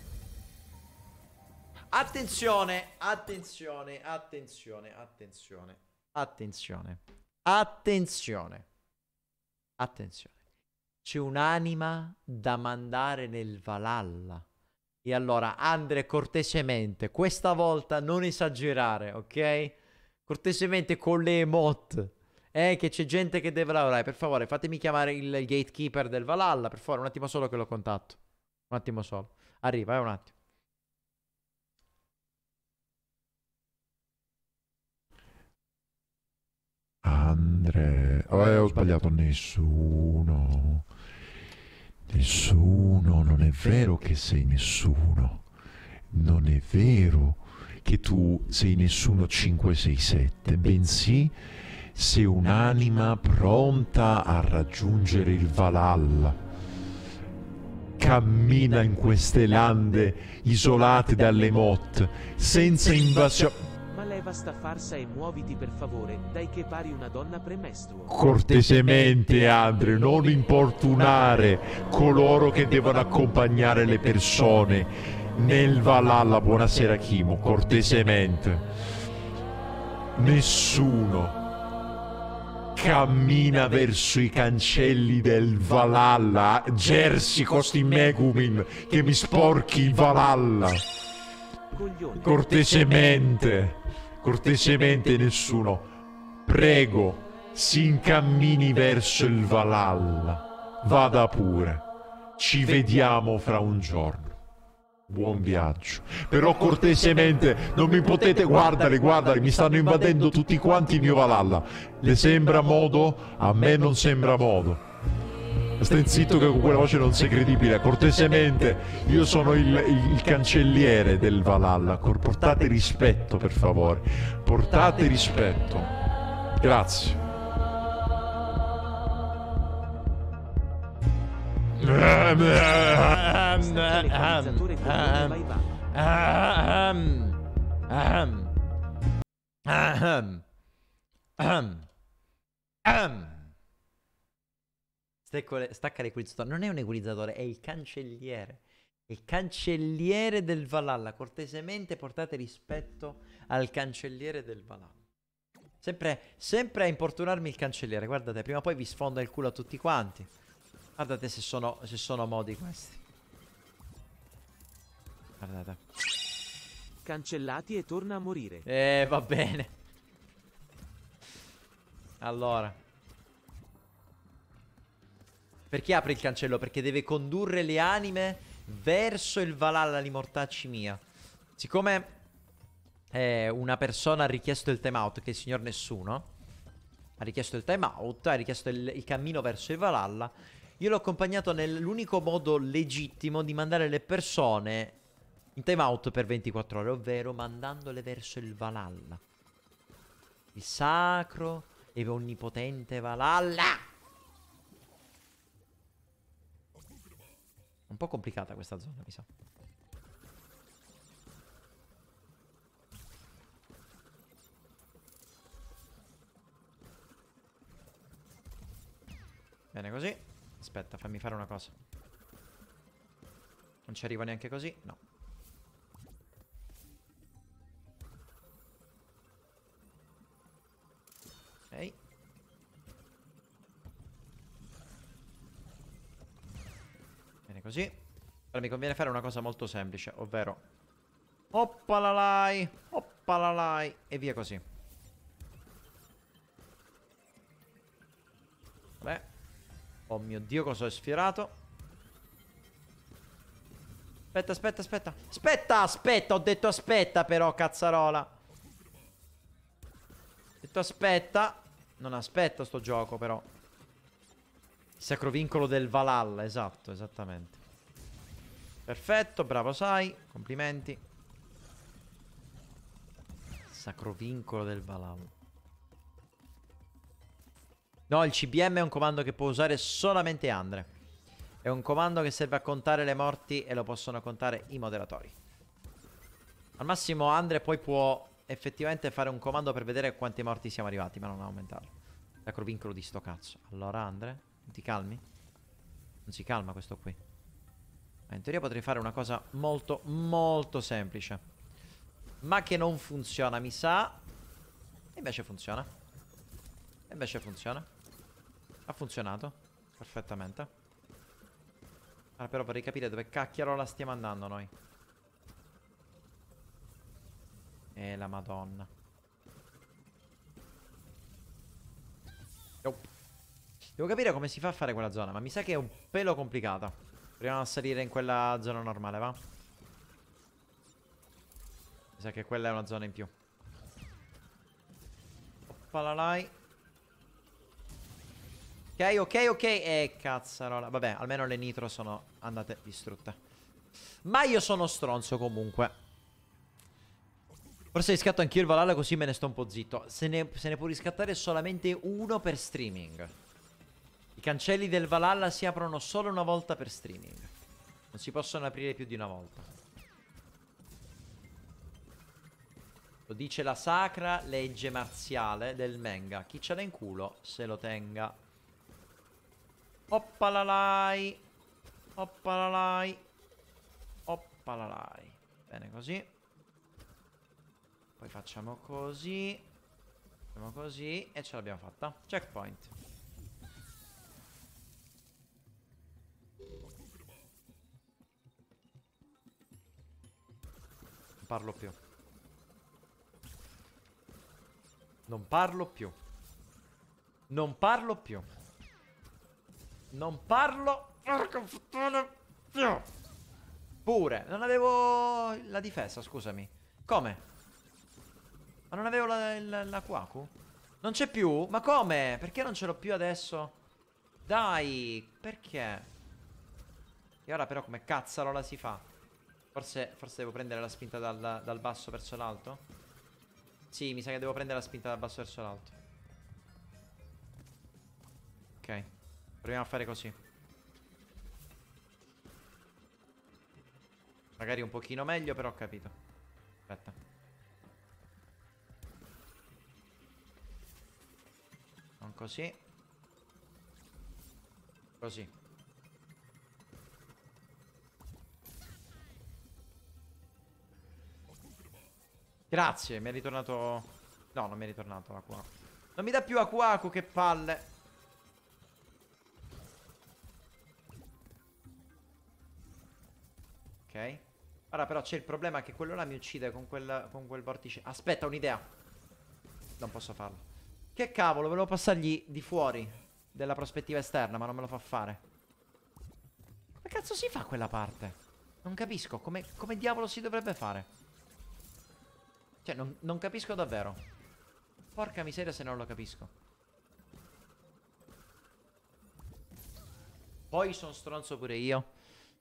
Attenzione, attenzione, attenzione, attenzione, attenzione, attenzione, attenzione. C'è un'anima da mandare nel Valhalla. E allora, Andre, cortesemente, questa volta non esagerare, ok? Cortesemente con le emote. Eh, che c'è gente che deve lavorare. Per favore, fatemi chiamare il gatekeeper del Valhalla. Per favore, un attimo solo che lo contatto. Un attimo solo. Arriva, eh, un attimo. Andre, oh, eh, ho sbagliato. Nessuno. Nessuno, non è vero che sei nessuno. Non è vero che tu sei nessuno cinque sei sette, bensì sei un'anima pronta a raggiungere il Valhalla. Cammina in queste lande isolate dalle mot, senza invasione. Ma leva sta farsa e muoviti per favore, dai che pari una donna premestruo. Cortesemente, Andre, non importunare coloro che devono accompagnare le persone nel Valhalla. Buonasera, Kimo, cortesemente. Nessuno cammina verso i cancelli del Valhalla. Jersey, costi Megumin, che mi sporchi il Valhalla. Coglione. Cortesemente, cortesemente nessuno. Prego, si incammini verso il Valhalla. Vada pure. Ci vediamo fra un giorno. Buon viaggio. Però cortesemente non mi potete guardare, guardare, mi stanno invadendo tutti quanti il mio Valhalla. Le sembra modo? A me non sembra modo. Stai zitto che con quella voce non sei credibile. Cortesemente, io sono il, il, il cancelliere del Valhalla. Portate rispetto, per favore. Portate rispetto. Grazie. Telecanizzatore coglione, vai va. Ahem. Ahem. Ahem. Ahem. Ahem. Steccole- Stacca l'equalizzatore. Non è un equalizzatore, è il cancelliere. Il cancelliere del Valhalla. Cortesemente portate rispetto al cancelliere del Valhalla. Sempre, sempre a importunarmi il cancelliere. Guardate, prima o poi vi sfonda il culo a tutti quanti. Guardate se sono, se sono modi questi. Guardate. Cancellati e torna a morire. Eh, va bene. Allora. Perché apre il cancello? Perché deve condurre le anime verso il Valhalla di mortacci mia. Siccome eh, una persona ha richiesto il timeout, che è il signor Nessuno ha richiesto il timeout, ha richiesto il, il cammino verso il Valhalla, io l'ho accompagnato nell'unico modo legittimo di mandare le persone in timeout per ventiquattro ore, ovvero mandandole verso il Valhalla, il sacro e onnipotente Valhalla. Un po' complicata questa zona, mi sa. Bene così. Aspetta, fammi fare una cosa. Non ci arrivo neanche così? No. Ok. Bene così. Allora mi conviene fare una cosa molto semplice, ovvero oppalalai, oppalalai e via così. Vabbè. Oh mio Dio, cosa ho sfiorato? Aspetta, aspetta, aspetta. Aspetta, aspetta, ho detto aspetta però, cazzarola. Ho detto aspetta. Non aspetto sto gioco però. Il sacro vincolo del Valhalla, esatto, esattamente. Perfetto, bravo Sai, complimenti. Sacro vincolo del Valhalla. No, il C B M è un comando che può usare solamente Andre. È un comando che serve a contare le morti e lo possono contare i moderatori. Al massimo Andre poi può effettivamente fare un comando per vedere quanti morti siamo arrivati, ma non aumentarlo. Sacro vincolo di sto cazzo. Allora Andre, non ti calmi? Non si calma questo qui. Ma in teoria potrei fare una cosa molto molto semplice, ma che non funziona, mi sa. E invece funziona. E invece funziona. Ha funzionato perfettamente. Ora però vorrei capire dove cacchiarola stiamo andando noi. E la madonna. Oh. Devo capire come si fa a fare quella zona, ma mi sa che è un pelo complicata. Proviamo a salire in quella zona normale, va? Mi sa che quella è una zona in più. Oppalalai. Ok, ok, ok. E cazzarola. Vabbè, almeno le nitro sono andate distrutte. Ma io sono stronzo comunque. Forse riscatto anch'io il Valhalla, così me ne sto un po' zitto. Se ne, se ne può riscattare solamente uno per streaming. I cancelli del Valhalla si aprono solo una volta per streaming. Non si possono aprire più di una volta. Lo dice la sacra legge marziale del manga. Chi ce l'ha in culo se lo tenga. Oppalalai. Oppalalai. Oppalalai. Bene così. Poi facciamo così. Facciamo così. E ce l'abbiamo fatta. Checkpoint. Non parlo più. Non parlo più. Non parlo più. Non parlo. Porca puttana. Pure. Non avevo la difesa, scusami. Come? Ma non avevo la, la, la Kwaku? Non c'è più? Ma come? Perché non ce l'ho più adesso? Dai. Perché? E ora però come cazzarola si fa? Forse, forse devo prendere la spinta dal, dal basso verso l'alto? Sì, mi sa che devo prendere la spinta dal basso verso l'alto. Ok. Proviamo a fare così. Magari un pochino meglio, però ho capito. Aspetta. Non così. Così. Grazie, mi è ritornato. No, non mi è ritornato Aku. Non mi dà più Aku, che palle. Ok. Ora però c'è il problema che quello là mi uccide con quel, con quel vortice. Aspetta, ho un'idea. Non posso farlo. Che cavolo, volevo passargli di fuori della prospettiva esterna, ma non me lo fa fare. Che cazzo si fa quella parte? Non capisco come, come diavolo si dovrebbe fare. Cioè, non, non capisco davvero. Porca miseria se non lo capisco. Poi sono stronzo pure io.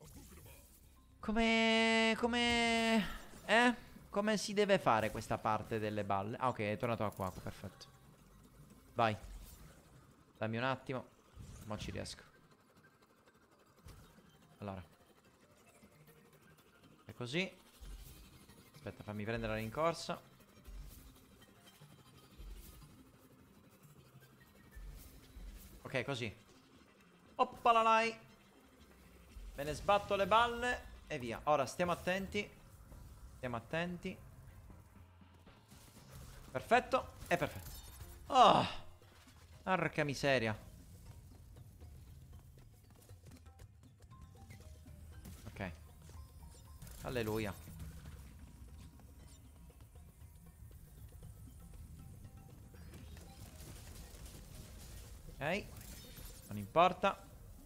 Come... Come... Eh? Come si deve fare questa parte delle balle? Ah, ok, è tornato a Quaco, perfetto. Vai. Dammi un attimo. Ma ci riesco. Allora. È così. Aspetta, fammi prendere la rincorsa. Ok, così. Oppalalai. Me ne sbatto le balle e via. Ora stiamo attenti. Stiamo attenti. Perfetto. E perfetto. Oh. Porca miseria. Ok. Alleluia. Ok. Non importa.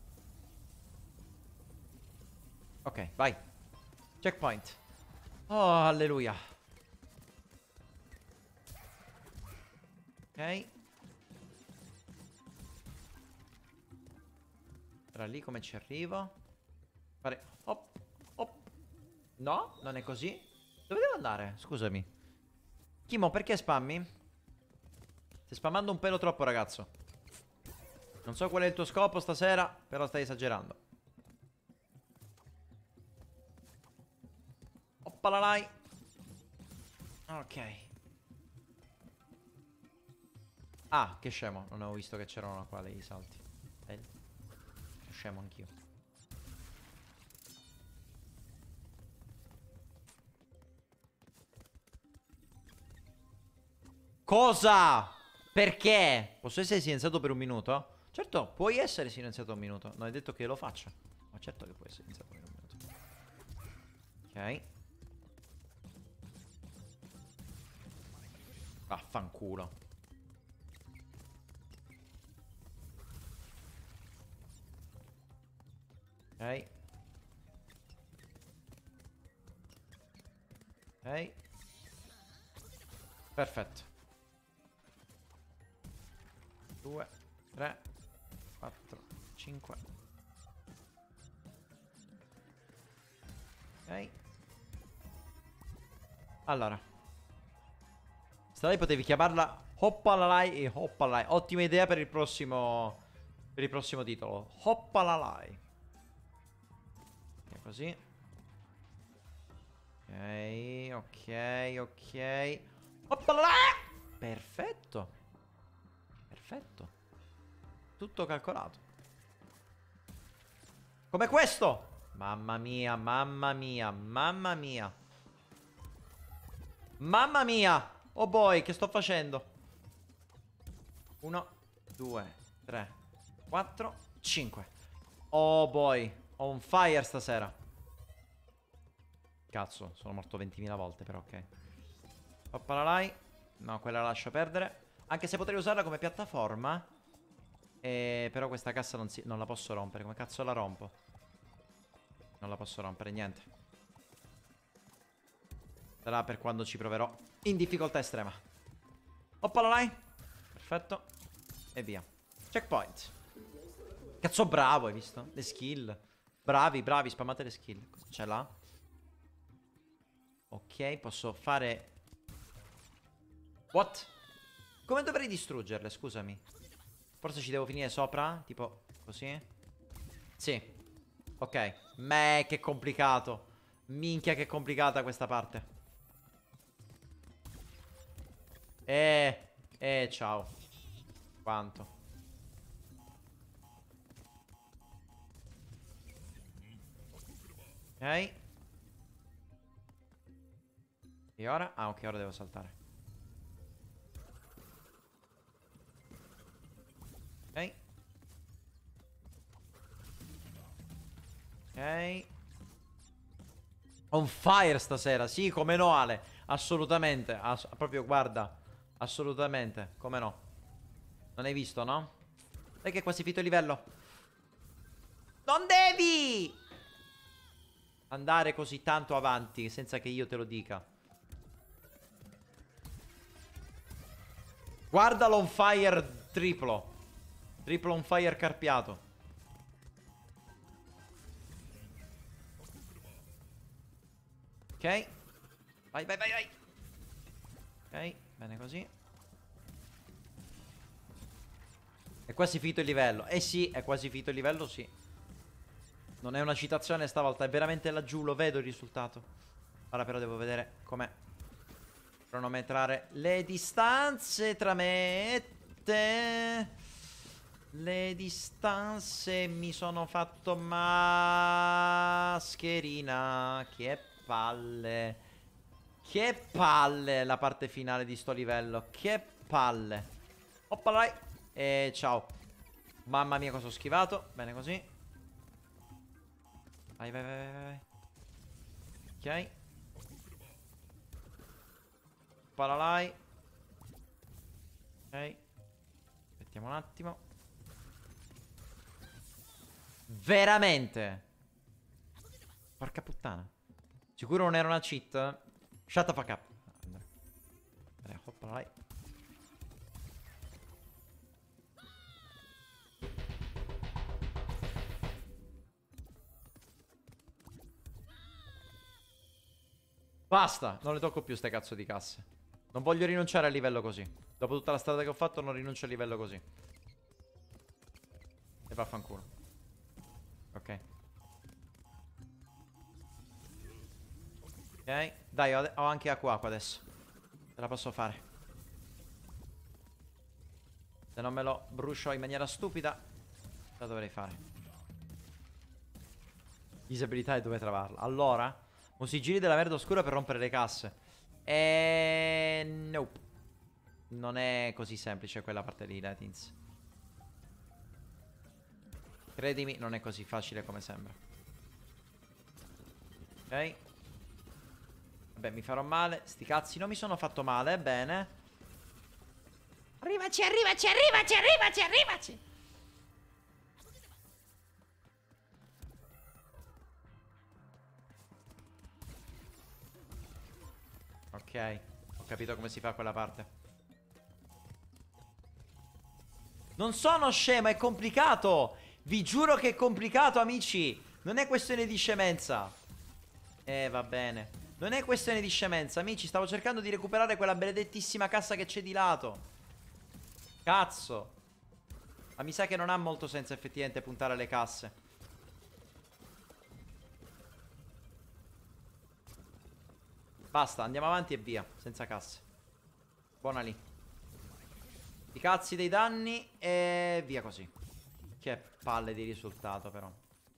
Ok, vai. Checkpoint. Oh, alleluia. Ok. Tra lì come ci arrivo? Fare... Hop, hop. No, non è così. Dove devo andare? Scusami. Kimo, perché spammi? Stai spammando un pelo troppo, ragazzo. Non so qual è il tuo scopo stasera, però stai esagerando. Oppalalai. Ok. Ah, che scemo. Non avevo visto che c'erano qua dei salti. Bello. Scemo anch'io. Cosa? Perché? Posso essere silenziato per un minuto? Certo, puoi essere silenziato un minuto. Non è detto che lo faccia. Ma certo che puoi essere silenziato per un minuto. Ok. Vaffanculo. Ok. Ok. Perfetto. Due, tre, quattro, cinque. Ok. Allora. Questa potevi chiamarla Hoppalalai e Hoppalalai. Ottima idea per il prossimo. Per il prossimo titolo. Hoppalalai. Ok, così. Ok, ok, ok. Hoppalalai. Perfetto. Perfetto. Tutto calcolato. Come questo. Mamma mia, mamma mia, mamma mia. Mamma mia. Oh boy, che sto facendo? Uno, due, tre, quattro, cinque. Oh boy, ho un fire stasera. Cazzo, sono morto ventimila volte, però ok. Hoppalalai. No, quella la lascio perdere. Anche se potrei usarla come piattaforma. Eh, però questa cassa non, si, non la posso rompere. Come cazzo la rompo? Non la posso rompere, niente. Sarà per quando ci proverò in difficoltà estrema. Hoppalalai. Perfetto. E via. Checkpoint. Cazzo bravo, hai visto? Le skill. Bravi, bravi, spammate le skill. Cosa c'è là? Ok, posso fare... What? Come dovrei distruggerle, scusami? Forse ci devo finire sopra? Tipo così? Sì. Ok. Meh, che complicato. Minchia che complicata questa parte. Eh, eh, ciao. Quanto? Ok. E ora? Ah, ok, ora devo saltare. Ok. Ok. On fire stasera. Sì, come no, Ale. Assolutamente. Ass proprio, guarda. Assolutamente. Come no. Non hai visto, no? Dai che è quasi finito il livello. Non devi! andare così tanto avanti senza che io te lo dica. Guarda l'on fire triplo. Triplo on fire carpiato. Ok. Vai, vai, vai, vai. Ok, bene così. È quasi finito il livello. Eh sì, è quasi finito il livello, sì. Non è una citazione stavolta, è veramente laggiù, lo vedo il risultato. Ora però devo vedere com'è. Cronometrare le distanze tra me e te. Le distanze, mi sono fatto mascherina. Che palle. Che palle la parte finale di sto livello. Che palle. Oppalai. E ciao. Mamma mia cosa ho schivato. Bene così. Vai vai vai vai vai. Ok. Palalai. Ok. Aspettiamo un attimo. Veramente. Porca puttana. Sicuro non era una cheat? Shut the fuck up. Hoppalai. Basta, non le tocco più ste cazzo di casse. Non voglio rinunciare al livello così. Dopo tutta la strada che ho fatto non rinuncio al livello così. E vaffanculo. Ok. Ok. Dai, ho, ho anche acqua acqua adesso. Ce la posso fare. Se non me lo brucio in maniera stupida, la dovrei fare. Disabilità e dove trovarla. Allora, un sigillo della merda oscura per rompere le casse. E nope. Non è così semplice quella parte lì, Latins. Credimi, non è così facile come sembra. Ok. Vabbè, mi farò male. Sti cazzi, non mi sono fatto male, bene. Arrivaci, arrivaci, arrivaci, arrivaci, arrivaci. Ok, ho capito come si fa quella parte. Non sono scemo, è complicato. Vi giuro che è complicato, amici. Non è questione di scemenza. Eh, va bene. Non è questione di scemenza, amici. Stavo cercando di recuperare quella benedettissima cassa che c'è di lato. Cazzo. Ma mi sa che non ha molto senso effettivamente puntare alle casse. Basta, andiamo avanti e via. Senza casse. Buona lì. I cazzi dei danni e via così. Che palle di risultato però.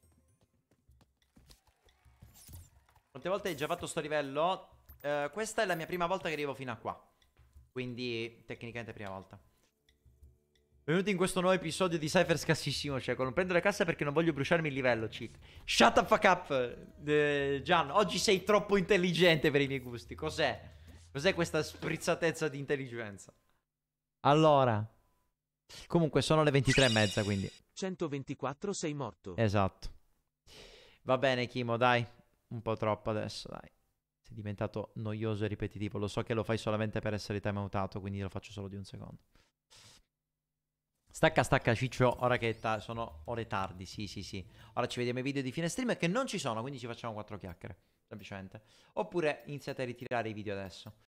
Quante volte hai già fatto sto livello? Uh, questa è la mia prima volta che arrivo fino a qua. Quindi tecnicamente prima volta. Benvenuti in questo nuovo episodio di Cypher scassissimo. Cioè, non prendo le casse perché non voglio bruciarmi il livello, cheat. Shut the fuck up, uh, Gian. Oggi sei troppo intelligente per i miei gusti. Cos'è? Cos'è questa sprizzatezza di intelligenza? Allora. Comunque sono le ventitré e mezza, quindi centoventiquattro sei morto. esatto. Va bene, Kimo, dai. Un po' troppo adesso, dai. Sei diventato noioso e ripetitivo. Lo so che lo fai solamente per essere timeoutato, quindi lo faccio solo di un secondo. Stacca, stacca, Ciccio. Ora che sono ore tardi, sì, sì, sì. Ora ci vediamo i video di fine stream che non ci sono, quindi ci facciamo quattro chiacchiere, semplicemente. Oppure iniziate a ritirare i video adesso.